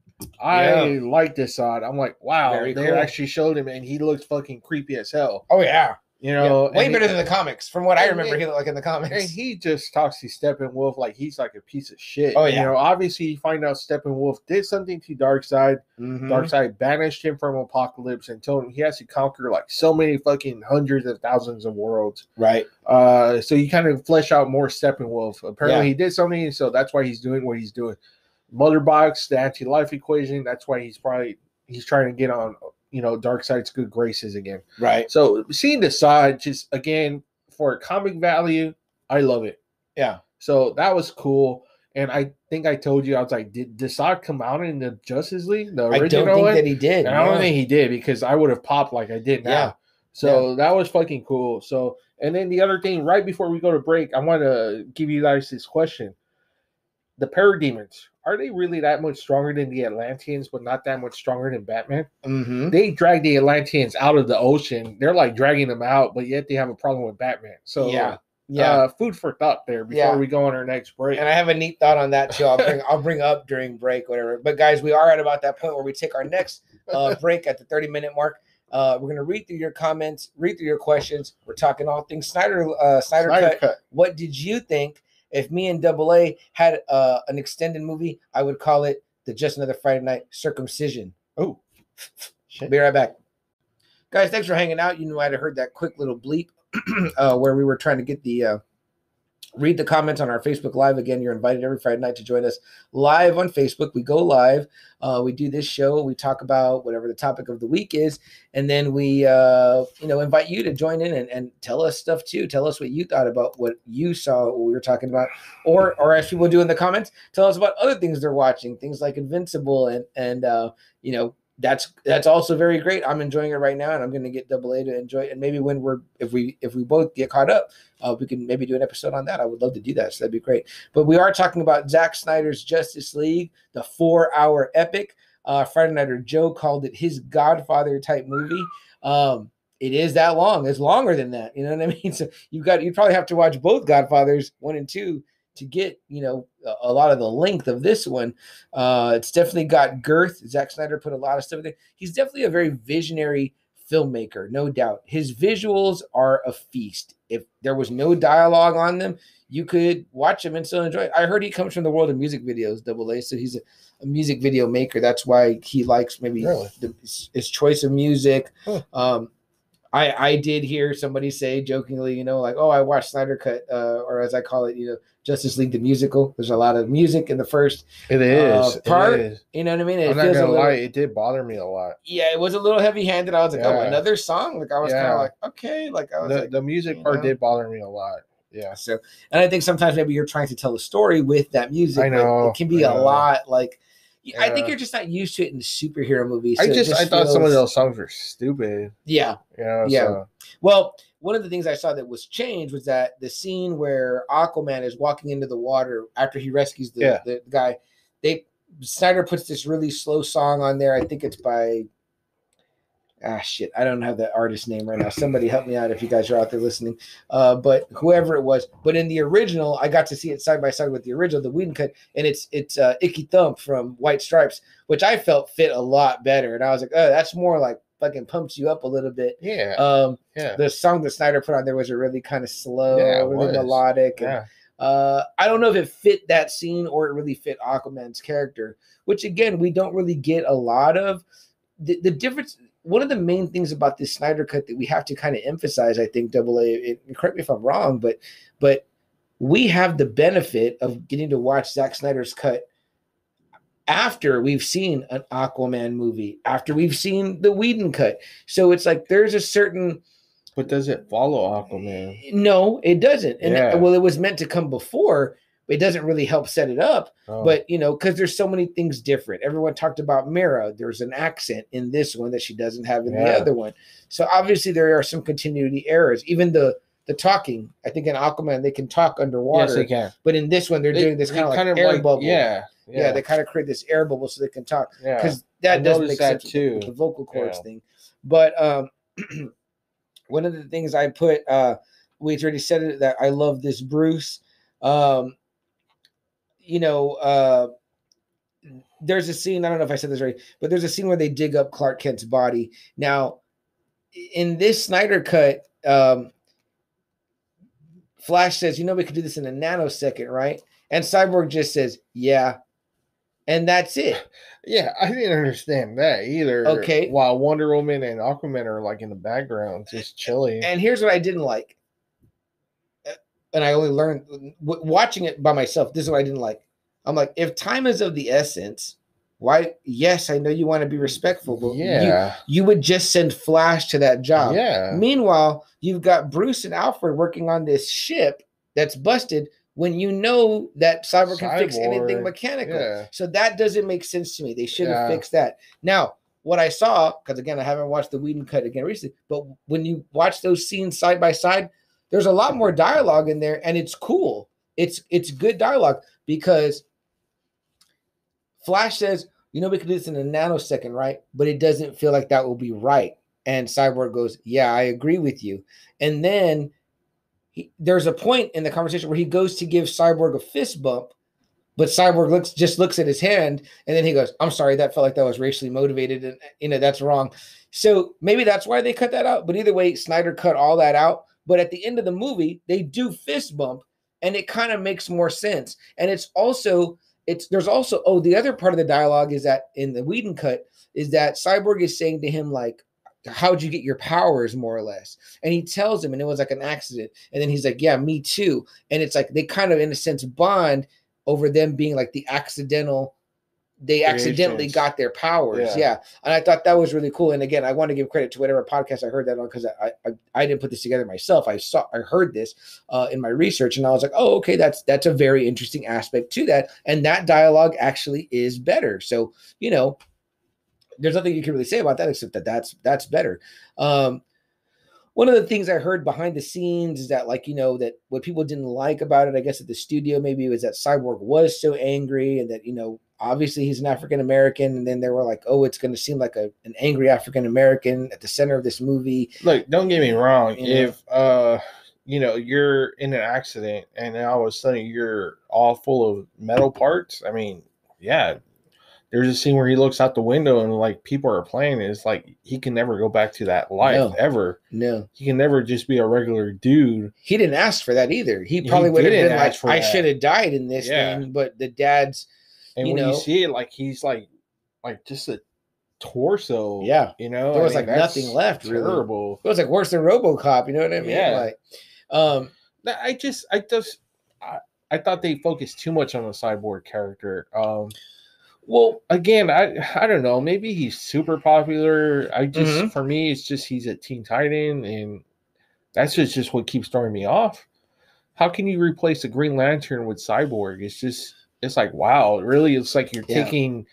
I Yeah. like Desaad. I'm like, wow, Very they cool. actually showed him, and he looks fucking creepy as hell. Oh yeah, You know, yeah. way and better he, than the comics, from what I and remember. it- He looked like in the comics. and he just talks to Steppenwolf like he's like a piece of shit. Oh, You yeah. know, obviously you find out Steppenwolf did something to Darkseid. Mhm. Darkseid banished him from Apocalypse and told him he has to conquer like so many fucking hundreds of thousands of worlds. Right. Uh, so you kind of flesh out more Steppenwolf. Apparently Yeah. he did something, so that's why he's doing what he's doing. Mother Box, the anti-life equation. That's why he's probably he's trying to get on, you know, Darkseid's good graces again. Right. So seeing the side, just again for comic value, I love it. Yeah. So that was cool. And I think I told you, I was like, did Desaad come out in the Justice League? The I original don't think one? that he did. And I don't no. think he did because I would have popped like I did now. Yeah. So that was fucking cool. So, and then the other thing, right before we go to break, I want to give you guys this question. The Parademons, are they really that much stronger than the Atlanteans, but not that much stronger than Batman? Mhm. They drag the Atlanteans out of the ocean. They're like dragging them out, but yet they have a problem with Batman. So, Yeah. Yeah. uh, food for thought there before Yeah. we go on our next break. And I have a neat thought on that too. I'll bring I'll bring up during break, whatever. But guys, we are at about that point where we take our next uh, break at the thirty minute mark. Uh, we're gonna read through your comments, read through your questions. We're talking all things Snyder uh, Snyder, Snyder cut. Cut. What did you think? If me and Double A had uh, an extended movie, I would call it the Just Another Friday Night Circumcision. Oh, Be right back. Guys, thanks for hanging out. You know, I'd have heard that quick little bleep uh, where we were trying to get the uh, read the comments on our Facebook Live. Again, you're invited every Friday night to join us live on Facebook. We go live. Uh, we do this show. We talk about whatever the topic of the week is. And then we, uh, you know, invite you to join in and, and tell us stuff too. Tell us what you thought about what you saw, what we were talking about. Or, or as people do in the comments, tell us about other things they're watching, things like Invincible and, and uh, you know, that's that's also very great. I'm enjoying it right now, and I'm going to get Double A to enjoy it. And maybe when we're if we if we both get caught up, uh, we can maybe do an episode on that. I would love to do that, so that'd be great. But we are talking about Zack Snyder's Justice League, the four-hour epic. Uh, Friday Nighter Joe called it his Godfather type movie. Um, it is that long. It's longer than that. You know what I mean? So you got you probably have to watch both Godfathers one and two to get, you know, a, a lot of the length of this one. Uh, it's definitely got girth. Zack Snyder put a lot of stuff in there. He's definitely a very visionary filmmaker, no doubt. His visuals are a feast. If there was no dialogue on them, you could watch them and still enjoy it. I heard he comes from the world of music videos, Double A, so he's a, a music video maker. That's why he likes maybe Really? the, his, his choice of music. Huh. Um, I, I did hear somebody say jokingly, you know, like, oh, I watched Snyder Cut, uh, or as I call it, you know, Justice League the musical. There's a lot of music in the first It is. uh, part. It is. You know what I mean? It I'm not feels a gonna little, lie, it did bother me a lot. yeah, it was a little heavy handed. I was like, oh, Yeah. another song. Like I was kind Yeah. of like, okay, like I was The, like, the music you part know? did bother me a lot. Yeah. So, and I think sometimes maybe you're trying to tell a story with that music. I but know, it can be I a know. lot. Like, I think Yeah. you're just not used to it in superhero movies. I so it just, I thought some of feels- those songs were stupid. yeah. You know, Yeah. so- Well, one of the things I saw that was changed was that the scene where Aquaman is walking into the water after he rescues the, Yeah. the guy, they Snyder puts this really slow song on there. I think it's by ah shit. I don't have the artist name right now. Somebody help me out if you guys are out there listening. Uh, but whoever it was. But in the original, I got to see it side by side with the original, the Whedon cut, and it's it's uh, Icky Thump from White Stripes, which I felt fit a lot better. And I was like, oh, that's more like fucking pumps you up a little bit. yeah. Um, yeah. the song that Snyder put on there was a really kind of slow, Yeah, it really was. melodic. And, Yeah. uh, I don't know if it fit that scene or it really fit Aquaman's character, which again, we don't really get a lot of. The, the difference, one of the main things about this Snyder cut that we have to kind of emphasize, I think, Double A, it, correct me if I'm wrong, but but we have the benefit of getting to watch Zack Snyder's cut after we've seen an Aquaman movie, after we've seen the Whedon cut. So it's like there's a certain But does it follow Aquaman? no, it doesn't. And Yeah. well, it was meant to come before, It doesn't really help set it up, Oh. but you know, because there's so many things different. Everyone talked about Mira. There's an accent in this one that she doesn't have in the Yeah. other one. So obviously there are some continuity errors. Even the the talking, I think in Aquaman they can talk underwater. Yes, they can. But in this one they're They- doing this they kind of like kind of air like- bubble. Yeah, yeah, yeah. they kind of create this air bubble so they can talk. Yeah. Because I that does noticed make that sense with too. the, with the vocal cords Yeah. thing. But um, one of the things I put, uh, we already said it, that I love this Bruce. Um, you know, uh, there's a scene, I don't know if I said this right, but there's a scene where they dig up Clark Kent's body. Now, in this Snyder cut, um, Flash says, you know, we could do this in a nanosecond, right? And Cyborg just says, yeah. And that's it. Yeah, I didn't understand that either. Okay. While Wonder Woman and Aquaman are like in the background, just chilling. And here's what I didn't like. And I only learned w- watching it by myself. This is what I didn't like. I'm like, if time is of the essence, why? Yes, I know you want to be respectful, but Yeah. you, you would just send Flash to that job. Yeah. Meanwhile, you've got Bruce and Alfred working on this ship that's busted when you know that Cyborg can fix anything Cyborg, mechanical. yeah. So that doesn't make sense to me. They should have Yeah. fixed that. Now, what I saw, because again, I haven't watched the Whedon cut again recently, but when you watch those scenes side by side, there's a lot more dialogue in there, and it's cool. It's it's good dialogue because Flash says, you know, we could do this in a nanosecond, right? But it doesn't feel like that will be right. And Cyborg goes, yeah, I agree with you. And then he, there's a point in the conversation where he goes to give Cyborg a fist bump, but Cyborg looks just looks at his hand, and then he goes, I'm sorry, that felt like that was racially motivated, and you know, that's wrong. So maybe that's why they cut that out. But either way, Snyder cut all that out. But at the end of the movie, they do fist bump, and it kind of makes more sense. And it's also, it's there's also, oh, the other part of the dialogue is that in the Whedon cut is that Cyborg is saying to him, like, how'd you get your powers, more or less? And he tells him, and it was like an accident. And then he's like, yeah, me too. And it's like they kind of, in a sense, bond over them being like the accidental, they accidentally Creations. got their powers. Yeah. Yeah. And I thought that was really cool. And again, I want to give credit to whatever podcast I heard that on, because I, I I didn't put this together myself. I saw, I heard this uh, in my research, and I was like, oh, okay, that's that's a very interesting aspect to that. And that dialogue actually is better. So, you know, there's nothing you can really say about that except that that's that's better. Um, one of the things I heard behind the scenes is that, like, you know, that what people didn't like about it, I guess at the studio maybe, was that Cyborg was so angry, and that, you know, obviously he's an African American, and then they were like, oh, it's going to seem like a, an angry African American at the center of this movie. Look, don't get me wrong. You know? If uh, you know, you're in an accident and then all of a sudden you're all full of metal parts, I mean, yeah. There's a scene where he looks out the window and like people are playing. And it's like he can never go back to that life No. ever. No, He can never just be a regular dude. he didn't ask for that either. He He probably would have didn't been ask like, for I that. should have died in this Yeah. thing, but the dad's, And You when know? you see it, like he's like, like just a torso. Yeah. you know, There I was, mean, like, that's nothing left, really. Terrible. it was like worse than RoboCop. You know what I mean? Yeah. Like, um, That- I just, I just, I, I thought they focused too much on the Cyborg character. Um, well, again, I, I don't know. Maybe he's super popular. I just, Mhm. for me, it's just he's a Teen Titan, and that's just, just what keeps throwing me off. How can you replace a Green Lantern with Cyborg? It's just, it's like, wow, really? It's like you're Yeah. taking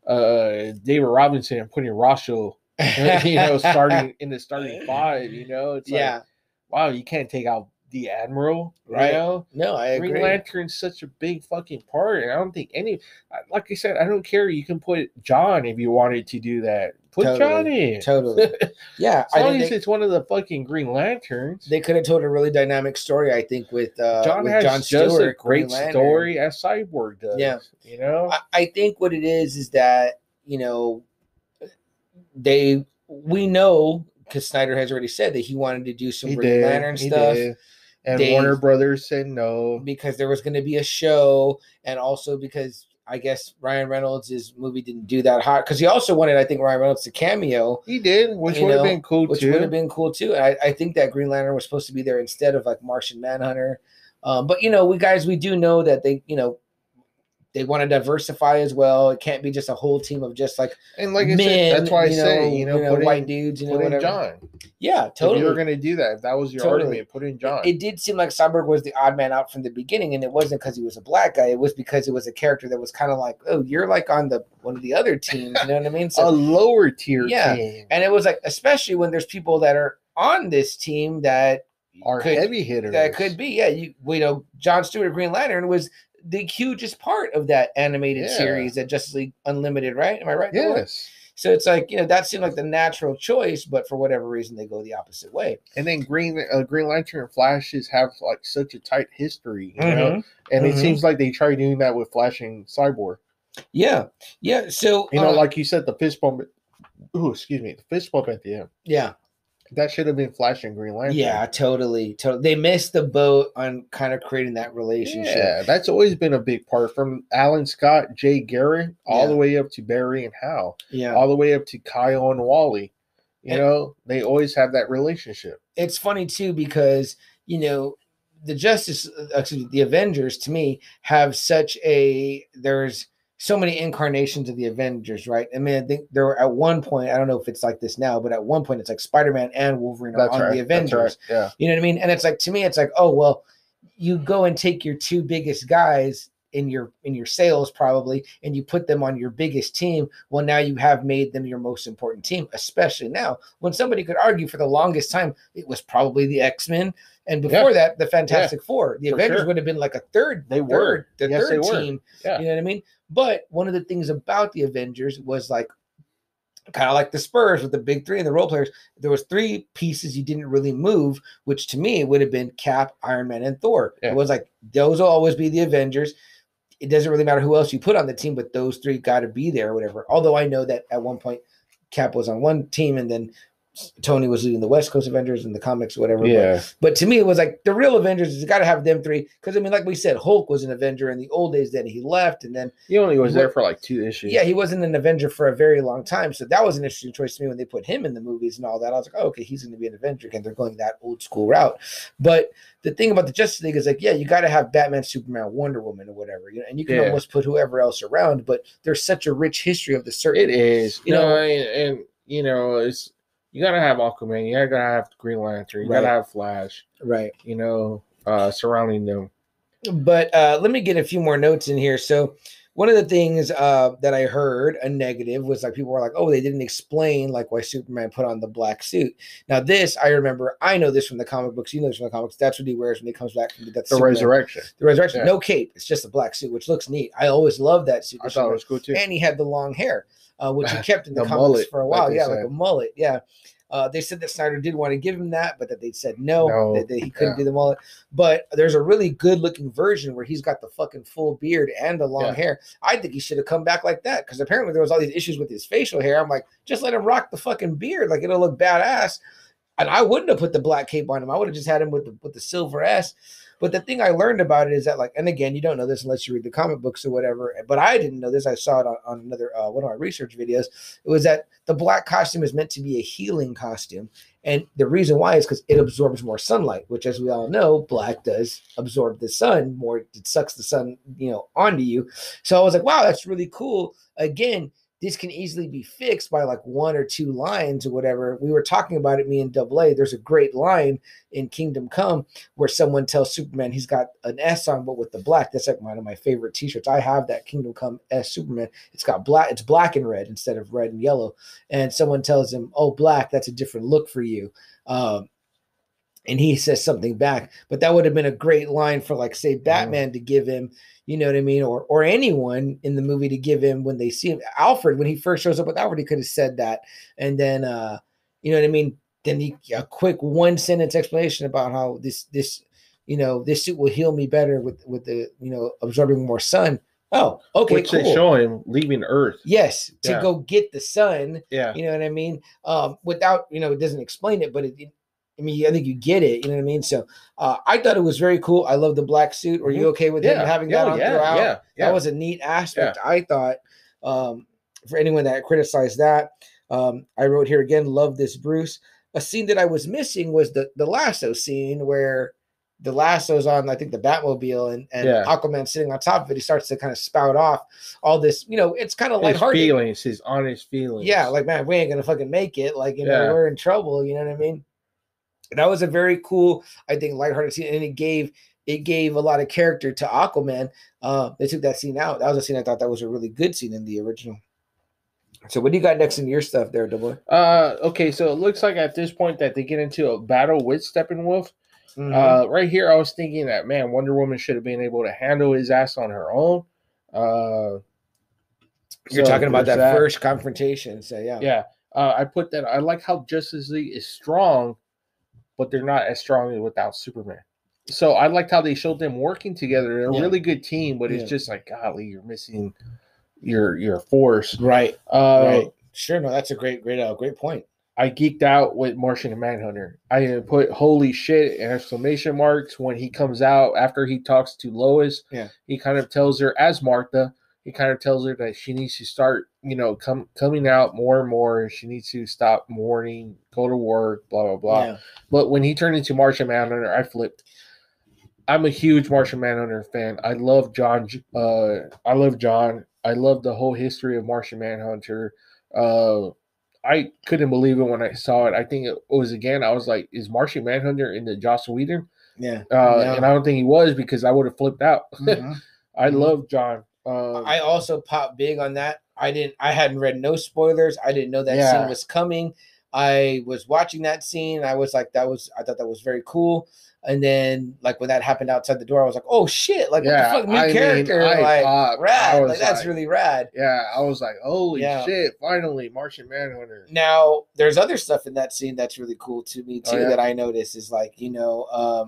uh, David Robinson and putting Rosho, you know, starting in the starting five. You know, it's yeah, like, wow, you can't take out the Admiral, Right. You know, no, I Green agree. Lantern's such a big fucking part, and I don't think any. Like I said, I don't care. You can put John if you wanted to do that. Put Totally, John in. Totally. Yeah, As I long think as they, it's one of the fucking Green Lanterns. they could have told a really dynamic story. I think with uh, John with has John just Stewart, a great Green Lantern. story as Cyborg does. Yeah. you know. I, I think what it is is that, you know, they we know, because Snyder has already said that he wanted to do some He Green did, Lantern he stuff. did. And They- Warner Brothers said no. because there was going to be a show, and also because I guess Ryan Reynolds' movie didn't do that hot, because he also wanted, I think, Ryan Reynolds to cameo, He did, which You would have know, been cool which too. would have been cool too. And I, I think that Green Lantern was supposed to be there instead of like Martian Manhunter. Um, but you know, we guys, we do know that they, you know, they want to diversify as well. It can't be just a whole team of just like And like I men, said, that's why I you say, know, you know, you know, put white in, dudes, you know, put in whatever. John. Yeah, totally. If you were going to do that, if that was your Totally. argument, put in John. It, it did seem like Cyborg was the odd man out from the beginning, and it wasn't because he was a black guy. It was because it was a character that was kind of like, oh, you're like on the one of the other teams. You know what I mean? So a lower tier yeah, team. and it was like, especially when there's people that are on this team that are could, heavy hitters. That could be, yeah. You, you know, Jon Stewart, Green Lantern, was the hugest part of that animated Yeah. series, that Justice League Unlimited, right? Am I right? Yes. So it's like, you know, that seemed like the natural choice, but for whatever reason, they go the opposite way. And then Green uh, Green Lantern and Flashes have like such a tight history, you Mm-hmm. know. And Mm-hmm. it seems like they try doing that with Flash and Cyborg. Yeah, yeah. So you know, uh, like you said, the fist bump. Oh, excuse me, the fist bump at the end. Yeah. That should have been Flash and Green Lantern. Yeah, totally. Totally. They missed the boat on kind of creating that relationship. Yeah, that's always been a big part, from Alan Scott, Jay Garrett, all Yeah. the way up to Barry and Hal. Yeah. All the way up to Kyle and Wally. You And- know, they always have that relationship. It's funny too, because, you know, the Justice, excuse me, the Avengers, to me, have such a, there's so many incarnations of the Avengers, right? I mean, I think there were at one point, I don't know if it's like this now, but at one point it's like Spider-Man and Wolverine are That's on right. the Avengers. That's right. Yeah. You know what I mean? And it's like, to me, it's like, oh, well, you go and take your two biggest guys in your in your sales probably, and you put them on your biggest team. Well, now you have made them your most important team, especially now when somebody could argue for the longest time it was probably the X-Men, and before Yeah. that the Fantastic Yeah. Four. The For Avengers sure. would have been like a third. They third, were. the Yes, third they were. team. Yeah. You know what I mean? But one of the things about the Avengers was like, kind of like the Spurs with the big three and the role players, there was three pieces you didn't really move, which to me would have been Cap, Iron Man, and Thor. Yeah. It was like, those will always be the Avengers. It doesn't really matter who else you put on the team, but those three got to be there or whatever. Although I know that at one point Cap was on one team and then Tony was leading the West Coast Avengers in the comics or whatever. Yeah. But, but to me, it was like the real Avengers, you got to have them three. Because, I mean, like we said, Hulk was an Avenger in the old days. Then he left. And then, He only was What- there for like two issues. yeah, he wasn't an Avenger for a very long time. So that was an interesting choice to me when they put him in the movies and all that. I was like, oh, okay, he's going to be an Avenger again. They're going that old school route. But the thing about the Justice League is like, yeah, you got to have Batman, Superman, Wonder Woman, or whatever. You know, and you can Yeah. almost put whoever else around. But there's such a rich history of the certain. It is. You You know, know- and, and you know, it's you gotta have Aquaman, you gotta have Green Lantern, you Right. gotta have Flash, Right. you know, uh surrounding them. But uh, let me get a few more notes in here. So one of the things uh, that I heard, a negative, was like people were like, oh, they didn't explain like why Superman put on the black suit. Now this, I remember, I know this from the comic books. You know this from the comics. That's what he wears when he comes back from that's The Superman. resurrection. The resurrection. Yeah. No cape. It's just a black suit, which looks neat. I always loved that suit. I thought it was cool too. And he had the long hair, uh, which he kept in the, The comics mullet, for a like while. they yeah, like said. a mullet. Yeah. Uh, they said that Snyder did want to give him that, but that they said no, No, that, that he couldn't yeah. do the mullet. But there's a really good looking version where he's got the fucking full beard and the long Yeah. hair. I think he should have come back like that, because apparently there was all these issues with his facial hair. I'm like, just let him rock the fucking beard, like it'll look badass. And I wouldn't have put the black cape on him. I would have just had him with the with the silver S. But the thing I learned about it is that, like, and again, you don't know this unless you read the comic books or whatever, but I didn't know this. I saw it on, on another uh, one of my research videos. It was that the black costume is meant to be a healing costume. And the reason why is because it absorbs more sunlight, which, as we all know, black does absorb the sun more. It sucks the sun, you know, onto you. So I was like, wow, that's really cool. Again, this can easily be fixed by like one or two lines or whatever. We were talking about it, me and Double A. There's a great line in Kingdom Come where someone tells Superman he's got an S on, but with the black. That's like one of my favorite t-shirts. I have that Kingdom Come S Superman. It's got black, it's black and red instead of red and yellow. And someone tells him, oh, black, that's a different look for you. Um, and he says something back, but that would have been a great line for, like, say, Batman to give him, you know what I mean? Or or anyone in the movie to give him when they see him. Alfred, when he first shows up with Alfred, he could have said that. And then, uh, you know what I mean? Then he, a quick one sentence explanation about how this, this, you know, this suit will heal me better with, with the, you know, absorbing more sun. Oh, okay, Which cool. they show him leaving Earth. Yes, to Yeah. go get the sun. Yeah. You know what I mean? Um, without, you know, it doesn't explain it, but it, it I mean, I think you get it. You know what I mean? So uh, I thought it was very cool. I love the black suit. Were you okay with him Yeah. having Yeah, that on yeah, throughout? yeah, yeah. That was a neat aspect, I thought. Um, for anyone that criticized that, um, I wrote here again, love this Bruce. A scene that I was missing was the, the lasso scene where the lasso's on, I think, the Batmobile, and, and Yeah. Aquaman sitting on top of it. He starts to kind of spout off all this, you know, it's kind of His lighthearted. feelings, his honest feelings. Yeah, like, man, we ain't gonna fucking make it. Like, you know, Yeah. we're in trouble. You know what I mean? That was a very cool, I think, lighthearted scene, and it gave it gave a lot of character to Aquaman. Uh, they took that scene out. That was a scene I thought that was a really good scene in the original. So, what do you got next in your stuff there, Double? Uh, okay, so it looks like at this point that they get into a battle with Steppenwolf. Mm-hmm. Uh, right here, I was thinking that, man, Wonder Woman should have been able to handle his ass on her own. Uh, You're so talking about that, there's that first confrontation. So, yeah. Yeah, uh, I put that. I like how Justice League is strong, but they're not as strong without Superman. So I liked how they showed them working together. They're a Yeah. really good team, but it's Yeah. just like, golly, you're missing your your force. Right. Uh, right. Sure. No, that's a great, great, uh, great point. I geeked out with Martian and Manhunter. I put holy shit and exclamation marks when he comes out after he talks to Lois. Yeah. He kind of tells her, as Martha, he kind of tells her that she needs to start, you know, come coming out more and more. She needs to stop mourning, go to work, blah, blah, blah. Yeah. But when he turned into Martian Manhunter, I flipped. I'm a huge Martian Manhunter fan. I love John. Uh, I love John. I love the whole history of Martian Manhunter. Uh, I couldn't believe it when I saw it. I think it was, again, I was like, is Martian Manhunter in the Joss Whedon? Yeah. Uh, yeah. And I don't think he was, because I would have flipped out. Mm-hmm. I Mhm. love John. Um, I also popped big on that. I didn't. I hadn't read no spoilers. I didn't know that Yeah. scene was coming. I was watching that scene. I was like, that was. I thought that was very cool. And then, like, when that happened outside the door, I was like, oh shit! Like, Yeah, what the fuck, new I mean, character, I like, popped. I rad. was Like, that's like- really rad. yeah, I was like, holy Yeah. shit, finally, Martian Manhunter. Now, there's other stuff in that scene that's really cool to me too. Oh, yeah? That I noticed is like, you know, um,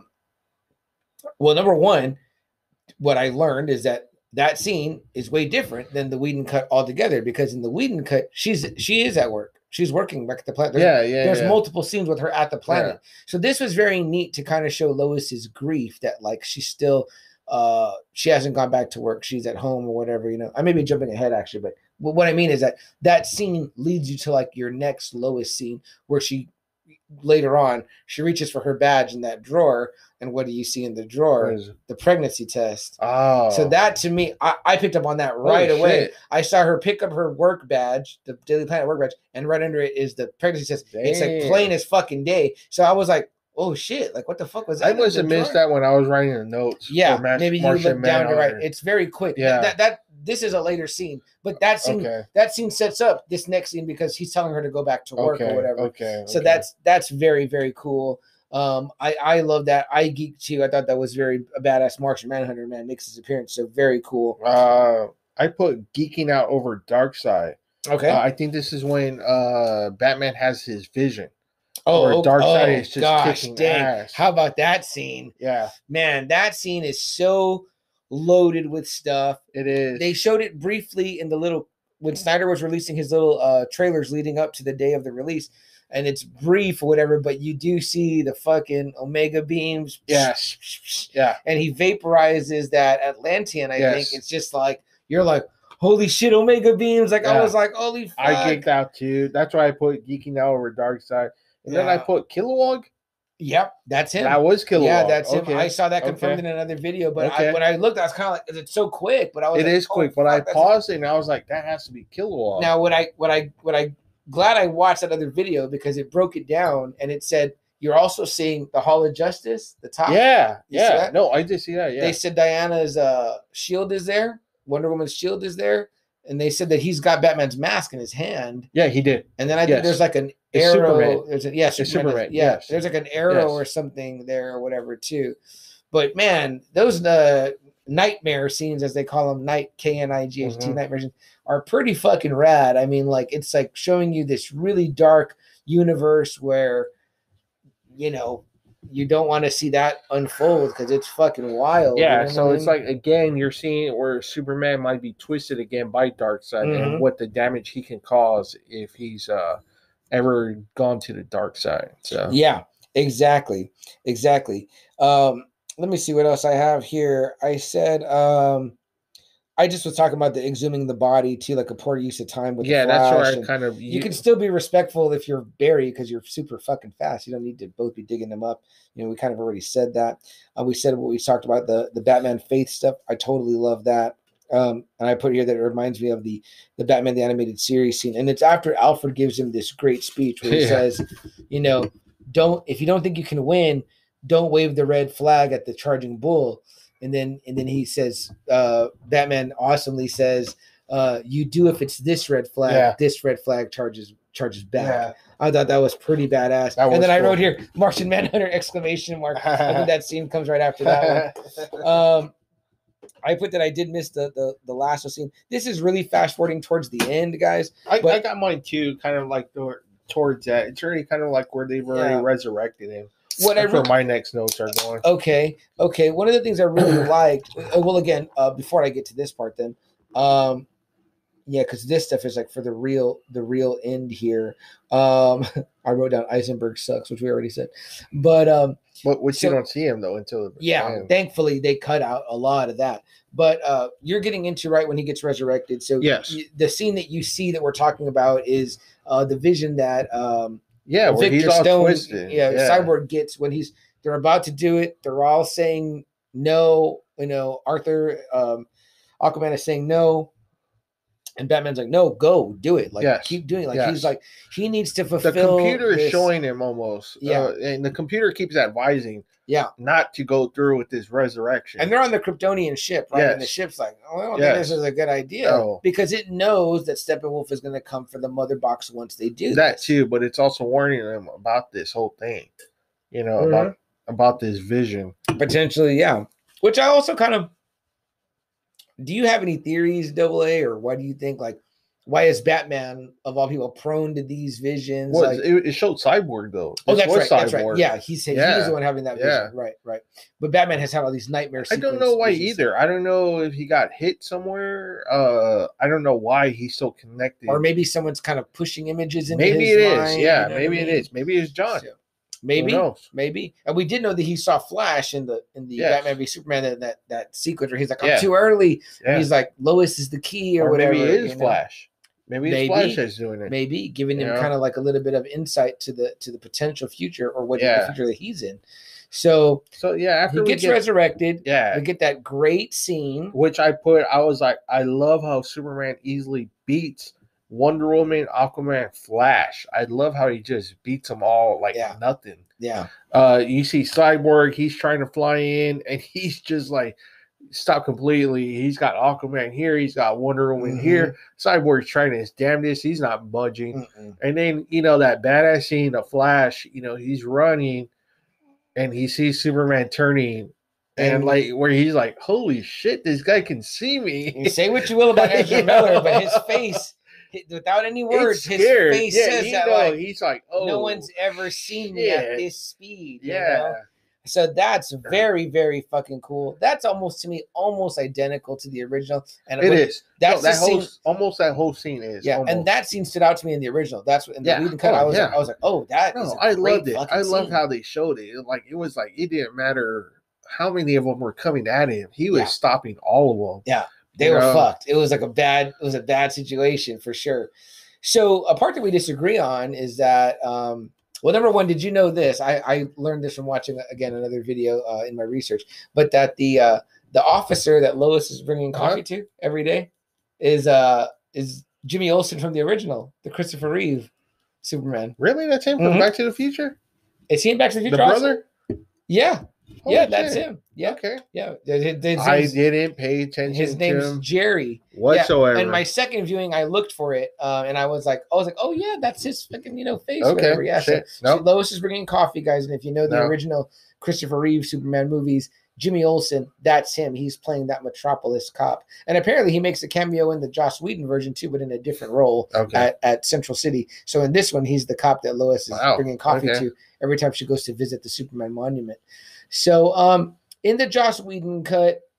well, number one, what I learned is that that scene is way different than the Whedon cut altogether, because in the Whedon cut, she's she is at work. She's working back at the planet. There's, Yeah, yeah, there's yeah. multiple scenes with her at the planet. So this was very neat to kind of show Lois's grief, that like she's still uh she hasn't gone back to work. She's at home or whatever, you know. I may be jumping ahead actually, but but what I mean is that that scene leads you to like your next Lois scene, where she later on she reaches for her badge in that drawer, and what do you see in the drawer? What is it? The pregnancy test. Oh. So that, to me, I, I picked up on that right Holy away. shit. I saw her pick up her work badge, the Daily Planet work badge, and right under it is the pregnancy test. It's like Damn. plain as fucking day. So I was like, oh shit, like what the fuck was that? I in must the have missed drawer? that when I was writing the notes. Yeah, for Mas- maybe you Martian look down to right. Manhunter. It's very quick. Yeah. That, that this is a later scene, but that scene Okay. that scene sets up this next scene because he's telling her to go back to work Okay, or whatever. okay, So okay. that's that's very very cool. Um, I I love that. I geeked too. I thought that was very a badass. Martian Manhunter, man, makes his appearance, so very cool. Uh, I put geeking out over Darkseid. Okay. Uh, I think this is when uh, Batman has his vision. Oh, Or oh, Darkseid oh, is just gosh, kicking dang. ass. How about that scene? Yeah, Man, that scene is so loaded with stuff. it is. They showed it briefly in the little when Snyder was releasing his little uh trailers leading up to the day of the release, and it's brief or whatever, but you do see the fucking Omega beams. Yeah. Yeah. And he vaporizes that Atlantean, I Yes. think. It's just like you're like, holy shit, Omega beams. Like I Yeah. was like, holy fuck. I geeked out too. That's why I put geeking out over Darkseid. And then I Yeah. put Kilowog. Yep, that's him. That was Kilowog. Yeah, that's okay. him. I saw that confirmed Okay. in another video, but Okay. I, when I looked, I was kind of like, it's so quick. But I was It like, is oh, quick, but I fuck, that's- paused it and I was like, that has to be Kilowog. Now, what I what I what I glad I watched that other video because it broke it down and it said you're also seeing the Hall of Justice, the top. yeah, You see yeah. that? No, I did see that. Yeah. They said Diana's uh, shield is there, Wonder Woman's shield is there, and they said that he's got Batman's mask in his hand. yeah, he did. And then I think Yes. there's like an It's arrow. Superman. There's a, yeah, It's Superman. Superman, Yeah, yes. there's like an arrow Yes. or something there or whatever too. But man, those uh, nightmare scenes, as they call them, night K N I G H T Mhm. nightmare scenes, are pretty fucking rad. I mean, like it's like showing you this really dark universe where, you know, you don't want to see that unfold because it's fucking wild. you Yeah, know what so I it's mean? like again, you're seeing where Superman might be twisted again by Darkseid Mhm. and what the damage he can cause if he's uh ever gone to the dark side. So Yeah, exactly. Exactly. Um, let me see what else I have here. I said, um, I just was talking about the exhuming the body too, like a poor use of time with yeah, the that's Flash. where I kind of You, you can still be respectful if you're Barry because you're super fucking fast. You don't need to both be digging them up. You know, we kind of already said that. Uh, we said what we talked about the the Batman Faith stuff. I totally love that. Um, and I put here that it reminds me of the the Batman the Animated Series scene, and it's after Alfred gives him this great speech where he Yeah. says, you know, don't if you don't think you can win, don't wave the red flag at the charging bull. And then and then he says, uh, Batman awesomely says, uh, you do if it's this red flag, Yeah. this red flag charges charges back. Yeah. I thought that was pretty badass. That and was then I cool. wrote here, Martian Manhunter exclamation mark. I think that scene comes right after that one. Um, I put that I did miss the the the last scene. This is really fast forwarding towards the end, guys. I, but- I got mine too, kind of like the, towards that. It's already kind of like where they've already Yeah. resurrected him. What I That's where re- my next notes are going. Okay, okay. One of the things I really liked. uh, Well, again, uh, before I get to this part, then, um, yeah, because this stuff is like for the real, the real end here. Um, I wrote down Eisenberg sucks, which we already said, but um, But which so- you don't see him though until the yeah, end. thankfully they cut out a lot of that. But uh, you're getting into right when he gets resurrected. So Yes. y- the scene that you see that we're talking about is uh, the vision that um, yeah, where Victor he's all Stone, twisted. yeah, yeah. Cyborg gets when he's they're about to do it. They're all saying no. You know, Arthur, um, Aquaman is saying no, and Batman's like, no, go do it. Like, Yes. keep doing it. Like Yes. he's like, he needs to The fulfill. computer is this- showing him almost. Yeah. Uh, and the computer keeps advising yeah, not to go through with this resurrection. and they're on the Kryptonian ship, right? And the Yes. ship's like, oh, I don't Yes. think this is a good idea No. because it knows that Steppenwolf is going to come for the mother box once they do that this. too, but it's also warning them about this whole thing. You know, Mhm. about about this vision. Potentially, yeah. Which I also kind of. Do you have any theories, Double A, or why do you think like why is Batman of all people prone to these visions? Well, like, it, it showed Cyborg though. oh, This that's was right. That's right. Cyborg. Yeah, he's he's Yeah. the one having that vision. Yeah. Right, right. But Batman has had all these nightmare. I don't sequence know why visions. either. I don't know if he got hit somewhere. Uh, I don't know why he's so connected. Or maybe someone's kind of pushing images into maybe his it is. mind, Yeah, you know what maybe I it mean? is. Maybe it's John. So, maybe, Who knows? maybe. And we did know that he saw Flash in the in the Yes. Batman v Superman that, that that sequence where he's like, I'm Yeah. too early. Yeah. And he's like, Lois is the key or, or whatever. maybe it is you know? Flash. Maybe it's Maybe. Flash that's doing it. Maybe giving him You know? kind of like a little bit of insight to the to the potential future or what Yeah. the future that he's in. So So yeah, after he we gets get, resurrected. yeah, We get that great scene. which I put, I was like, I love how Superman easily beats Wonder Woman, Aquaman, Flash. I love how he just beats them all like Yeah. nothing. Yeah. Uh, you see Cyborg, he's trying to fly in, and he's just like stopped completely. He's got Aquaman here, he's got Wonder Woman Mhm. here. Cyborg's trying his damnedest, he's not budging. Mm-mm. And then you know that badass scene of Flash, you know, he's running, and he sees Superman turning. And And- like where he's like, holy shit, this guy can see me. You say what you will about Ezra You Miller, know? but his face, hi- without any words, It's his scared. face Yeah, says you that know, like he's like, oh, no one's ever seen me at shit. this speed. you yeah. know? So that's very, very fucking cool. That's almost to me almost identical to the original. And It when- is. That's No, that the whole scene- almost that whole scene is. Yeah, almost. and that scene stood out to me in the original. That's what in the Yeah. Whedon cut. Oh, I was yeah. like, I was like, oh, that is. No, a I great loved it. fucking I loved scene. how they showed it. Like it was like it didn't matter how many of them were coming at him. He was Yeah. stopping all of them. Yeah, they You were know? fucked. It was like a bad, it was a bad situation for sure. So a part that we disagree on is that, um, well, number one, did you know this? I, I learned this from watching again another video uh, in my research, but that the uh, the officer that Lois is bringing coffee Uh-huh. to every day is uh is Jimmy Olsen from the original, the Christopher Reeve Superman. Really? That's him from Mhm. Back to the Future? Is he in Back to the The Future? also? brother? Yeah, Holy yeah, that's shit. him. Yeah, Okay. yeah. His, his I name's- didn't pay attention his to name's him Jerry. whatsoever. Yeah, and my second viewing, I looked for it, uh, and I was like, I was like, oh yeah, that's his fucking you know face. Okay, Whatever. Yeah. So, shit. so Nope. Lois is bringing coffee, guys, and if you know the No. original Christopher Reeve Superman movies, Jimmy Olsen, that's him. He's playing that Metropolis cop, and apparently he makes a cameo in the Joss Whedon version too, but in a different role Okay. at, at Central City. So in this one, he's the cop that Lois is Wow, bringing coffee okay. to every time she goes to visit the Superman monument. So um, in the Joss Whedon cut.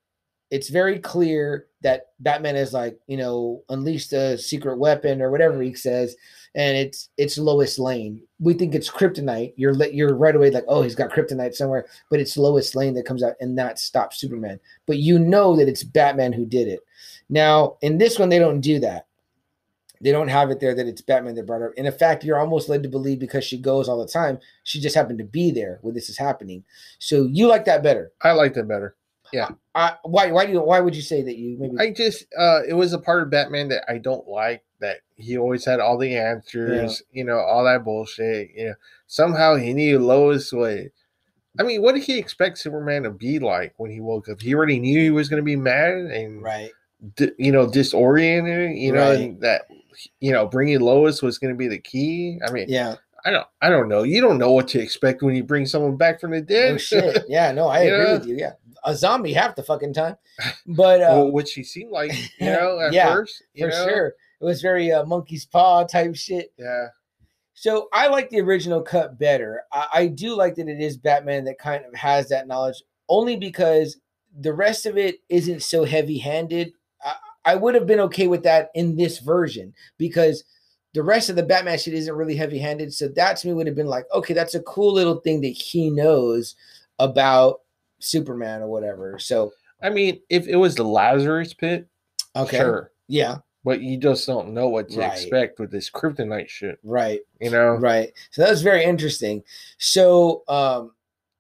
it's very clear that Batman is like, you know, unleashed a secret weapon or whatever he says, and it's it's Lois Lane. We think it's kryptonite. You're you're right away like, oh, he's got kryptonite somewhere, but it's Lois Lane that comes out and that stops Superman. But you know that it's Batman who did it. Now, in this one, they don't do that. They don't have it there that it's Batman that brought her. And in fact, you're almost led to believe because she goes all the time, she just happened to be there when this is happening. So you like that better? I like that better. Yeah. I, why? Why do you? Why would you say that you? Maybe I just uh, it was a part of Batman that I don't like. That he always had all the answers. Yeah. You know, all that bullshit. You know, somehow he knew Lois would. I mean, what did he expect Superman to be like when he woke up? He already knew he was going to be mad and right. Di- you know, disoriented. You know, right. and that you know, bringing Lois was going to be the key. I mean, yeah. I don't. I don't know. You don't know what to expect when you bring someone back from the dead. Oh shit! Yeah, no, I agree know? with you. Yeah, a zombie half the fucking time, but uh, well, which she seemed like, you know, at yeah, first, you for know? sure, it was very uh, monkey's paw type shit. Yeah. So I like the original cut better. I, I do like that it is Batman that kind of has that knowledge, only because the rest of it isn't so heavy-handed. I, I would have been okay with that in this version because the rest of the Batman shit isn't really heavy-handed. So that to me would have been like, okay, that's a cool little thing that he knows about Superman or whatever. So I mean, if it was the Lazarus pit, okay, sure, yeah, but you just don't know what to right. expect with this kryptonite shit, right? You know, right. So that was very interesting. So, um,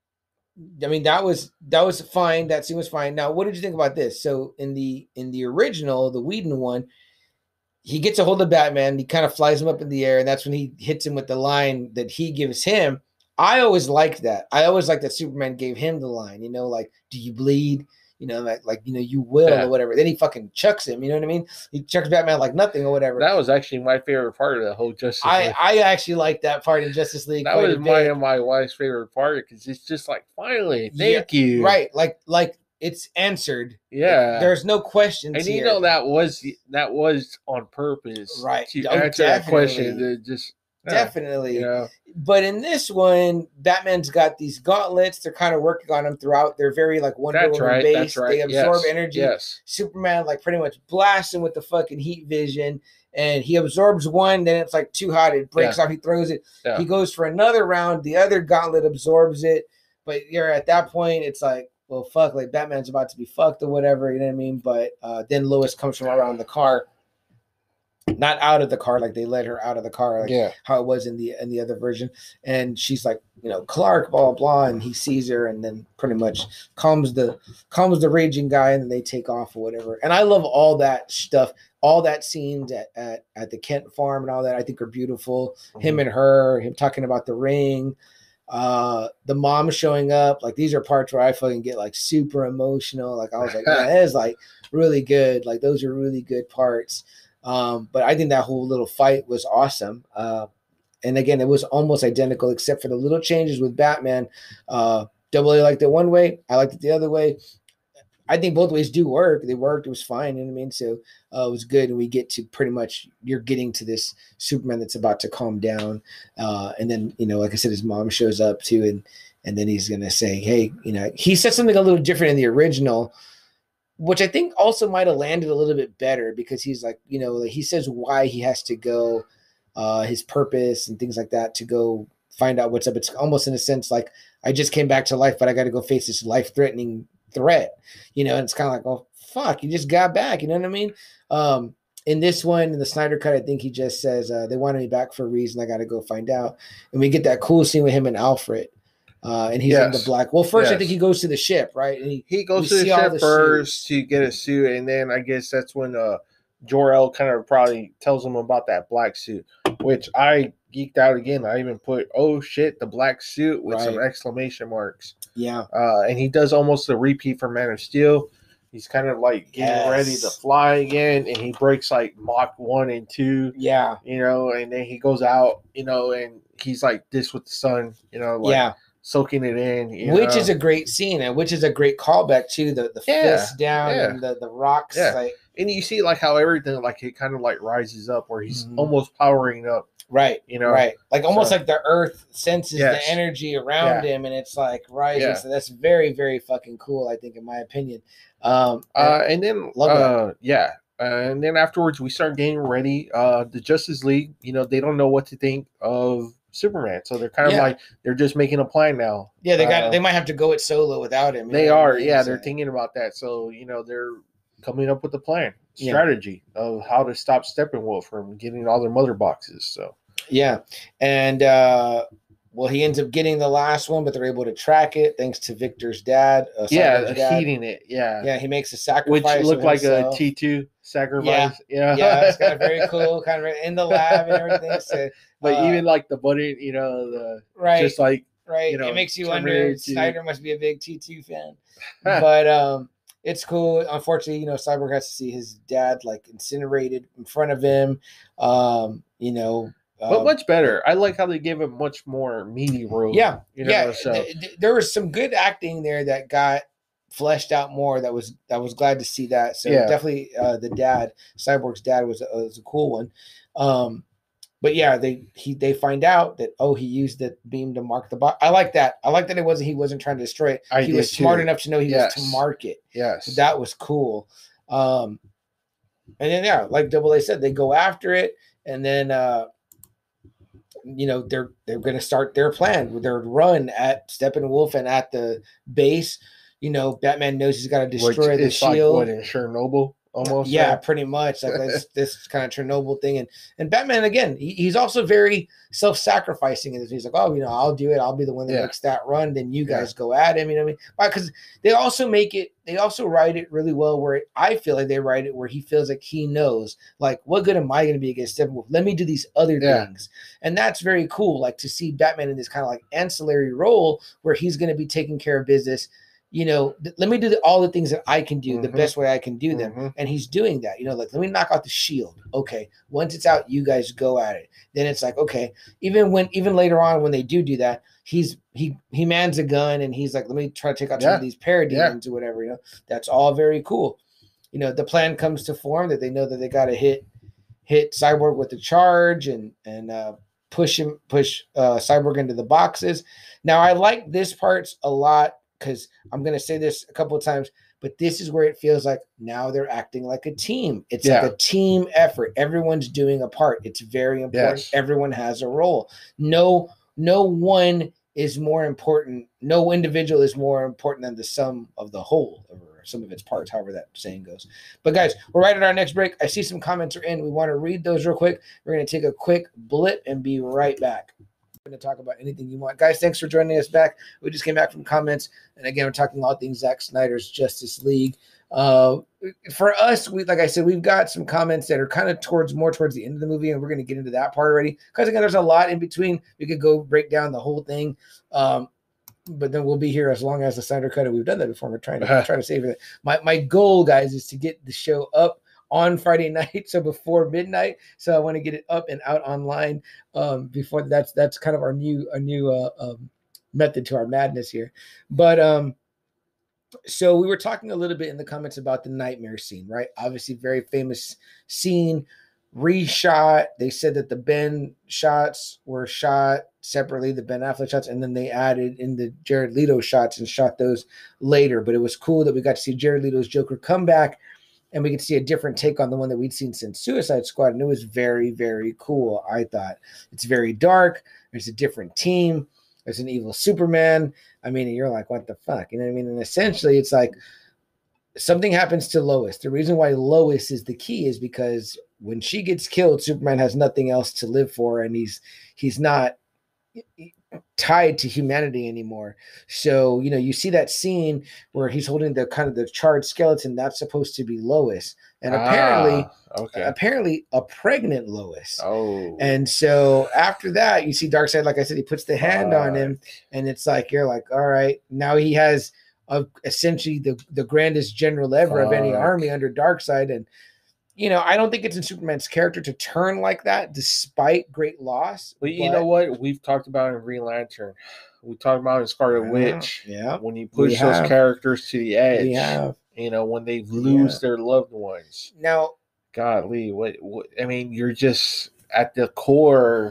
I mean, that was that was fine. That scene was fine. Now, what did you think about this? So in the in the original, the Whedon one, he gets a hold of Batman. He kind of flies him up in the air, and that's when he hits him with the line that he gives him. I always liked that. I always liked that Superman gave him the line, you know, like, do you bleed? You know, like, like you know, you will yeah. or whatever. Then he fucking chucks him, you know what I mean? He chucks Batman like nothing or whatever. That was actually my favorite part of the whole Justice I, League. I actually like that part in Justice League. That was my and my wife's favorite part because it's just like, finally, thank yeah, you. Right, like like it's answered. Yeah. There's no questions And here. you know that was that was on purpose. Right. To oh, answer definitely. that question. To just yeah, definitely. Yeah. But in this one, Batman's got these gauntlets. They're kind of working on them throughout. They're very like Wonder That's Woman right, based. that's right. They absorb Yes. energy. Yes. Superman like pretty much blasts him with the fucking heat vision. And he absorbs one, then it's like too hot. It breaks Yeah. off. He throws it. Yeah. He goes for another round. The other gauntlet absorbs it. But you're at that point, it's like, well, fuck, like Batman's about to be fucked or whatever, you know what I mean? But uh, then Lois comes from around the car, not out of the car, like they let her out of the car, like yeah. how it was in the in the other version. And she's like, you know, Clark, blah, blah, blah, and he sees her and then pretty much calms the calms the raging guy, and then they take off or whatever. And I love all that stuff, all that scenes at at, at the Kent farm and all that I think are beautiful. Mm-hmm. Him and her, him talking about the ring. Uh, the mom showing up, like these are parts where I fucking get like super emotional. Like I was like, man, that is like really good. Like those are really good parts. Um, but I think that whole little fight was awesome. Uh, and again, it was almost identical except for the little changes with Batman. Uh, Double A liked it one way, I liked it the other way. I think both ways do work. They worked. It was fine. You know what I mean? So uh, it was good. And we get to pretty much, you're getting to this Superman that's about to calm down. Uh, and then, you know, like I said, his mom shows up too. And, and then he's going to say, hey, you know, he said something a little different in the original, which I think also might have landed a little bit better because he's like, you know, like he says why he has to go, uh, his purpose and things like that to go find out what's up. It's almost in a sense like I just came back to life, but I got to go face this life-threatening threat, you know, and it's kind of like, well, fuck, you just got back, you know what I mean? Um, in this one, in the Snyder Cut, I think he just says, uh, they wanted me back for a reason, I got to go find out. And we get that cool scene with him and Alfred, uh, and he's yes. in the black. Well, first, yes. I think he goes to the ship, right? And he, he goes to the ship the first suits. to get a suit, and then I guess that's when uh, Jor-El kind of probably tells him about that black suit, which I geeked out again. I even put, oh shit, the black suit with right. some exclamation marks. Yeah. Uh, and he does almost a repeat for Man of Steel. He's kind of like getting yes. ready to fly again, and he breaks like Mach one and two. Yeah. You know, and then he goes out, you know, and he's like this with the sun, you know, like yeah. soaking it in. You which know? is a great scene, and which is a great callback to the, the yeah. fist down yeah. and the, the rocks. Yeah. Like, and you see like how everything like it kind of like rises up where he's Mhm. almost powering up. Right, You know, right, like almost so- like the Earth senses Yes. the energy around Yeah. him, and it's like rising. Yeah. So that's very, very fucking cool. I think, in my opinion. Um, Uh, and then, Love that. uh, yeah. Uh, and then afterwards, we start getting ready. Uh, the Justice League, you know, they don't know what to think of Superman, so they're kind of Yeah. like they're just making a plan now. yeah, they got. Uh, they might have to go it solo without him. you They know what I are, mean? yeah, So- they're thinking about that. So you know, they're coming up with a plan, Yeah. strategy of how to stop Steppenwolf from getting all their mother boxes. So Yeah, and uh, well, he ends up getting the last one, but they're able to track it thanks to Victor's dad. Uh, yeah, Cyborg's dad. heating it, yeah, Yeah, he makes a which sacrifice. looked of like a himself. T two sacrifice. Yeah, Yeah, it's kind of very cool, kind of in the lab and everything. So, but uh, even like the button, you know, the right, just like right, you know, it makes you Terminator wonder. two. Snyder must be a big T two fan, but um, it's cool. Unfortunately, you know, Cyborg has to see his dad like incinerated in front of him. Um, you know, but um, much better. I like how they gave him much more meaty role. Yeah, you know, yeah. so th- th- there was some good acting there that got fleshed out more. That was I was glad to see that. So Yeah. definitely, uh, the dad, Cyborg's dad, was a, was a cool one. Um, but yeah, they he they find out that oh he used the beam to mark the box. I like that. I like that it wasn't he wasn't trying to destroy it. I he did was smart too. enough to know he Yes. was to mark it. yes, So that was cool. Um, and then yeah, like Double A said, they go after it, and then uh, you know they're they're going to start their plan with their run at Steppenwolf and at the base. You know, Batman knows he's got to which destroy the is like shield. what in Chernobyl almost. Yeah, yeah. pretty much like this this kind of Chernobyl thing, and and Batman again, he, he's also very self-sacrificing in this. He's like, oh, you know, I'll do it. I'll be the one that Yeah. makes that run. Then you Yeah. guys go at him. You know what I mean? Because they also make it. They also write it really well. Where it, I feel like they write it where he feels like he knows, like, what good am I going to be against Steppenwolf? Let me do these other Yeah. things, and that's very cool. Like to see Batman in this kind of like ancillary role where he's going to be taking care of business. You know, th- let me do the, all the things that I can do the Mhm. best way I can do them. Mhm. And he's doing that, you know, like, let me knock out the shield. Okay. Once it's out, you guys go at it. Then it's like, okay, even when, even later on, when they do do that, he's, he, he mans a gun and he's like, let me try to take out some Yeah. of these parademons or whatever, you know, that's all very cool. You know, the plan comes to form that they know that they got to hit, hit Cyborg with the charge and, and, uh, push him, push, uh, Cyborg into the boxes. Now I like this part a lot, because I'm going to say this a couple of times, but this is where it feels like now they're acting like a team. It's Yeah. like a team effort. Everyone's doing a part. It's very important. Yes. Everyone has a role. No, no one is more important. No individual is more important than the sum of the whole, or some of its parts, however that saying goes. But guys, we're right at our next break. I see some comments are in. We want to read those real quick. We're going to take a quick blip and be right back. To talk about anything you want, guys. Thanks for joining us back. We just came back from comments, and again, we're talking all things Zack Snyder's Justice League. Uh, for us, we like I said, we've got some comments that are kind of towards more towards the end of the movie, and we're going to get into that part already. Because again, there's a lot in between. We could go break down the whole thing, um, but then we'll be here as long as the Snyder Cut. And we've done that before. We're trying to try to save it. My my goal, guys, is to get the show up on Friday night, so before midnight. So I want to get it up and out online um, before that's that's kind of our new a new uh, um, method to our madness here. But um, so we were talking a little bit in the comments about the nightmare scene, right? Obviously, very famous scene, reshot. They said that the Ben shots were shot separately, the Ben Affleck shots, and then they added in the Jared Leto shots and shot those later. But it was cool that we got to see Jared Leto's Joker come back, and we could see a different take on the one that we'd seen since Suicide Squad. And it was very, very cool, I thought. It's very dark. There's a different team. There's an evil Superman. I mean, you're like, what the fuck? You know what I mean? And essentially, it's like something happens to Lois. The reason why Lois is the key is because when she gets killed, Superman has nothing else to live for, and he's he's not tied to humanity anymore. So, you know, you see that scene where he's holding the kind of the charred skeleton. That's supposed to be Lois, and apparently, Ah, okay. apparently a pregnant Lois. Oh, And so after that, you see Darkseid, like I said, he puts the hand on him, and it's like, you're like, all right, now he has a, essentially the, the grandest general ever of any Fuck. army under Darkseid. And, you know, I don't think it's in Superman's character to turn like that despite great loss. Well, you know what? We've talked about in Green Lantern. We talked about in Scarlet Yeah, Witch. yeah. When you We push those have. characters to the edge. We have. You know, when they lose Yeah. their loved ones. Now, Godly, what, what? I mean, you're just at the core.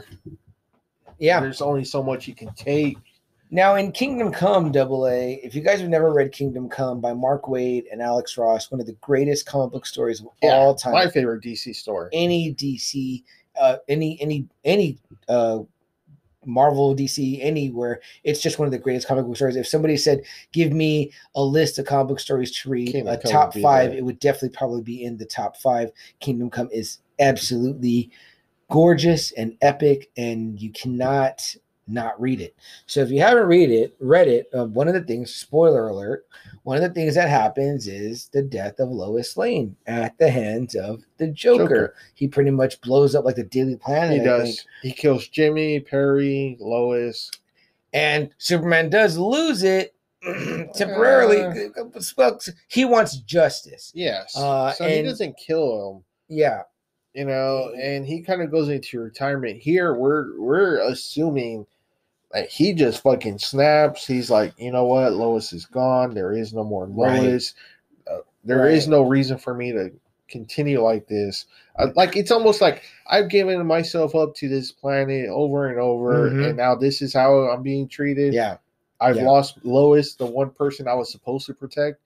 yeah. There's only so much you can take. Now, in Kingdom Come Double A, if you guys have never read Kingdom Come by Mark Waid and Alex Ross, one of the greatest comic book stories of Yeah, all time. my favorite D C story. Any D C, uh, any any any uh, Marvel, D C, anywhere, it's just one of the greatest comic book stories. If somebody said, "Give me a list of comic book stories to read," Kingdom a Come top would be five, there. it would definitely probably be in the top five. Kingdom Come is absolutely gorgeous and epic, and you cannot not read it. So if you haven't read it, read it, uh, one of the things, spoiler alert, one of the things that happens is the death of Lois Lane at the hands of the Joker. Joker. He pretty much blows up like the Daily Planet. He I does. think. He kills Jimmy, Perry, Lois. And Superman does lose it temporarily. Uh, He wants justice. Yes. Uh, so he and- doesn't kill him. Yeah. You know, and he kind of goes into retirement. Here, we're we're assuming like he just fucking snaps. He's like, you know what, Lois is gone. There is no more Lois. Uh, there Right. is no reason for me to continue like this. Uh, like it's almost like I've given myself up to this planet over and over, Mhm. and now this is how I'm being treated. Yeah. I've yeah. lost Lois, the one person I was supposed to protect.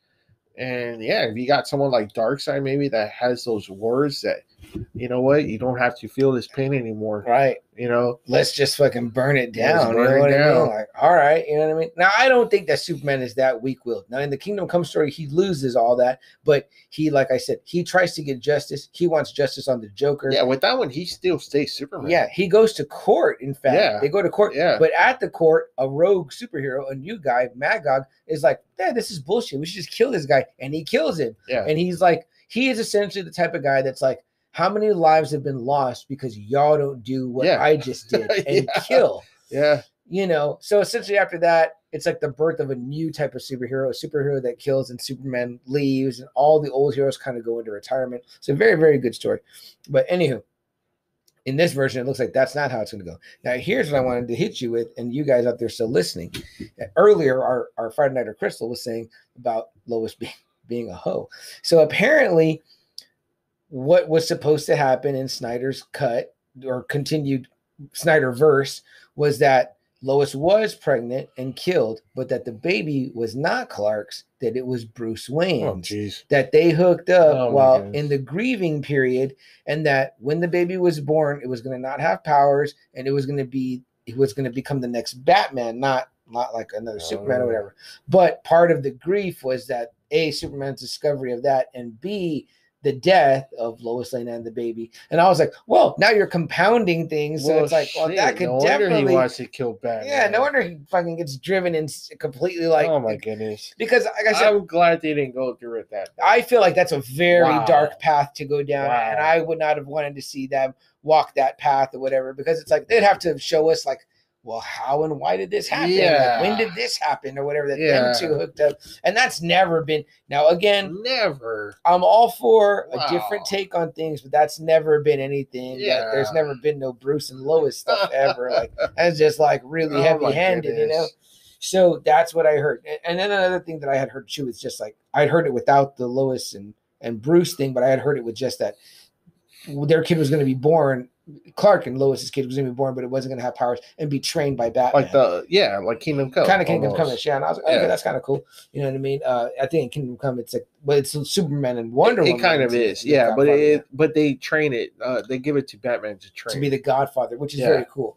And yeah, if you got someone like Darkseid maybe that has those words that, you know what, you don't have to feel this pain anymore. Right. You know, Let's just fucking burn it Let's down. burn you know it what I down. mean? Like, all right, you know what I mean? Now, I don't think that Superman is that weak-willed. Now, in the Kingdom Come story, he loses all that, but he, like I said, he tries to get justice. He wants justice on the Joker. yeah, with that one, he still stays Superman. Yeah, he goes to court, in fact. Yeah. They go to court. Yeah. But at the court, a rogue superhero, a new guy, Magog, is like, yeah, this is bullshit. We should just kill this guy. And he kills him. Yeah. And he's like, he is essentially the type of guy that's like, how many lives have been lost because y'all don't do what Yeah. I just did and Yeah. kill? Yeah. You know, so essentially after that, it's like the birth of a new type of superhero, a superhero that kills and Superman leaves and all the old heroes kind of go into retirement. So very, very good story. But anywho, in this version, it looks like that's not how it's going to go. Now, here's what I wanted to hit you with, and you guys out there still listening. Earlier, our, our Friday Nighter Crystal was saying about Lois being, being a hoe. So apparently, what was supposed to happen in Snyder's cut or continued Snyder verse was that Lois was pregnant and killed, but that the baby was not Clark's, that it was Bruce Oh, Wayne's. jeez. That they hooked up Oh, my while goodness. in the grieving period, and that when the baby was born, it was going to not have powers, and it was going to be it was going to become the next Batman, not not like another Superman or Oh. whatever. But part of the grief was that A, Superman's discovery of that, and B, the death of Lois Lane and the baby. And I was like, well, now you're compounding things. So Well, it's like, well, shit, that could no wonder definitely. he wants to kill Batman. Yeah, no wonder he fucking gets driven and s- completely like. oh my goodness. Because like I said, I'm glad they didn't go through it that. I feel like that's a very Wow. dark path to go down, Wow. and I would not have wanted to see them walk that path or whatever, because it's like they'd have to show us like, well, how and why did this happen? Yeah. Like, when did this happen or whatever? That Yeah. them two hooked up, and that's never been. Now again, Never. I'm all for Wow. a different take on things, but that's never been anything. that- Yeah. there's never been no Bruce and Lois stuff ever. Like that's just like really Oh my heavy handed, you know. goodness. So that's what I heard. And- And then another thing that I had heard too is just like I'd heard it without the Lois and, and Bruce thing, but I had heard it with just that their kid was going to be born. Clark and Lois's kid was going to be born, but it wasn't going to have powers and be trained by Batman. Like the yeah, like Kingdom Come. kind of Kingdom Come. almost. Yeah, and I was like, okay, Yeah. that's kind of cool. You know what I mean? Uh, I think in Kingdom Come, it's like, but it's Superman and Wonder It, Woman. it kind of to- is, to the yeah. But Godfather, it, but they train it. Uh, they give it to Batman to train. to be the Godfather, which is Yeah. very cool.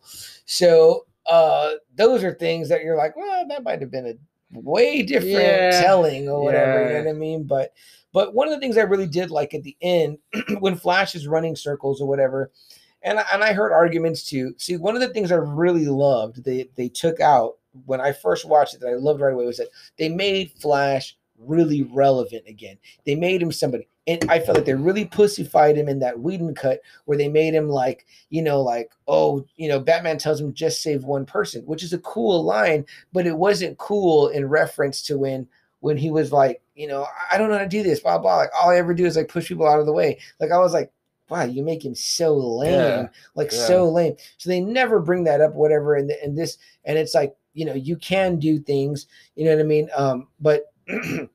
So uh, those are things that you're like, well, that might have been a way different Yeah. telling or whatever. You Yeah. know what I mean? But but one of the things I really did like at the end, when Flash is running circles or whatever, and I, and I heard arguments too. See, one of the things I really loved they they took out when I first watched it that I loved right away was that they made Flash really relevant again. They made him somebody. And I felt like they really pussified him in that Whedon cut where they made him like, you know, like, oh, you know, Batman tells him just save one person, which is a cool line, but it wasn't cool in reference to when when he was like, you know, I don't know how to do this, blah, blah. Like all I ever do is like push people out of the way. Like I was like, wow, you make him so lame, Yeah. like Yeah. so lame. So they never bring that up, whatever. And, and this, and it's like, you know, you can do things, you know what I mean? Um, but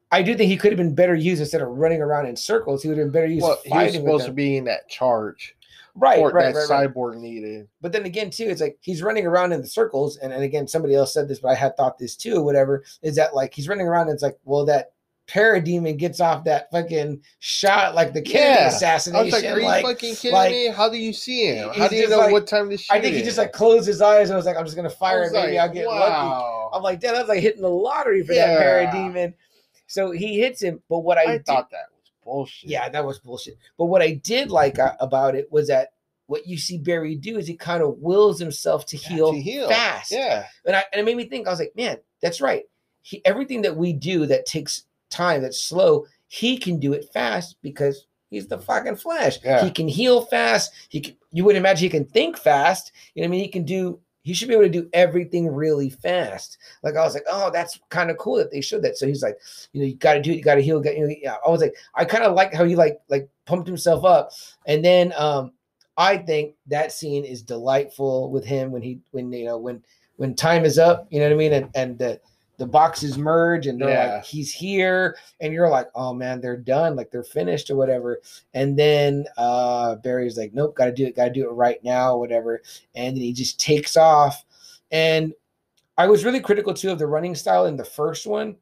I do think he could have been better used instead of running around in circles. He would have been better used Well, he was fighting with supposed to them. be in that charge. Right, Or right, that right, right. cyborg needed. But then again, too, it's like he's running around in the circles, and, and again, somebody else said this, but I had thought this too, or whatever, is that like he's running around and it's like, well, that parademon gets off that fucking shot like the Kennedy Yeah. assassination. I was like, are you like, fucking kidding like, me? How do you see him? How he's do you just know like- what time to shoot I think he him? just like closed his eyes and was like, I'm just gonna I fire was and maybe like, I'll get lucky. wow. I'm like, damn, that's like hitting the lottery for Yeah. that parademon. So he hits him, but what I, I did, thought that was bullshit. yeah, that was bullshit. But what I did like uh, about it was that what you see Barry do is he kind of wills himself to heal, to heal. fast. Yeah. And I and it made me think, I was like, man, that's right. He everything that we do that takes time, that's slow, he can do it fast because he's the fucking Flash. Yeah. He can heal fast. He can, you would imagine he can think fast. You know what I mean? He can do, he should be able to do everything really fast. Like I was like, oh, that's kind of cool that they showed that. So he's like, you know, you got to do it, you got to heal. Got, you know, yeah. I was like, I kind of like how he like like pumped himself up, and then um. I think that scene is delightful with him when he when you know when when time is up, you know what I mean, and and the the boxes merge and they're Yeah. like he's here, and you're like, oh man, they're done, like they're finished or whatever. And then uh Barry's like, nope, gotta do it, gotta do it right now, whatever. And then he just takes off. And I was really critical too of the running style in the first one.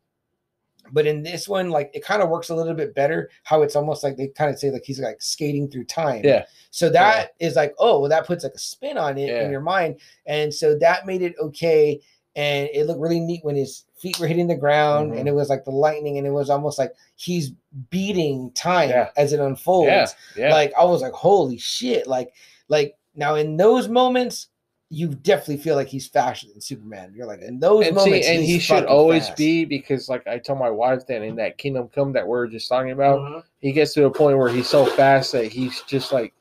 But in this one, like it kind of works a little bit better. How it's almost like they kind of say like he's like skating through time. Yeah. So that yeah. is like, oh, well, that puts like a spin on it yeah. in your mind, and so that made it okay. And it looked really neat when his feet were hitting the ground, mm-hmm. and it was like the lightning, and it was almost like he's beating time yeah. as it unfolds. Yeah. Yeah. Like I was like, holy shit! Like, like now in those moments, you definitely feel like he's faster than Superman. You're like, in those and moments, see, and he's he should fucking always fast. be, because like I told my wife that in that Kingdom Come that we were just talking about, Mhm. he gets to a point where he's so fast that he's just like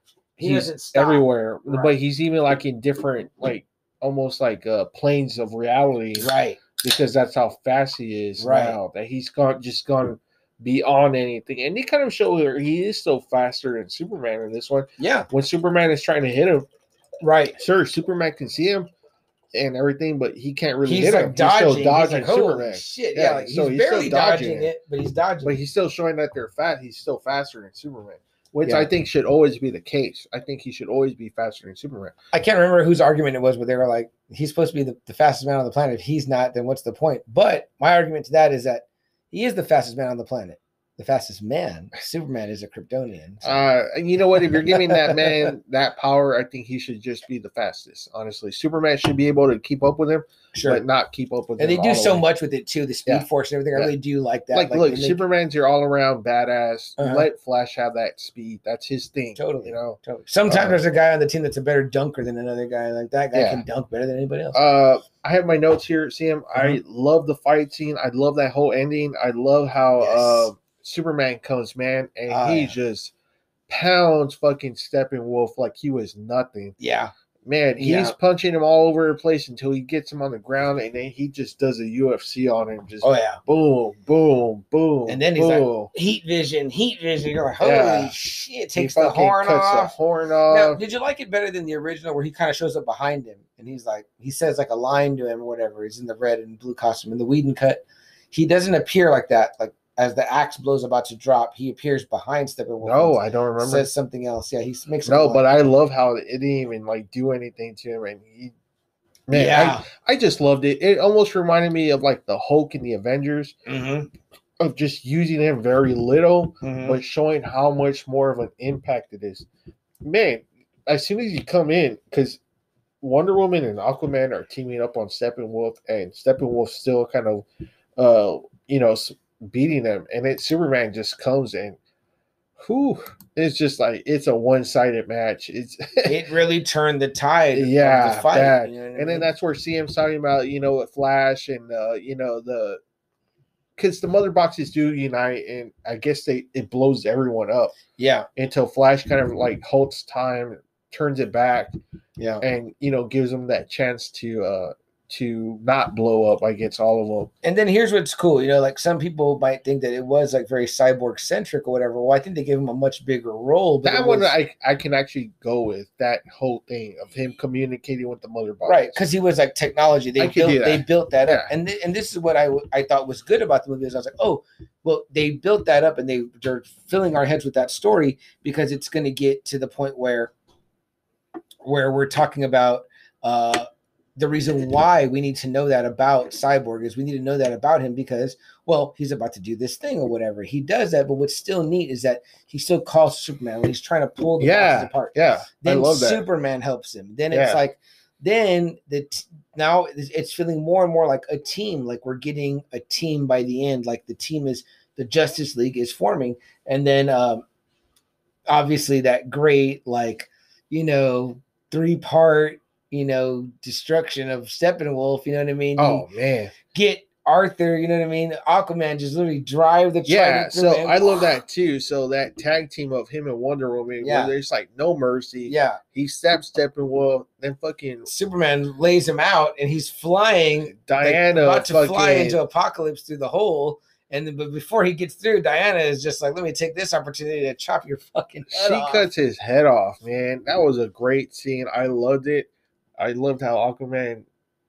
He he's doesn't stop. everywhere. Right. But he's even like in different, like almost like uh planes of reality, Right. because that's how fast he is Right. now. That he's gone just gone beyond anything, and they kind of show where he is still faster than Superman in this one. Yeah. When Superman is trying to hit him, Right. sure, Superman can see him and everything, but he can't really He's hit like him. dodging. He's still dodging he's like, holy Superman. shit. Yeah, Yeah. Like, so he's, he's still barely dodging dodging it. it, but he's dodging But it. he's still showing that they're fat. He's still faster than Superman, which Yeah. I think should always be the case. I think he should always be faster than Superman. I can't remember whose argument it was, but they were like, he's supposed to be the, the fastest man on the planet. If he's not, then what's the point? But my argument to that is that he is the fastest man on the planet. The fastest man. Superman is a Kryptonian. So. Uh, and you know what? If you're giving that man that power, I think he should just be the fastest. Honestly, Superman should be able to keep up with him, Sure. but not keep up with And him. they do all the so way. much with it too, the speed Yeah. force and everything. I Yeah. really do like that. Like, Like, look, they make- Superman's your all-around badass. Uh-huh. Let Flash have that speed. That's his thing. Totally. You know. Totally. Sometimes Uh, there's a guy on the team that's a better dunker than another guy. Like that guy Yeah. can dunk better than anybody else. Uh, I have my notes here. See him. I Mhm. love the fight scene. I love that whole ending. I love how Yes. uh, Superman comes, man, and Oh, he yeah. just pounds fucking Steppenwolf like he was nothing. yeah. Man, he's Yeah. punching him all over the place until he gets him on the ground, and then he just does a U F C on him. Just Oh yeah. boom, boom, boom. And then he's boom. like, heat vision, heat vision. You're like, holy Yeah. shit! He Takes the fucking horn cuts the off. horn Now, off. did you like it better than the original, where he kind of shows up behind him and he's like, he says like a line to him or whatever? He's in the red and blue costume. In the Whedon cut, he doesn't appear like that. Like as the axe blows about to drop, he appears behind Steppenwolf. No, and I don't remember. says something else. Yeah, he makes a No, line. but I love how it didn't even like do anything to him, and he, man, yeah. I, I just loved it. It almost reminded me of like the Hulk in the Avengers, Mm-hmm. of just using him very little, Mhm. but showing how much more of an impact it is. Man, as soon as you come in, because Wonder Woman and Aquaman are teaming up on Steppenwolf, and Steppenwolf still kind of, uh, you know, s- beating them, and it Superman just comes in. Whew, it's just like it's a one-sided match. It's It really turned the tide. yeah, of the fight. bad. You know what I And then mean? that's where C M's talking about, you know, with Flash and uh, you know, the because the mother boxes do unite, and I guess they it blows everyone up yeah, until Flash kind of like halts time, turns it back, yeah, and you know, gives them that chance to uh to not blow up against all of them. And then here's what's cool, you know, like some people might think that it was like very cyborg centric or whatever. Well, I think they gave him a much bigger role. But That it one was, I, I can actually go with, that whole thing of him communicating with the mother box. right, because he was like technology. They I could built do that. they built that up, Yeah. and th- and this is what I w- I thought was good about the movie is I was like, oh, well, they built that up, and they they're filling our heads with that story because it's going to get to the point where where we're talking about. Uh, The reason why we need to know that about Cyborg is we need to know that about him because, well, he's about to do this thing or whatever. He does that, but what's still neat is that he still calls Superman when he's trying to pull the Yeah, boxes apart. yeah, Then I love that. Superman helps him. Then Yeah. it's like, then the t- now it's it's feeling more and more like a team. Like we're getting a team by the end. Like the team is the Justice League is forming, and then um, obviously that great like you know three part. you know, destruction of Steppenwolf, you know what I mean? Oh, You man. get Arthur, you know what I mean? Aquaman just literally drive the Yeah, trident through so him. I love that too. So that tag team of him and Wonder Woman, Yeah. where there's like no mercy. Yeah. He stabs Steppenwolf, then fucking Superman lays him out and he's flying, Diana like, about to fucking, fly into Apocalypse through the hole. And then, but before he gets through, Diana is just like, let me take this opportunity to chop your fucking head she off. cuts his head off, man. That was a great scene. I loved it. I loved how Aquaman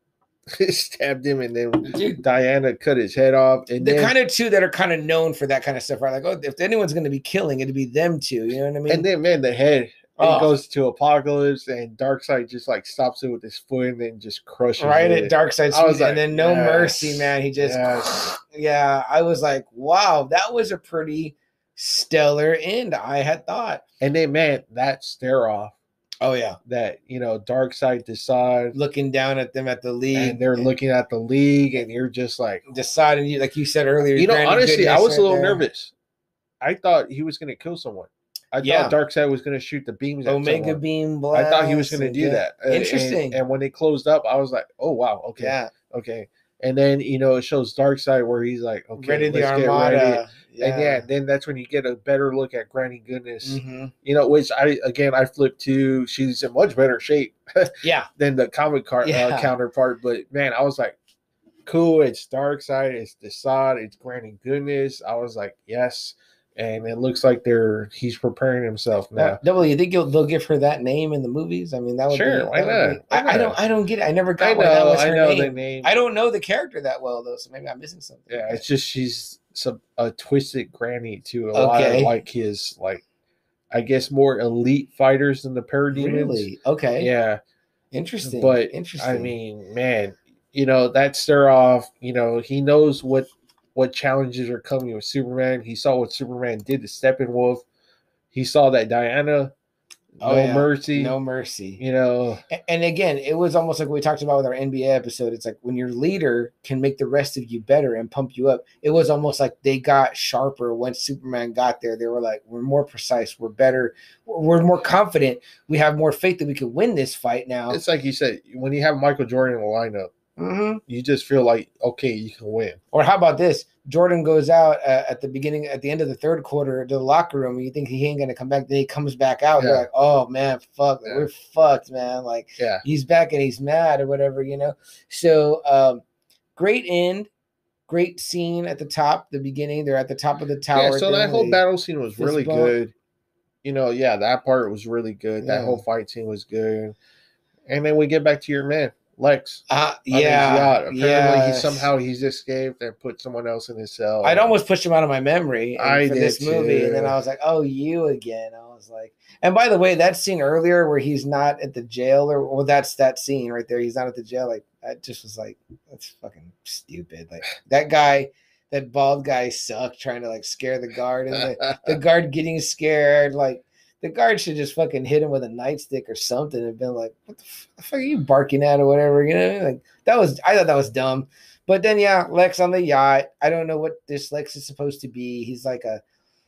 stabbed him and then Dude. Diana cut his head off. And The then, kind of two that are kind of known for that kind of stuff, right? Like, oh, if anyone's going to be killing, it'd be them two. You know what I mean? and then man, the head Oh. it goes to Apocalypse and Darkseid just like stops it with his foot and then just crushes right it. at Darkseid's I was feet, like, and then no yes, mercy, man. He just, yes. yeah. I was like, wow, that was a pretty stellar end. I had thought. And then man, that stare off Oh yeah, that you know Darkseid decides looking down at them at the league, and they're looking at the league and you're just like deciding, you like you said earlier. you know granted honestly I goodness was a right little there. nervous. I thought he was going to kill someone. I Yeah. thought Darkseid was going to shoot the beams at Omega someone. beam I blast. thought he was going to and do yeah. that. And- Interesting. And, and when they closed up, I was like, oh, wow. Okay. Yeah. Okay. And then, you know, it shows Darkseid where he's like, okay, Ready the let's get ready. Armada. And yeah, then that's when you get a better look at Granny Goodness, Mhm. you know, which I, again, I flipped to. She's in much better shape Yeah. than the comic car, Yeah. uh, counterpart. But man, I was like, cool. It's Darkseid. It's Desaad. It's Granny Goodness. I was like, yes. And it looks like they're he's preparing himself now. Now, Double, you think you'll, they'll give her that name in the movies? I mean, that would Sure, be, why that would not? be- Why I, I don't. not? I don't get it. I never I got why that know, was I her know name. the name. I don't know the character that well though, so maybe I'm missing something. Yeah, it's just she's some a twisted granny to a lot Okay. of like his like I guess more elite fighters than the parademons. Really okay. Yeah. Interesting. But interesting. I mean, man, you know, that stare off, you know, he knows what what challenges are coming with Superman. He saw what Superman did to Steppenwolf. He saw that Diana, Oh, no yeah. mercy. no mercy. You know, A- And again, it was almost like we talked about with our N B A episode. It's like when your leader can make the rest of you better and pump you up. It was almost like they got sharper once Superman got there. They were like, we're more precise, we're better, we're more confident, we have more faith that we could win this fight now. it's like you said, when you have Michael Jordan in the lineup, Mhm. you just feel like, okay, you can win. Or how about this? Jordan goes out uh, at the beginning, at the end of the third quarter to the locker room. And you think he ain't gonna come back. Then he comes back out. Yeah. They're like, oh man, fuck, Yeah. we're fucked, man. Like Yeah. he's back and he's mad or whatever, you know. So um, great end, great scene at the top, the beginning. They're at the top of the tower. Yeah, so thing, that whole they- battle scene was fist really bump. good. You know, yeah, that part was really good. That Yeah. whole fight scene was good. And then we get back to your man, Lex. Uh, on his yeah, yacht. Apparently, yeah. he somehow he's escaped and put someone else in his cell. I'd almost pushed him out of my memory and I for did this movie, and then too. I was like, "Oh, you again." I was like, and by the way, that scene earlier where he's not at the jail, or well, that's that scene right there. He's not at the jail. Like, I just was like, that's fucking stupid. Like that guy, that bald guy sucked trying to like scare the guard, and the, the guard getting scared. Like the guard should just fucking hit him with a nightstick or something and been like, "What the, f- the fuck are you barking at?" or whatever. You know, like that was. I thought that was dumb. But then, yeah, Lex on the yacht. I don't know what this Lex is supposed to be. He's like a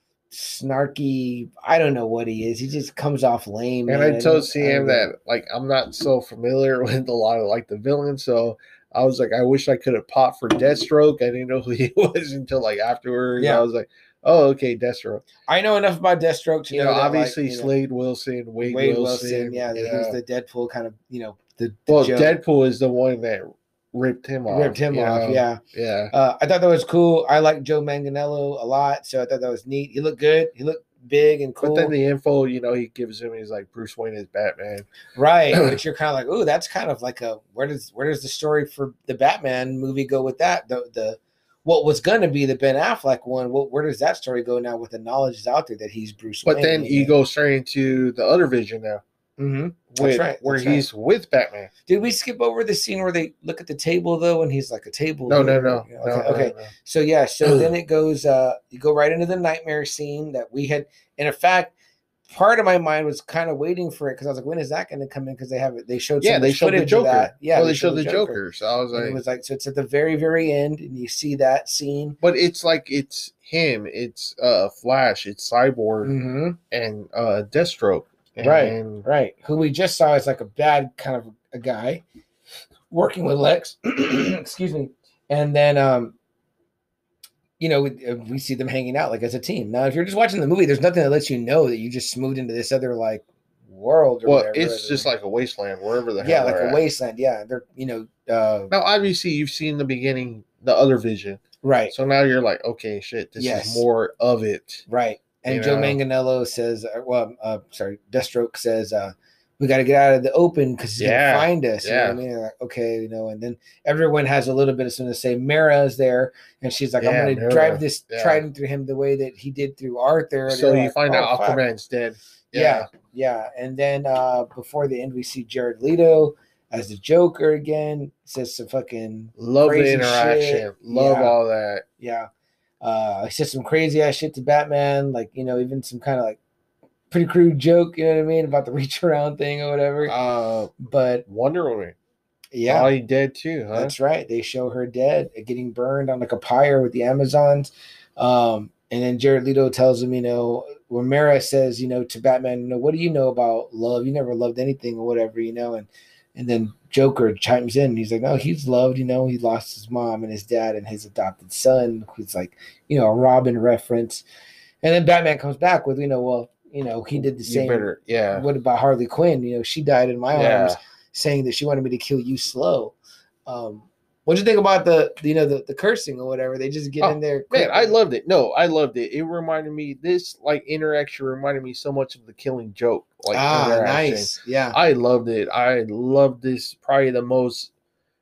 snarky. I don't know what he is. He just comes off lame. And man. I told don't- C I M don't know. that like I'm not so familiar with a lot of like the villains, so I was like, I wish I could have popped for Deathstroke. I didn't know who he was until like afterwards. Yeah. I was like, oh, okay, Deathstroke. I know enough about Deathstroke to You know, know, that, obviously like, you know, Slade Wilson, Wade, Wade Wilson, Wilson. Yeah, you he was know. the Deadpool kind of. You know, the, the Well, joke. Deadpool is the one that ripped him off. ripped him off. know? Yeah, yeah. uh, I thought that was cool. I like Joe Manganiello a lot, so I thought that was neat. He looked good. He looked big and cool. But then the info, you know, he gives him, he's like, Bruce Wayne is Batman, right? But you're kind of like, oh, that's kind of like a where does where does the story for the Batman movie go with that? The the what was going to be the Ben Affleck one? What where does that story go now? With the knowledge is out there that he's Bruce but Wayne. then you go straight into the other vision now. Mm-hmm. That's With, right. Where That's he's right. with Batman. Did we skip over the scene where they look at the table though, and he's like a table? No, no, here? no. Okay, no, okay. no, no. So yeah, so then it goes. Uh, you go right into the nightmare scene that we had. And in fact, part of my mind was kind of waiting for it because I was like, when is that going to come in? Because they have it. They showed Yeah, so they much showed the footage of Joker. that. Yeah, well, they, they showed, showed the Joker. Joker. So I was and like, it was like, so it's at the very, very end, and you see that scene. But it's like it's him. It's uh Flash. It's Cyborg Mm-hmm. and uh Deathstroke. And, right, right. Who we just saw is like a bad kind of a guy working with Lex. Excuse me. And then, um, you know, we, we see them hanging out like as a team. Now, if you're just watching the movie, there's nothing that lets you know that you just moved into this other like world. Or well, whatever. it's just like a wasteland wherever the hell yeah, like they're a at. wasteland. Yeah, they're you know. Uh, now, obviously, you've seen the beginning, the other vision, right? So now you're like, okay, shit, this yes. is more of it, right? And you Joe know? Manganiello says, uh, well, uh, sorry, Deathstroke says, uh, we got to get out of the open because he's yeah. gonna find us. You yeah. know what I mean? Like, okay, you know, and then everyone has a little bit of something to say. Mara is there, and she's like, yeah, I'm gonna Mara. drive this yeah. trident through him the way that he did through Arthur. So you like, find oh, out fuck. Aquaman's dead. Yeah. yeah, yeah. And then uh, before the end, we see Jared Leto as the Joker again. Says some fucking love crazy the interaction, shit. love yeah. all that. Yeah. Uh, he says some crazy ass shit to Batman, like, you know, even some kind of like pretty crude joke, you know what I mean, about the reach around thing or whatever. Uh, but Wonder Woman, yeah, probably dead too, huh? That's right. They show her dead, getting burned on like a pyre with the Amazons. Um, and then Jared Leto tells him, you know, when Mara says, you know, to Batman, you know, what do you know about love? You never loved anything or whatever, you know, and and then Joker chimes in and he's like, no, he's loved, you know, he lost his mom and his dad and his adopted son, who's like, you know, a Robin reference. And then Batman comes back with, you know, well, you know, he did the You same. better, yeah. What about Harley Quinn? You know, she died in my Yeah. arms saying that she wanted me to kill you slow. Um, what do you think about the, you know, the, the cursing or whatever? They just get Oh, in there. Man, I loved it. No, I loved it. It reminded me, this like interaction reminded me so much of the Killing Joke. Like ah, interaction. nice. Yeah. I loved it. I loved this. Probably the most.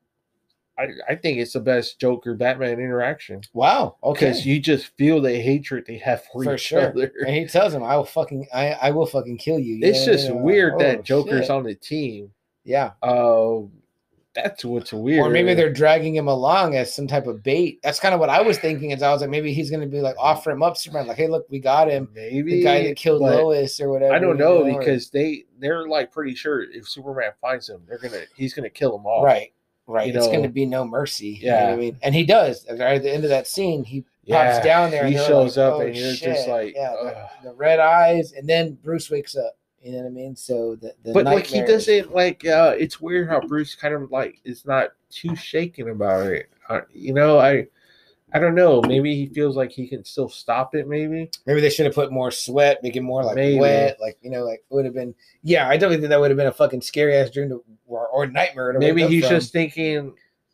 I, I think it's the best Joker Batman interaction. Wow. Okay. Because you just feel the hatred they have for, For each sure. other. And he tells him, I will fucking, I, I will fucking kill you. you It's know, just you know, weird like, that oh, Joker's shit. on the team. Yeah. Uh, that's what's weird. Or maybe they're dragging him along as some type of bait. That's kind of what I was thinking. Is I was like, maybe he's going to be like, offer him up, Superman. Like, hey, look, we got him. Maybe the guy that killed but Lois or whatever. I don't you know, or- because they they're like pretty sure if Superman finds him, they're gonna he's gonna kill them all. Right. Right. You It's know, going to be no mercy. You know yeah. what I mean? And he does. Right at the end of that scene, he Yeah, pops down there. he and they're shows like, up oh, and you're just shit. like, yeah, ugh. the, the red eyes. And then Bruce wakes up. You know what I mean? So the, the But like he nightmares- doesn't like. Uh, it's weird how Bruce kind of like is not too shaken about it. Uh, you know, I I don't know. Maybe he feels like he can still stop it. Maybe. Maybe they should have put more sweat, make it more like Maybe. wet, like you know, like it would have been. Yeah, I don't think that would have been a fucking scary ass dream to, or, or nightmare. To Maybe wake up he's from. just thinking,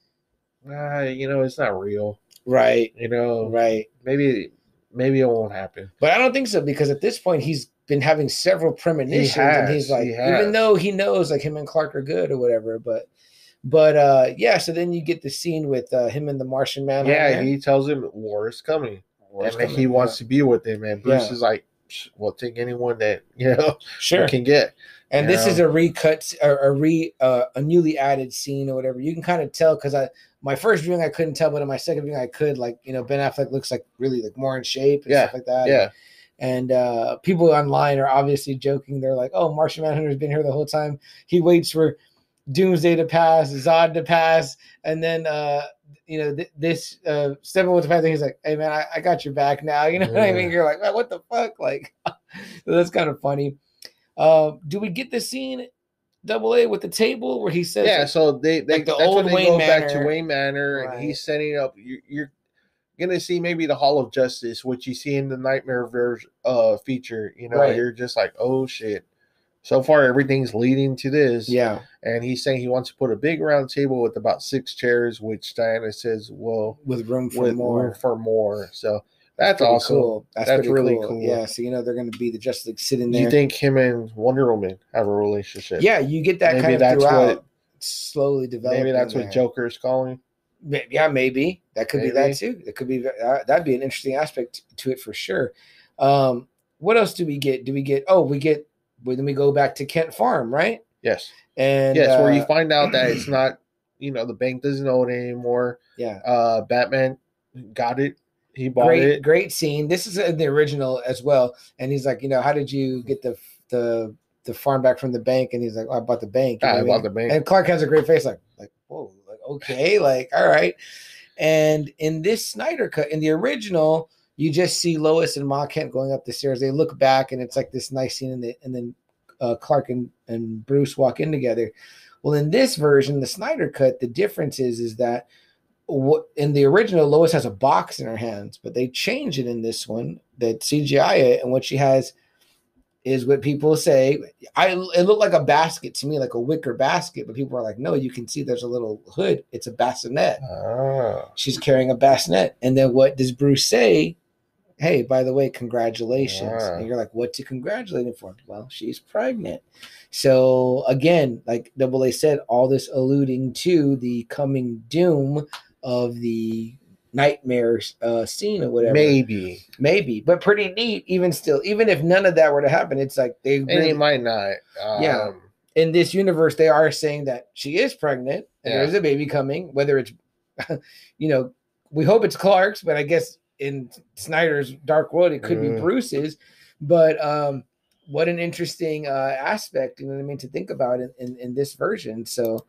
ah, you know, it's not real. right, You know, right. maybe maybe it won't happen. But I don't think so because at this point he's been having several premonitions, and he's has, like, he even has. though he knows like him and Clark are good or whatever, but but uh yeah. So then you get the scene with uh, him and the Martian Manhunter. Yeah, he tells him war is coming, War is and that coming, he wants yeah. to be with him. And Bruce Yeah. is like, "Psh, "Well, take anyone that you know sure you can get." And you this know? is a recut or a re uh, a newly added scene or whatever. You can kind of tell because I my first viewing I couldn't tell, but in my second viewing I could. Like you know, Ben Affleck looks like really like more in shape and Yeah, stuff like that. Yeah, And uh, people online are obviously joking. They're like, "Oh, Martian Manhunter's been here the whole time. He waits for Doomsday to pass, Zod to pass, and then uh, you know th- this uh, Steppenwolf to pass." And he's like, "Hey man, I, I got your back now." You know what I mean? Yeah. You're like, "Man, what the fuck?" Like, so that's kind of funny. Uh, do we get the scene double A with the table where he says, yeah. like, So they they like the that's old when they Wayne go back to Manor. Wayne Manor, and Right. he's setting up. You, you're gonna see maybe the Hall of Justice, which you see in the Nightmare version uh feature. You know, Right. you're just like, oh shit. So far, everything's leading to this. Yeah. And he's saying he wants to put a big round table with about six chairs, which Diana says, well, with room for with more. room for more. So that's, That's pretty awesome. cool. That's, That's pretty really cool. cool. Yeah. So you know they're going to be the Justice League sitting Do there. you think him and Wonder Woman have a relationship? Yeah, you get that Maybe kind of that's throughout. what- Slowly developing. Maybe that's there. what Joker's calling. May- Yeah, maybe that could be Maybe. that too. It could be uh, that'd be an interesting aspect to it for sure. Um, what else do we get? Do we get? Oh, we get. Well, then we go back to Kent Farm, right? Yes. And Yes, uh, where you find out that it's not, you know, the bank doesn't own it anymore. yeah, Uh, Batman got it. He bought great, it. great scene. This is in the original as well. And he's like, you know, how did you get the the the farm back from the bank? And he's like, oh, I bought the bank. You Yeah, know I what bought mean? the bank. And Clark has a great face, like, like, whoa, like, okay, like, all right. And in this Snyder cut, in the original, you just see Lois and Ma Kent going up the stairs. They look back, and it's like this nice scene, and, they, and then uh, Clark and, and Bruce walk in together. Well, in this version, the Snyder cut, the difference is, is that what in the original, Lois has a box in her hands, but they change it in this one, that C G I it, and what she has is what people say. I it looked like a basket to me, like a wicker basket, but people are like, no, you can see there's a little hood. It's a bassinet. Ah. She's carrying a bassinet. And then what does Bruce say? Hey, by the way, congratulations. Ah. And you're like, what to congratulate him for? Well, she's pregnant. So again, like Double A said, all this alluding to the coming doom of the nightmare uh, scene or whatever. Maybe. Maybe, but pretty neat. Even still, even if none of that were to happen, it's like they And really, it might not. Um, Yeah. in this universe, they are saying that she is pregnant and Yeah. there's a baby coming. Whether it's, you know, we hope it's Clark's, but I guess in Snyder's Dark World, it could Mm. be Bruce's. But um, what an interesting uh, aspect, you know what I mean, to think about in, in, in this version. So,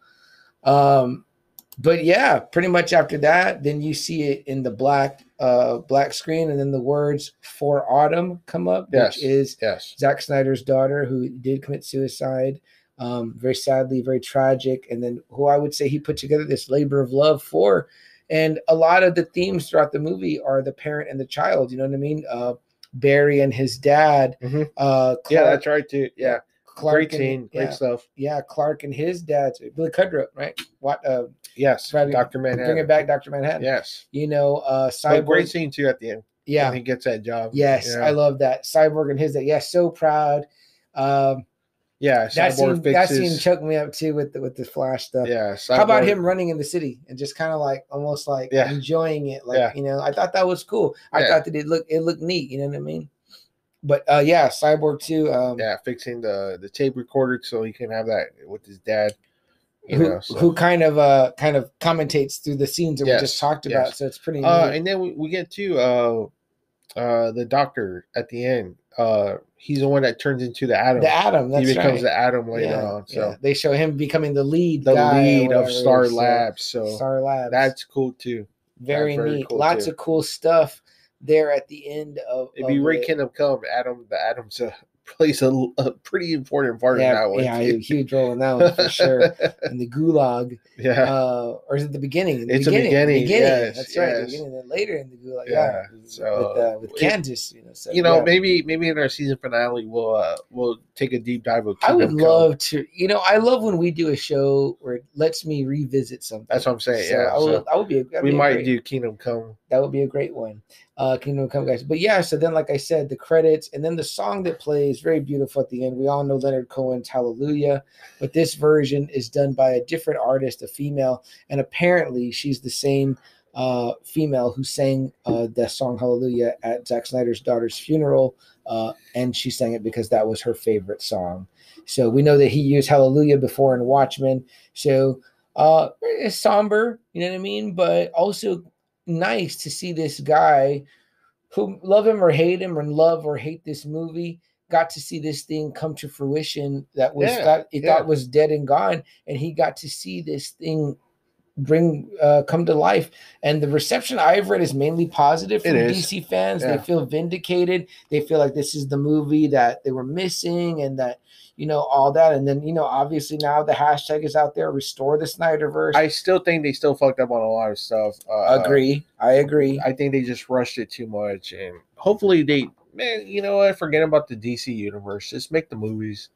um, but yeah, pretty much after that, then you see it in the black uh, black screen, and then the words "For Autumn" come up, Yes. which is Yes. Zack Snyder's daughter, who did commit suicide. Um, very sadly, very tragic. And then who I would say he put together this labor of love for. And a lot of the themes throughout the movie are the parent and the child. You know what I mean? Uh, Barry and his dad. Mhm. Uh, Yeah, Clark- that's right too. Yeah. Clark Great and- scene. Great yeah, stuff. yeah, Clark and his dad. Billy Kudrow, right? What? Uh, Yes. Bradley- Doctor Manhattan. bring it back, Doctor Manhattan. Yes. You know, uh, But Cyborg. great scene too at the end. Yeah. When he gets that job. Yes, Yeah. I love that. Cyborg and his dad. Yeah, so proud. Um, Yeah. that Cyborg scene, that fixes. scene choked me up too with the, with the Flash stuff. Yeah. How about Cyborg- him running in the city and just kind of like almost like Yeah. enjoying it? Like, Yeah. you know, I thought that was cool. I Yeah. thought that it looked it looked neat, you know what I mean? But uh yeah, Cyborg too. Um Yeah, fixing the the tape recorder so he can have that with his dad. You who, know, so. who kind of uh kind of commentates through the scenes that Yes, we just talked yes. about. So it's pretty neat. Uh, and then we, we get to uh, uh, the doctor at the end. Uh, he's the one that turns into the Atom. the Atom, that's he becomes right. the Atom later yeah, on. So yeah. They show him becoming the lead the guy or lead of whatever, Star so- Labs. So Star Labs. that's cool too. very, very neat. cool, Lots too. of cool stuff there at the end of If of you rate it. Kingdom Come, Atom, the Atom's uh, plays a, a pretty important part yeah, in that one. yeah, too. a huge role in that one for sure. In the Gulag, yeah. uh, or is it the beginning? In the It's the beginning. beginning, The beginning. yes, That's right. The yes. beginning. Then later in the Gulag. Yeah, Yeah. so with uh, with it- Candace, you know. So, you know, yeah. maybe maybe in our season finale we'll uh, we'll take a deep dive of I would Kingdom Come. love to. You know, I love when we do a show where it lets me revisit something. That's what I'm saying. So yeah, I would. so I would be. A, that'd we be a might great- do Kingdom Come. That would be a great one. Uh, Kingdom Come, guys. But yeah, so then, like I said, the credits and then the song that plays, very beautiful at the end. We all know Leonard Cohen's Hallelujah, but this version is done by a different artist, a female, and apparently she's the same uh, female who sang uh, the song Hallelujah at Zack Snyder's daughter's funeral, uh, and she sang it because that was her favorite song. So we know that he used Hallelujah before in Watchmen. So uh, it's somber, you know what I mean, but also nice to see this guy who, love him or hate him or love or hate this movie, got to see this thing come to fruition that was Yeah, that he yeah. thought was dead and gone, and he got to see this thing bring uh come to life. And the reception I've read is mainly positive from It is. D C fans. Yeah. They feel vindicated. They feel like this is the movie that they were missing, and that, you know, all that. And then, you know, obviously now the hashtag is out there, restore the Snyderverse. I still think they still fucked up on a lot of stuff. Uh, agree. I agree. I think they just rushed it too much, and hopefully they, man, you know what? Forget about the D C universe. Just make the movies.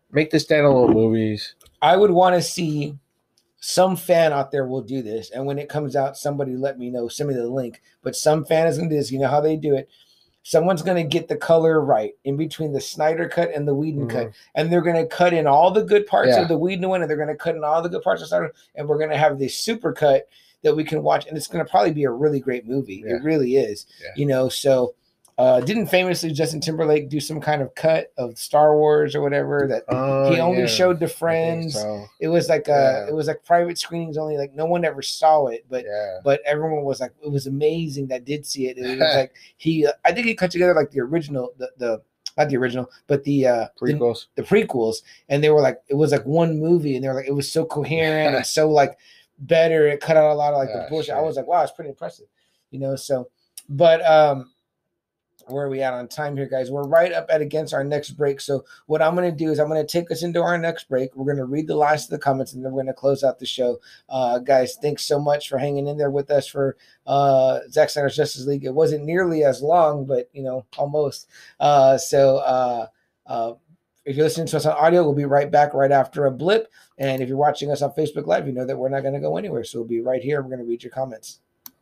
Make the standalone movies. I would want to see some fan out there will do this. And when it comes out, somebody let me know, send me the link. But some fan is going to do this. You know how they do it. Someone's going to get the color right in between the Snyder cut and the Whedon Mm-hmm. cut. And they're going to cut in all the good parts Yeah. of the Whedon one, and they're going to cut in all the good parts of Snyder. And we're going to have this super cut that we can watch. And it's going to probably be a really great movie. Yeah. It really is. Yeah. You know, so uh, didn't famously Justin Timberlake do some kind of cut of Star Wars or whatever that Oh, he only yeah. showed to I think friends? so. It was like a, Yeah. it was like private screenings only. Like no one ever saw it, but Yeah. but everyone was like, it was amazing that did see it. It was like he, I think he cut together like the original, the the not the original, but the uh Prequels. the, the prequels, and they were like, it was like one movie, and they were like, it was so coherent and so like better. It cut out a lot of like Yeah, the bullshit. I sure. was like, wow, it's pretty impressive, you know. So, but um. Where are we at on time here, guys? We're right up at against our next break. So what I'm going to do is I'm going to take us into our next break. We're going to read the last of the comments, and then we're going to close out the show. Uh, guys, thanks so much for hanging in there with us for uh, Zack Snyder's Justice League. It wasn't nearly as long, but, you know, almost. Uh, so uh, uh, if you're listening to us on audio, we'll be right back right after a blip. And if you're watching us on Facebook Live, you know that we're not going to go anywhere. So we'll be right here. We're going to read your comments.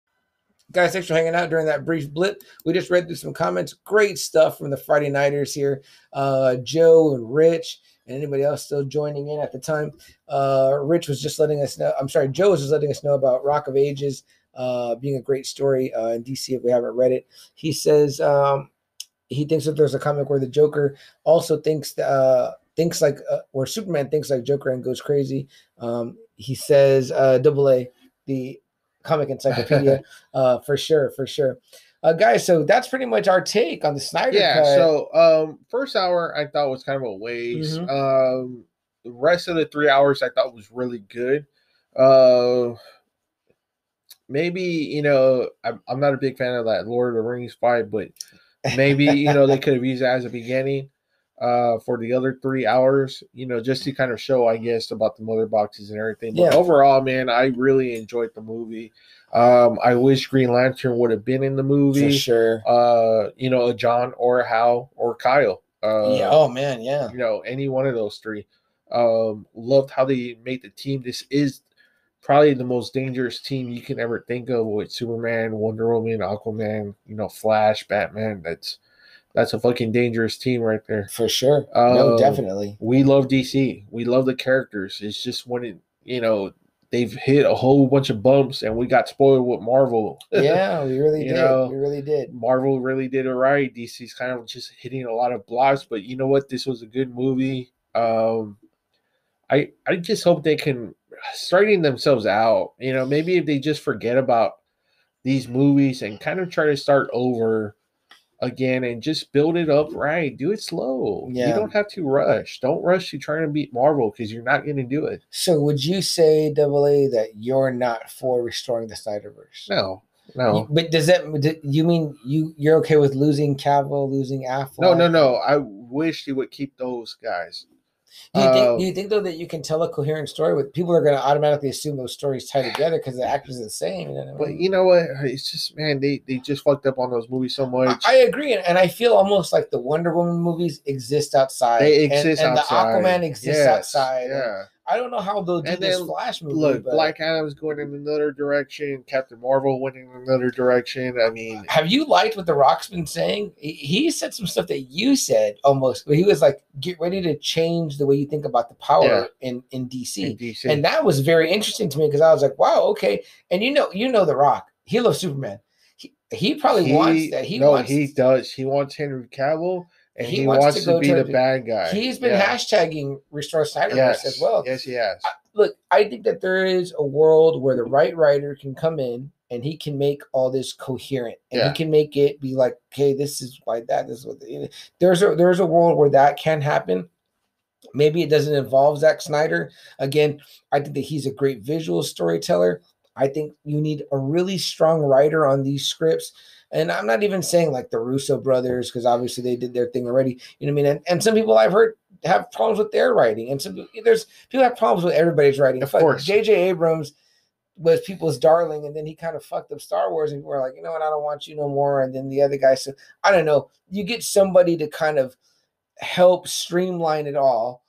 Guys, thanks for hanging out during that brief blip. We just read through some comments. Great stuff from the Friday Nighters here. Uh, Joe and Rich and anybody else still joining in at the time. Uh, Rich was just letting us know. I'm sorry, Joe was just letting us know about Rock of Ages uh, being a great story uh, in D C if we haven't read it. He says um, he thinks that there's a comic where the Joker also thinks uh, thinks like uh, where Superman thinks like Joker and goes crazy. Um, he says uh, double A, the comic encyclopedia, uh, for sure, for sure. Uh, guys, so that's pretty much our take on the Snyder Yeah, Cut. so um first hour I thought was kind of a waste. Mhm. Um the rest of the three hours I thought was really good. Uh maybe, you know, I'm I'm not a big fan of that Lord of the Rings fight, but maybe, you know, they could have used that as a beginning uh for the other three hours, you know, just to kind of show, I guess, about the mother boxes and everything. But Yeah. overall, man, I really enjoyed the movie. Um, I wish Green Lantern would have been in the movie. For sure. Uh, you know, a John or a Hal or Kyle. Uh, yeah. Oh man, yeah. you know, any one of those three. Um, loved how they made the team. This is probably the most dangerous team you can ever think of with Superman, Wonder Woman, Aquaman, you know, Flash, Batman. That's that's a fucking dangerous team right there. For sure. no, Um, definitely. We love D C. We love the characters. It's just when it, you know, they've hit a whole bunch of bumps and we got spoiled with Marvel. Yeah, we really You did. know, we really did. Marvel really did it right. D C's kind of just hitting a lot of blocks, but you know what? This was a good movie. Um, I I just hope they can straighten themselves out. You know, maybe if they just forget about these movies and kind of try to start over again and just build it up right. Do it slow. Yeah. You don't have to rush. Don't rush to trying to beat Marvel because you're not going to do it. So would you say, Double A, that you're not for restoring the Snyderverse? No, no, You- but does that do you mean you you're okay with losing Cavill, losing Affleck? no, no, no. I wish they would keep those guys. Do you think? Um, do you think though that you can tell a coherent story with people are going to automatically assume those stories tie together because the actors are the same? You know? But you know what? It's just, man, they, they just fucked up on those movies so much. I, I agree, and, and I feel almost like the Wonder Woman movies exist outside. They and- exist and, outside. the Aquaman exists Yes, outside. and Yeah. I don't know how they'll do And this then, Flash movie. Look, but Black Adam's going in another direction. Captain Marvel went in another direction. I mean, have you liked what The Rock's been saying? He, he said some stuff that you said almost, but he was like, "Get ready to change the way you think about the power in in D C." in D C. And that was very interesting to me because I was like, "Wow, okay." And you know, you know, The Rock, he loves Superman. He, he probably He- wants that. He no, wants, he does. He wants Henry Cavill, and He he, wants wants, to to, go be to- the bad guy. He's been Yeah. hashtagging Restore Snyderverse yes. as well. Yes, he has. I- Look, I think that there is a world where the right writer can come in and he can make all this coherent, and Yeah. he can make it be like, okay, this is why that this is what the, there's a there's a world where that can happen. Maybe it doesn't involve Zack Snyder. Again, I think that he's a great visual storyteller. I think you need a really strong writer on these scripts. And I'm not even saying like the Russo brothers, because obviously they did their thing already. You know what I mean? And, and some people I've heard have problems with their writing. And some there's people have problems with everybody's writing. Of Like course. J J Abrams was people's darling, and then he kind of fucked up Star Wars, and people were like, you know what, I don't want you no more. And then the other guy said, I don't know. You get somebody to kind of help streamline it all.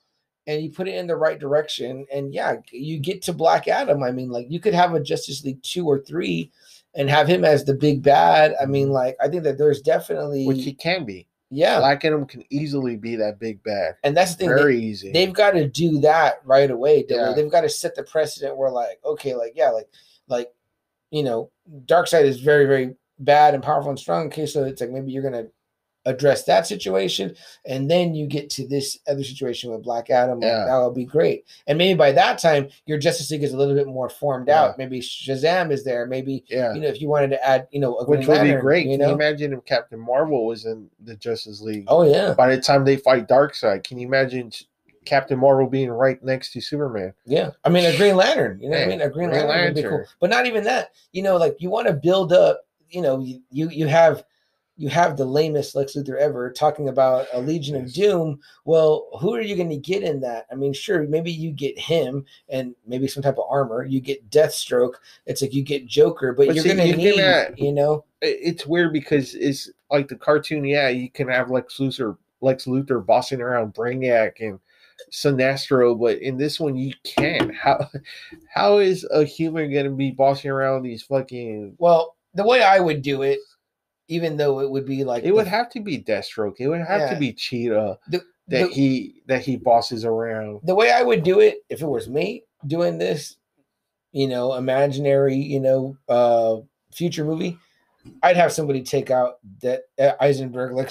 and you put it in the right direction, and yeah, you get to Black Adam. I mean, like you could have a Justice League two or three and have him as the big bad. I mean, like I think that there's definitely, which he can be. Yeah, Black Adam can easily be that big bad, and that's the thing. Very they, easy. They've got to do that right away. Yeah. They've got to set the precedent where, like, okay, like yeah, like like you know, Darkseid is very very bad and powerful and strong. Okay, so it's like maybe you're gonna address that situation, and then you get to this other situation with Black Adam. Yeah. That will be great. And maybe by that time, your Justice League is a little bit more formed Yeah. out. Maybe Shazam is there. Maybe, Yeah. you know, if you wanted to add, you know, a which Green would be Lantern, great. You Can know? you imagine if Captain Marvel was in the Justice League? Oh, yeah. By the time they fight Darkseid, can you imagine Captain Marvel being right next to Superman? Yeah. I mean, a Green Lantern, you know Yeah. what I mean? A Green, Green Lantern, would be Lantern. cool. But not even that. You know, like you want to build up, you know, you, you, you have you have the lamest Lex Luthor ever talking about a Legion of Doom. Well, who are you going to get in that? I mean, sure, maybe you get him and maybe some type of armor. You get Deathstroke. It's like you get Joker, but, But you're see, going to you're need, gonna- you know. It- It's weird because it's like the cartoon. Yeah, you can have Lex Luthor, Lex Luthor bossing around Brainiac and Sinestro, but in this one you can't. How how is a human going to be bossing around these fucking? Well, the way I would do it, even though it would be like It would the, have to be Deathstroke. It would have Yeah. to be Cheetah the, that the, he that he bosses around. the way I would do it if it was me doing this, you know, imaginary, you know, uh, future movie, I'd have somebody take out that uh, Eisenberg, like,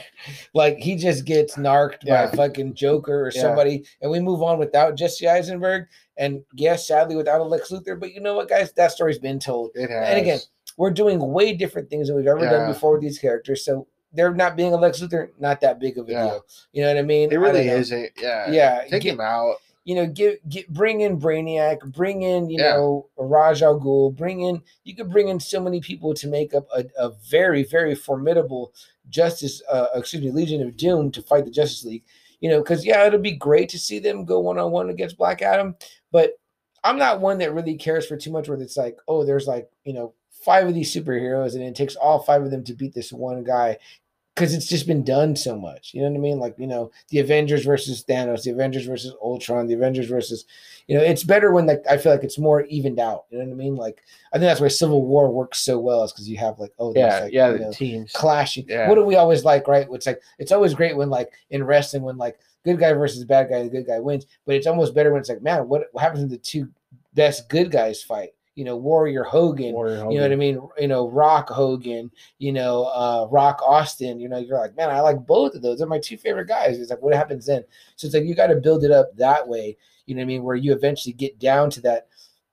like he just gets narked Yeah. by fucking Joker or Yeah. somebody, and we move on without Jesse Eisenberg, and yes, sadly without a Lex Luthor. But you know what, guys, that story's been told. It has. And again, we're doing way different things than we've ever done Yeah. before with these characters, so they're not being a Lex Luthor, not that big of a Yeah. deal. You know what I mean? It I really don't know. isn't. Yeah. Yeah, Take get- him out. You know, give get bring in Brainiac, bring in, you Yeah. know, Raj Al Ghul, bring in, you could bring in so many people to make up a, a very, very formidable Justice, uh, excuse me, Legion of Doom to fight the Justice League. You know, because yeah, it'll be great to see them go one on one against Black Adam, but I'm not one that really cares for too much where it's like, oh, there's like, you know, five of these superheroes and it takes all five of them to beat this one guy. Because it's just been done so much. You know what I mean? Like, you know, the Avengers versus Thanos, the Avengers versus Ultron, the Avengers versus, you know, it's better when like I feel like it's more evened out. You know what I mean? Like, I think that's why Civil War works so well, is because you have like, oh, there's Yeah. like, yeah. you The know, teams. clashing. Yeah. What do we always like, right? It's like it's always great when like in wrestling when like good guy versus bad guy, the good guy wins. But it's almost better when it's like, man, what, what happens when the two best good guys fight? You know, Warrior Hogan, Warrior you know what I Hogan. mean? You know, Rock Hogan, you know, uh, Rock Austin, you know, you're like, man, I like both of those. They're my two favorite guys. It's like, what happens then? So it's like, you got to build it up that way, you know what I mean? Where you eventually get down to that.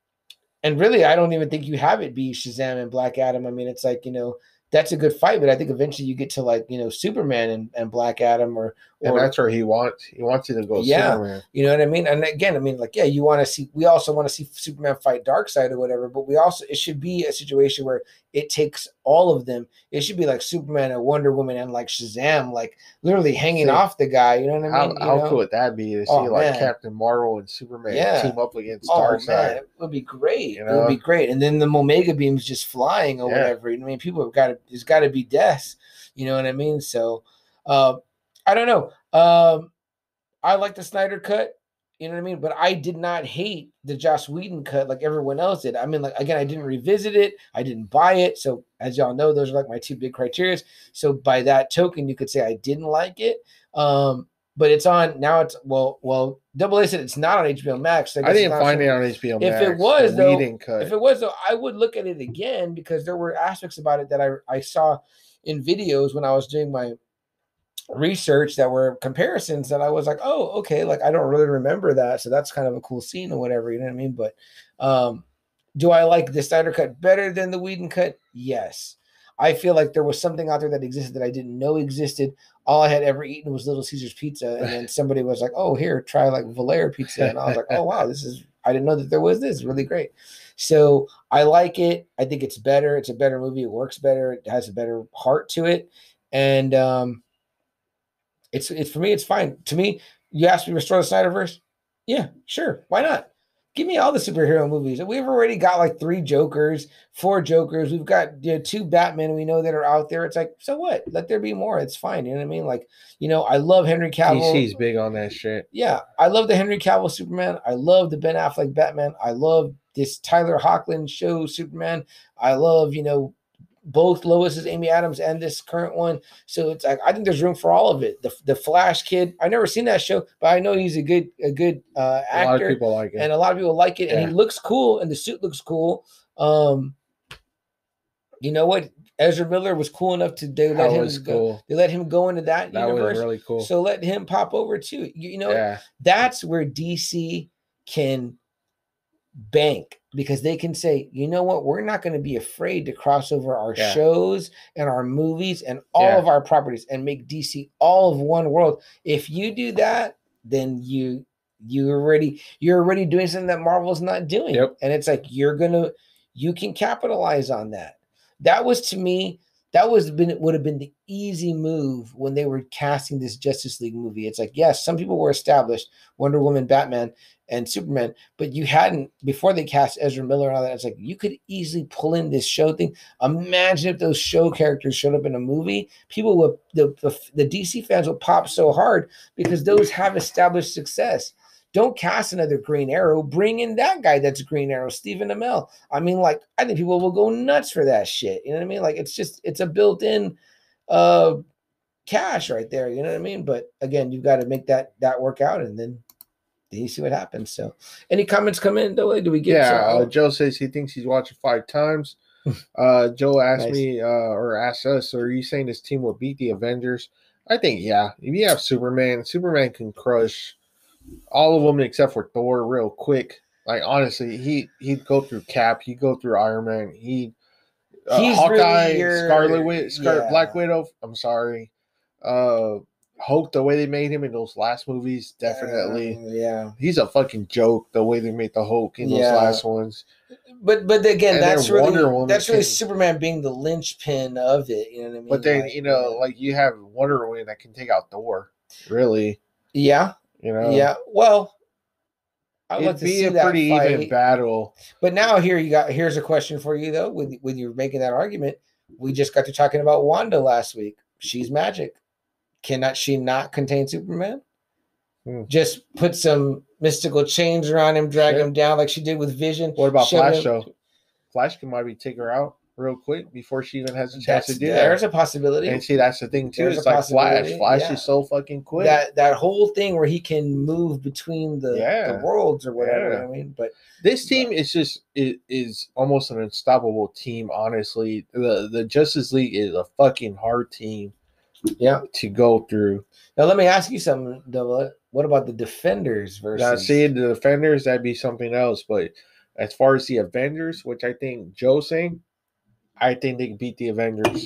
And really, I don't even think you have it be Shazam and Black Adam. I mean, it's like, you know, that's a good fight, but I think eventually you get to like, you know, Superman and, and Black Adam or, And or that's where he wants. He wants you to go. Yeah. Superman. you know what I mean? And again, I mean, like, yeah, you want to see, we also want to see Superman fight Darkseid or whatever, but we also, it should be a situation where it takes all of them. It should be like Superman and Wonder Woman and like Shazam, like literally hanging See, off the guy. You know what I How, mean? You how know? cool would that be to see Oh, like man. Captain Marvel and Superman Yeah. team up against Oh, Darkseid? man, it would be great. You It would be know? great. And then the Omega beams just flying or Yeah. whatever. I mean, people have got to, there's got to be deaths. You know what I mean? So, uh, I don't know. Um, I like the Snyder cut, you know what I mean? But I did not hate the Joss Whedon cut like everyone else did. I mean, like, again, I didn't revisit it. I didn't buy it. So as y'all know, those are like my two big criteria. So by that token, you could say I didn't like it. Um, but it's on now. It's well, well, Double A said it's not on H B O Max. So I guess it's didn't not find on- it on H B O If Max. it was, the though, Whedon cut. If it was, though, I would look at it again because there were aspects about it that I I saw in videos when I was doing my research that were comparisons that I was like, oh, okay, like I don't really remember that. So that's kind of a cool scene or whatever, you know what I mean? But um, do I like the Snyder cut better than the Whedon cut? Yes. I feel like there was something out there that existed that I didn't know existed. All I had ever eaten was Little Caesars pizza. And then somebody was like, oh, here, try like Valera pizza. And I was like, oh, wow, this is, I didn't know that there was this. Really great. So I like it. I think it's better. It's a better movie. It works better. It has a better heart to it. And um, it's, it's for me, it's fine. To me, you asked me to restore the Snyderverse? Yeah, sure. Why not? Give me all the superhero movies. We've already got like three Jokers, four Jokers. We've got you know, two Batman we know that are out there. It's like, so what? Let there be more. It's fine. You know what I mean? Like, you know, I love Henry Cavill. D C's big on that shit. Yeah, I love the Henry Cavill Superman. I love the Ben Affleck Batman. I love this Tyler Hoechlin show Superman. I love, you know, both Lois's Amy Adams and this current one. So it's like I think there's room for all of it. The the Flash kid, I never seen that show, but I know he's a good a good uh, actor. A lot of people like it, and a lot of people like it, yeah. and he looks cool, and the suit looks cool. Um, you know what? Ezra Miller was cool enough to they let that him was go. Cool. They let him go into that, that universe. was really cool. So let him pop over too. You, you know, yeah. that's where D C can bank, because they can say, you know what, we're not going to be afraid to cross over our yeah. shows and our movies and all yeah. of our properties and make D C all of one world. If you do that, then you you already you're already doing something that Marvel's not doing. Yep. And it's like you're gonna you can capitalize on that. That was, to me, that was been would have been the easy move when they were casting this Justice League movie. It's like, yes, some people were established, Wonder Woman, Batman, and Superman, but you hadn't, before they cast Ezra Miller and all that, it's like you could easily pull in this show thing. Imagine if those show characters showed up in a movie. People would, the, the, the D C fans would pop so hard because those have established success. Don't cast another Green Arrow. Bring in that guy that's Green Arrow, Stephen Amell. I mean, like, I think people will go nuts for that shit. You know what I mean? Like, it's just, it's a built-in uh, cash right there. You know what I mean? But again, you've got to make that that work out, and then you see what happens. So, any comments come in? Do we get? Yeah, uh, Joe says he thinks he's watched it five times. Uh, Joe asked nice. me, uh, or asked us, are you saying this team will beat the Avengers? I think, yeah. If you have Superman, Superman can crush all of them except for Thor real quick. Like, honestly, he, he'd go through Cap. He'd go through Iron Man. He'd uh, He's Hawkeye, really your, Scarlet Witch, Scar- yeah. Black Widow. I'm sorry. Uh, Hulk, the way they made him in those last movies, definitely. Uh, yeah. He's a fucking joke, the way they made the Hulk in yeah. those last ones. But but again, and that's really that's really can, Superman being the linchpin of it. You know what I mean? But then, like, you know, like you have Wonder Woman that can take out Thor. Really. Yeah. You know? Yeah. Well, I would it'd like to be see a that pretty fight. even battle. But now here you got here's a question for you though. When when you're making that argument, we just got to talking about Wanda last week. She's magic. Cannot she not contain Superman? Hmm. Just put some mystical chains around him, drag sure. him down like she did with Vision. What about Flash him. though? Flash can maybe take her out real quick before she even has a chance that's, to do there's that. There's a possibility. And see, that's the thing too. There's it's like Flash. Flash yeah. is so fucking quick. That that whole thing where he can move between the, yeah. the worlds or whatever. Yeah. You know what I mean, but this team but, is just it is almost an unstoppable team. Honestly, the the Justice League is a fucking hard team. Yeah, to go through. Now let me ask you something, Double. What about the Defenders versus? Now, see, the Defenders, that'd be something else. But as far as the Avengers, which I think Joe's saying, I think they can beat the Avengers.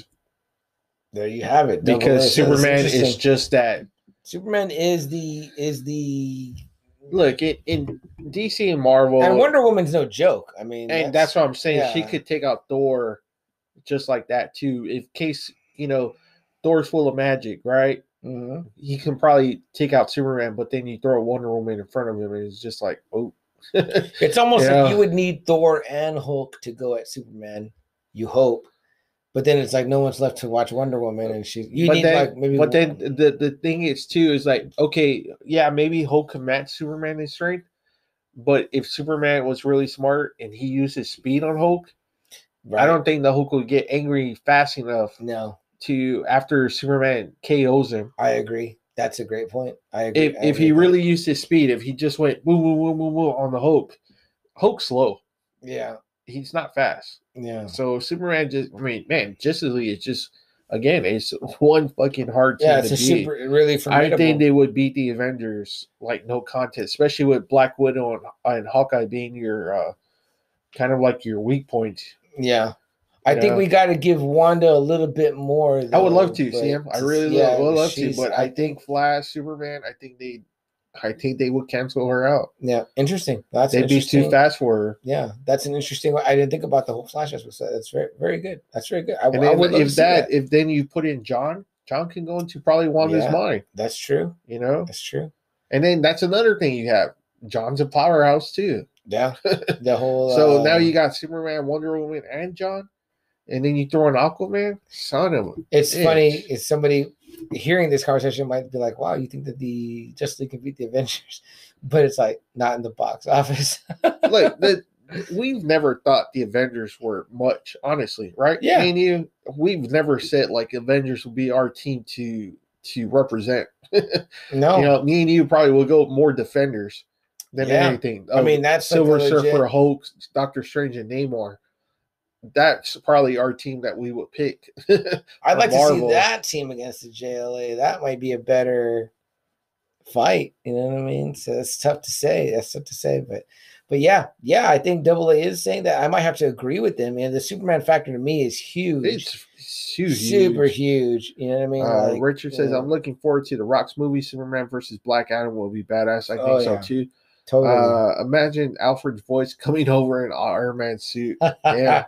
There you have it. Double because Superman is just that. Superman is the is the look in, in D C and Marvel, and Wonder Woman's no joke. I mean, and that's, that's what I'm saying. Yeah. She could take out Thor just like that too. In case you know. Thor's full of magic, right? Mm-hmm. He can probably take out Superman, but then you throw a Wonder Woman in front of him, and it's just like, oh. It's almost you like know? you would need Thor and Hulk to go at Superman. You hope, but then it's like no one's left to watch Wonder Woman, and she. You but need then, like maybe. But then the the thing is too is like okay, yeah, maybe Hulk can match Superman in strength, but if Superman was really smart and he used his speed on Hulk, right. I don't think the Hulk would get angry fast enough. No. To after Superman K Os him. I agree. That's a great point. I agree. If, I if agree he really used his speed, if he just went boom, boom, boom, boom, boom on the Hulk, Hulk's slow. Yeah. He's not fast. Yeah. So Superman just, I mean, man, Justice League is just, again, it's one fucking hard team yeah, it's to a beat. super, really formidable. I think they would beat the Avengers like no contest, especially with Black Widow and, and Hawkeye being your, uh, kind of like your weak point. Yeah. I yeah. think we got to give Wanda a little bit more. Though, I would love to see him. I really yeah, would love to, but I think Flash, Superman, I think they, I think they would cancel her out. Yeah, interesting. That's they'd be too fast for her. Yeah, that's an interesting. I didn't think about the whole Flash aspect. That's very, very good. That's very good. I, and I then would love if to see that, that, if then you put in John, John can go into probably Wanda's yeah, mind. That's true. You know, that's true. And then that's another thing you have. John's a powerhouse too. Yeah, the whole. So uh, now you got Superman, Wonder Woman, and John, and then you throw in Aquaman. Son of a It's bitch. funny. It's somebody hearing this conversation might be like, "Wow, you think that the Justice League can beat the Avengers?" But it's like not in the box office. Like the. We've never thought the Avengers were much, honestly, right? Yeah. Me and you, we've never said like Avengers will be our team to to represent. No, You know, me and you probably will go more defenders than Yeah. anything. I mean, that's like Silver a legit- Surfer, Hulk, Doctor Strange, and Namor. That's probably our team that we would pick. I'd like to Marvel. see that team against the J L A. That might be a better fight. You know what I mean? So it's tough to say. That's tough to say, but but yeah, yeah. I think Double A is saying that. I might have to agree with them. Man, the Superman factor to me is huge. It's, it's huge, super huge. huge. You know what I mean? Uh, Like, Richard says, yeah. "I'm looking forward to the Rock's movie. Superman versus Black Adam will be badass. I think Oh, so yeah. too. Totally. Uh, imagine Alfred's voice coming over in Iron Man suit. Yeah."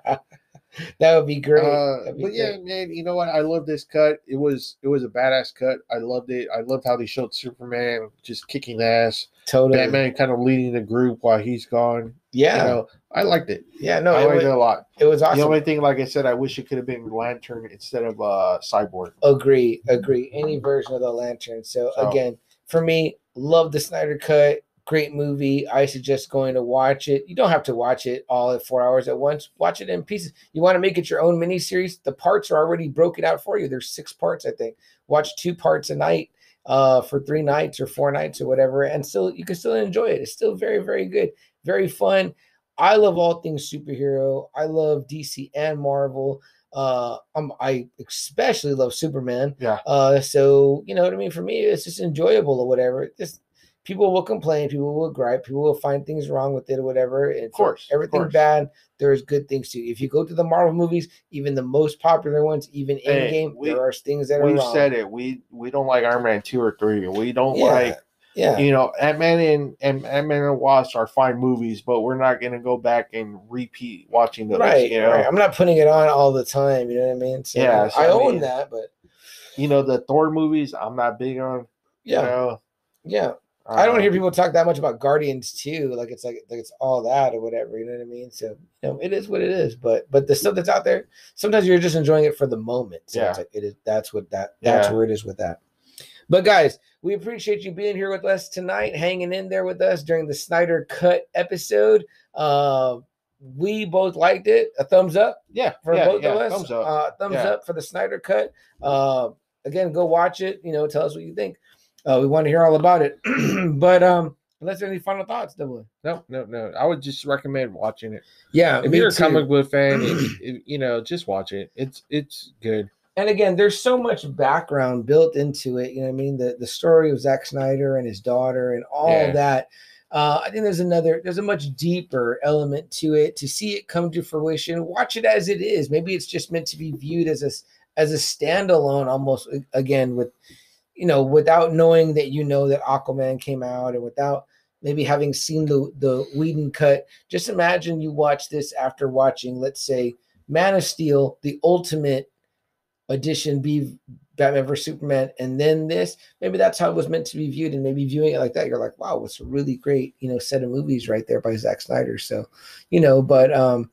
That would be great. Uh, That'd be but yeah, great. man, you know what? I love this cut. It was it was a badass cut. I loved it. I loved how they showed Superman just kicking ass. Totally. Batman kind of leading the group while he's gone. Yeah. You know, I liked it. Yeah. No, I it liked was, it a lot. it was awesome. The only thing, like I said, I wish it could have been Lantern instead of uh Cyborg. Agree, agree. Any version of the Lantern. So, So- again, for me, love the Snyder Cut. Great movie. I suggest going to watch it. You don't have to watch it all at four hours at once. Watch it in pieces. You want to make it your own miniseries? The parts are already broken out for you. There's six parts, I think. Watch two parts a night uh, for three nights or four nights or whatever, and still you can still enjoy it. It's still very, very good, very fun. I love all things superhero. I love D C and Marvel. Uh, um, I especially love Superman. Yeah. Uh, so you know what I mean. For me, it's just enjoyable or whatever. Just people will complain, people will gripe, people will find things wrong with it or whatever. And Of course, everything of course. bad, there's good things too. If you go to the Marvel movies, even the most popular ones, even in Hey, game, we- there are things that are We've wrong. said it. We we don't like Iron Man two or three. We don't Yeah. like Yeah. you know Ant-Man and and Ant-Man and Wasp are fine movies, but we're not gonna go back and repeat watching those. Right, You know, right. I'm not putting it on all the time. You know what I mean? So Yeah, so I I own mean- that, but you know the Thor movies. I'm not big on. yeah, You know, yeah. I don't hear um, people talk that much about Guardians too. Like it's like like it's all that or whatever. You know what I mean? So you know, it is what it is. But but the stuff that's out there, sometimes you're just enjoying it for the moment. So Yeah. it's like it is. That's what that. That's Yeah. where it is with that. But guys, we appreciate you being here with us tonight, hanging in there with us during the Snyder Cut episode. Uh, we both liked it. A thumbs up Yeah, for yeah, both yeah, of us. thumbs up. Uh, thumbs Yeah. up for the Snyder Cut. Uh, again, go watch it. You know, tell us what you think. Uh, we want to hear all about it. But um, unless there are any final thoughts, Double. No, no, no. I would just recommend watching it. Yeah, If me you're a too. comic book fan, it, it, you know, just watch it. It's it's good. And again, there's so much background built into it. You know what I mean? The the story of Zack Snyder and his daughter and all Yeah. that. Uh, I think there's another, there's a much deeper element to it. To see it come to fruition, watch it as it is. Maybe it's just meant to be viewed as a as a standalone, almost again with, you know, without knowing that you know that Aquaman came out, and without maybe having seen the the Whedon cut. Just imagine you watch this after watching, let's say, Man of Steel, the ultimate edition, be Batman versus Superman, and then this. Maybe that's how it was meant to be viewed, and maybe viewing it like that, you're like, wow, it's a really great, you know, set of movies right there by Zack Snyder. So, you know, but um,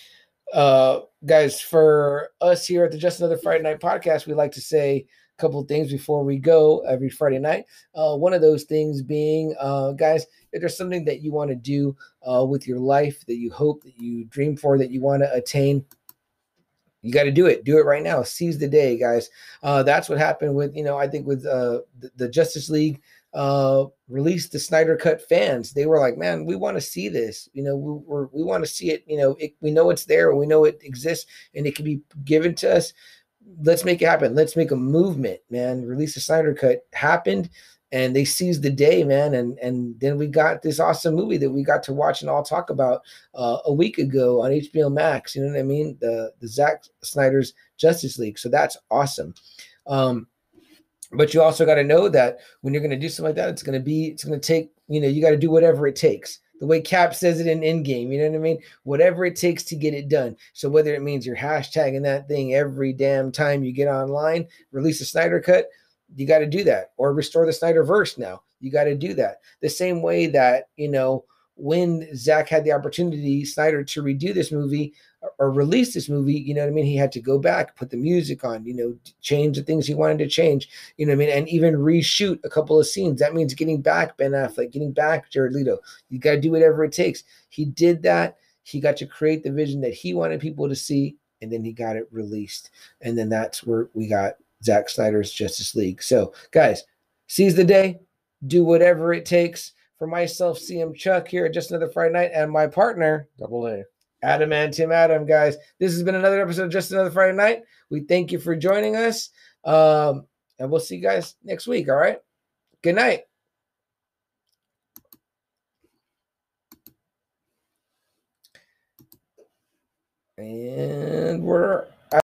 uh, guys, for us here at the Just Another Friday Night podcast, we like to say a couple of things before we go every Friday night. Uh, one of those things being, uh, guys, if there's something that you want to do uh, with your life that you hope, that you dream for, that you want to attain, you got to do it. Do it right now. Seize the day, guys. Uh, that's what happened with, you know, I think with uh, the, the Justice League uh, released the Snyder Cut fans. They were like, man, we want to see this. You know, we we're, we want to see it. You know, it, we know it's there. We know it exists, and it can be given to us. Let's make it happen. Let's make a movement, man. Release the Snyder Cut happened, and they seized the day, man. And and then we got this awesome movie that we got to watch and all talk about uh, a week ago on H B O Max. You know what I mean? The the Zack Snyder's Justice League. So that's awesome. Um, but you also got to know that when you're going to do something like that, it's going to be, it's going to take, you know, you got to do whatever it takes. The way Cap says it in Endgame, you know what I mean? Whatever it takes to get it done. So whether it means you're hashtagging that thing every damn time you get online, release a Snyder Cut, you got to do that. Or restore the Snyderverse now. You got to do that. The same way that, you know, when Zack had the opportunity, Snyder, to redo this movie or, or release this movie, you know what I mean? He had to go back, put the music on, you know, change the things he wanted to change, you know what I mean? And even reshoot a couple of scenes. That means getting back Ben Affleck, getting back Jared Leto. You got to do whatever it takes. He did that. He got to create the vision that he wanted people to see, and then he got it released. And then that's where we got Zack Snyder's Justice League. So, guys, seize the day. Do whatever it takes. For myself, C M Chuck here at Just Another Friday Night, and my partner, Double A. Adam and Tim Adam, guys. This has been another episode of Just Another Friday Night. We thank you for joining us. Um, and we'll see you guys next week, all right? Good night. And we're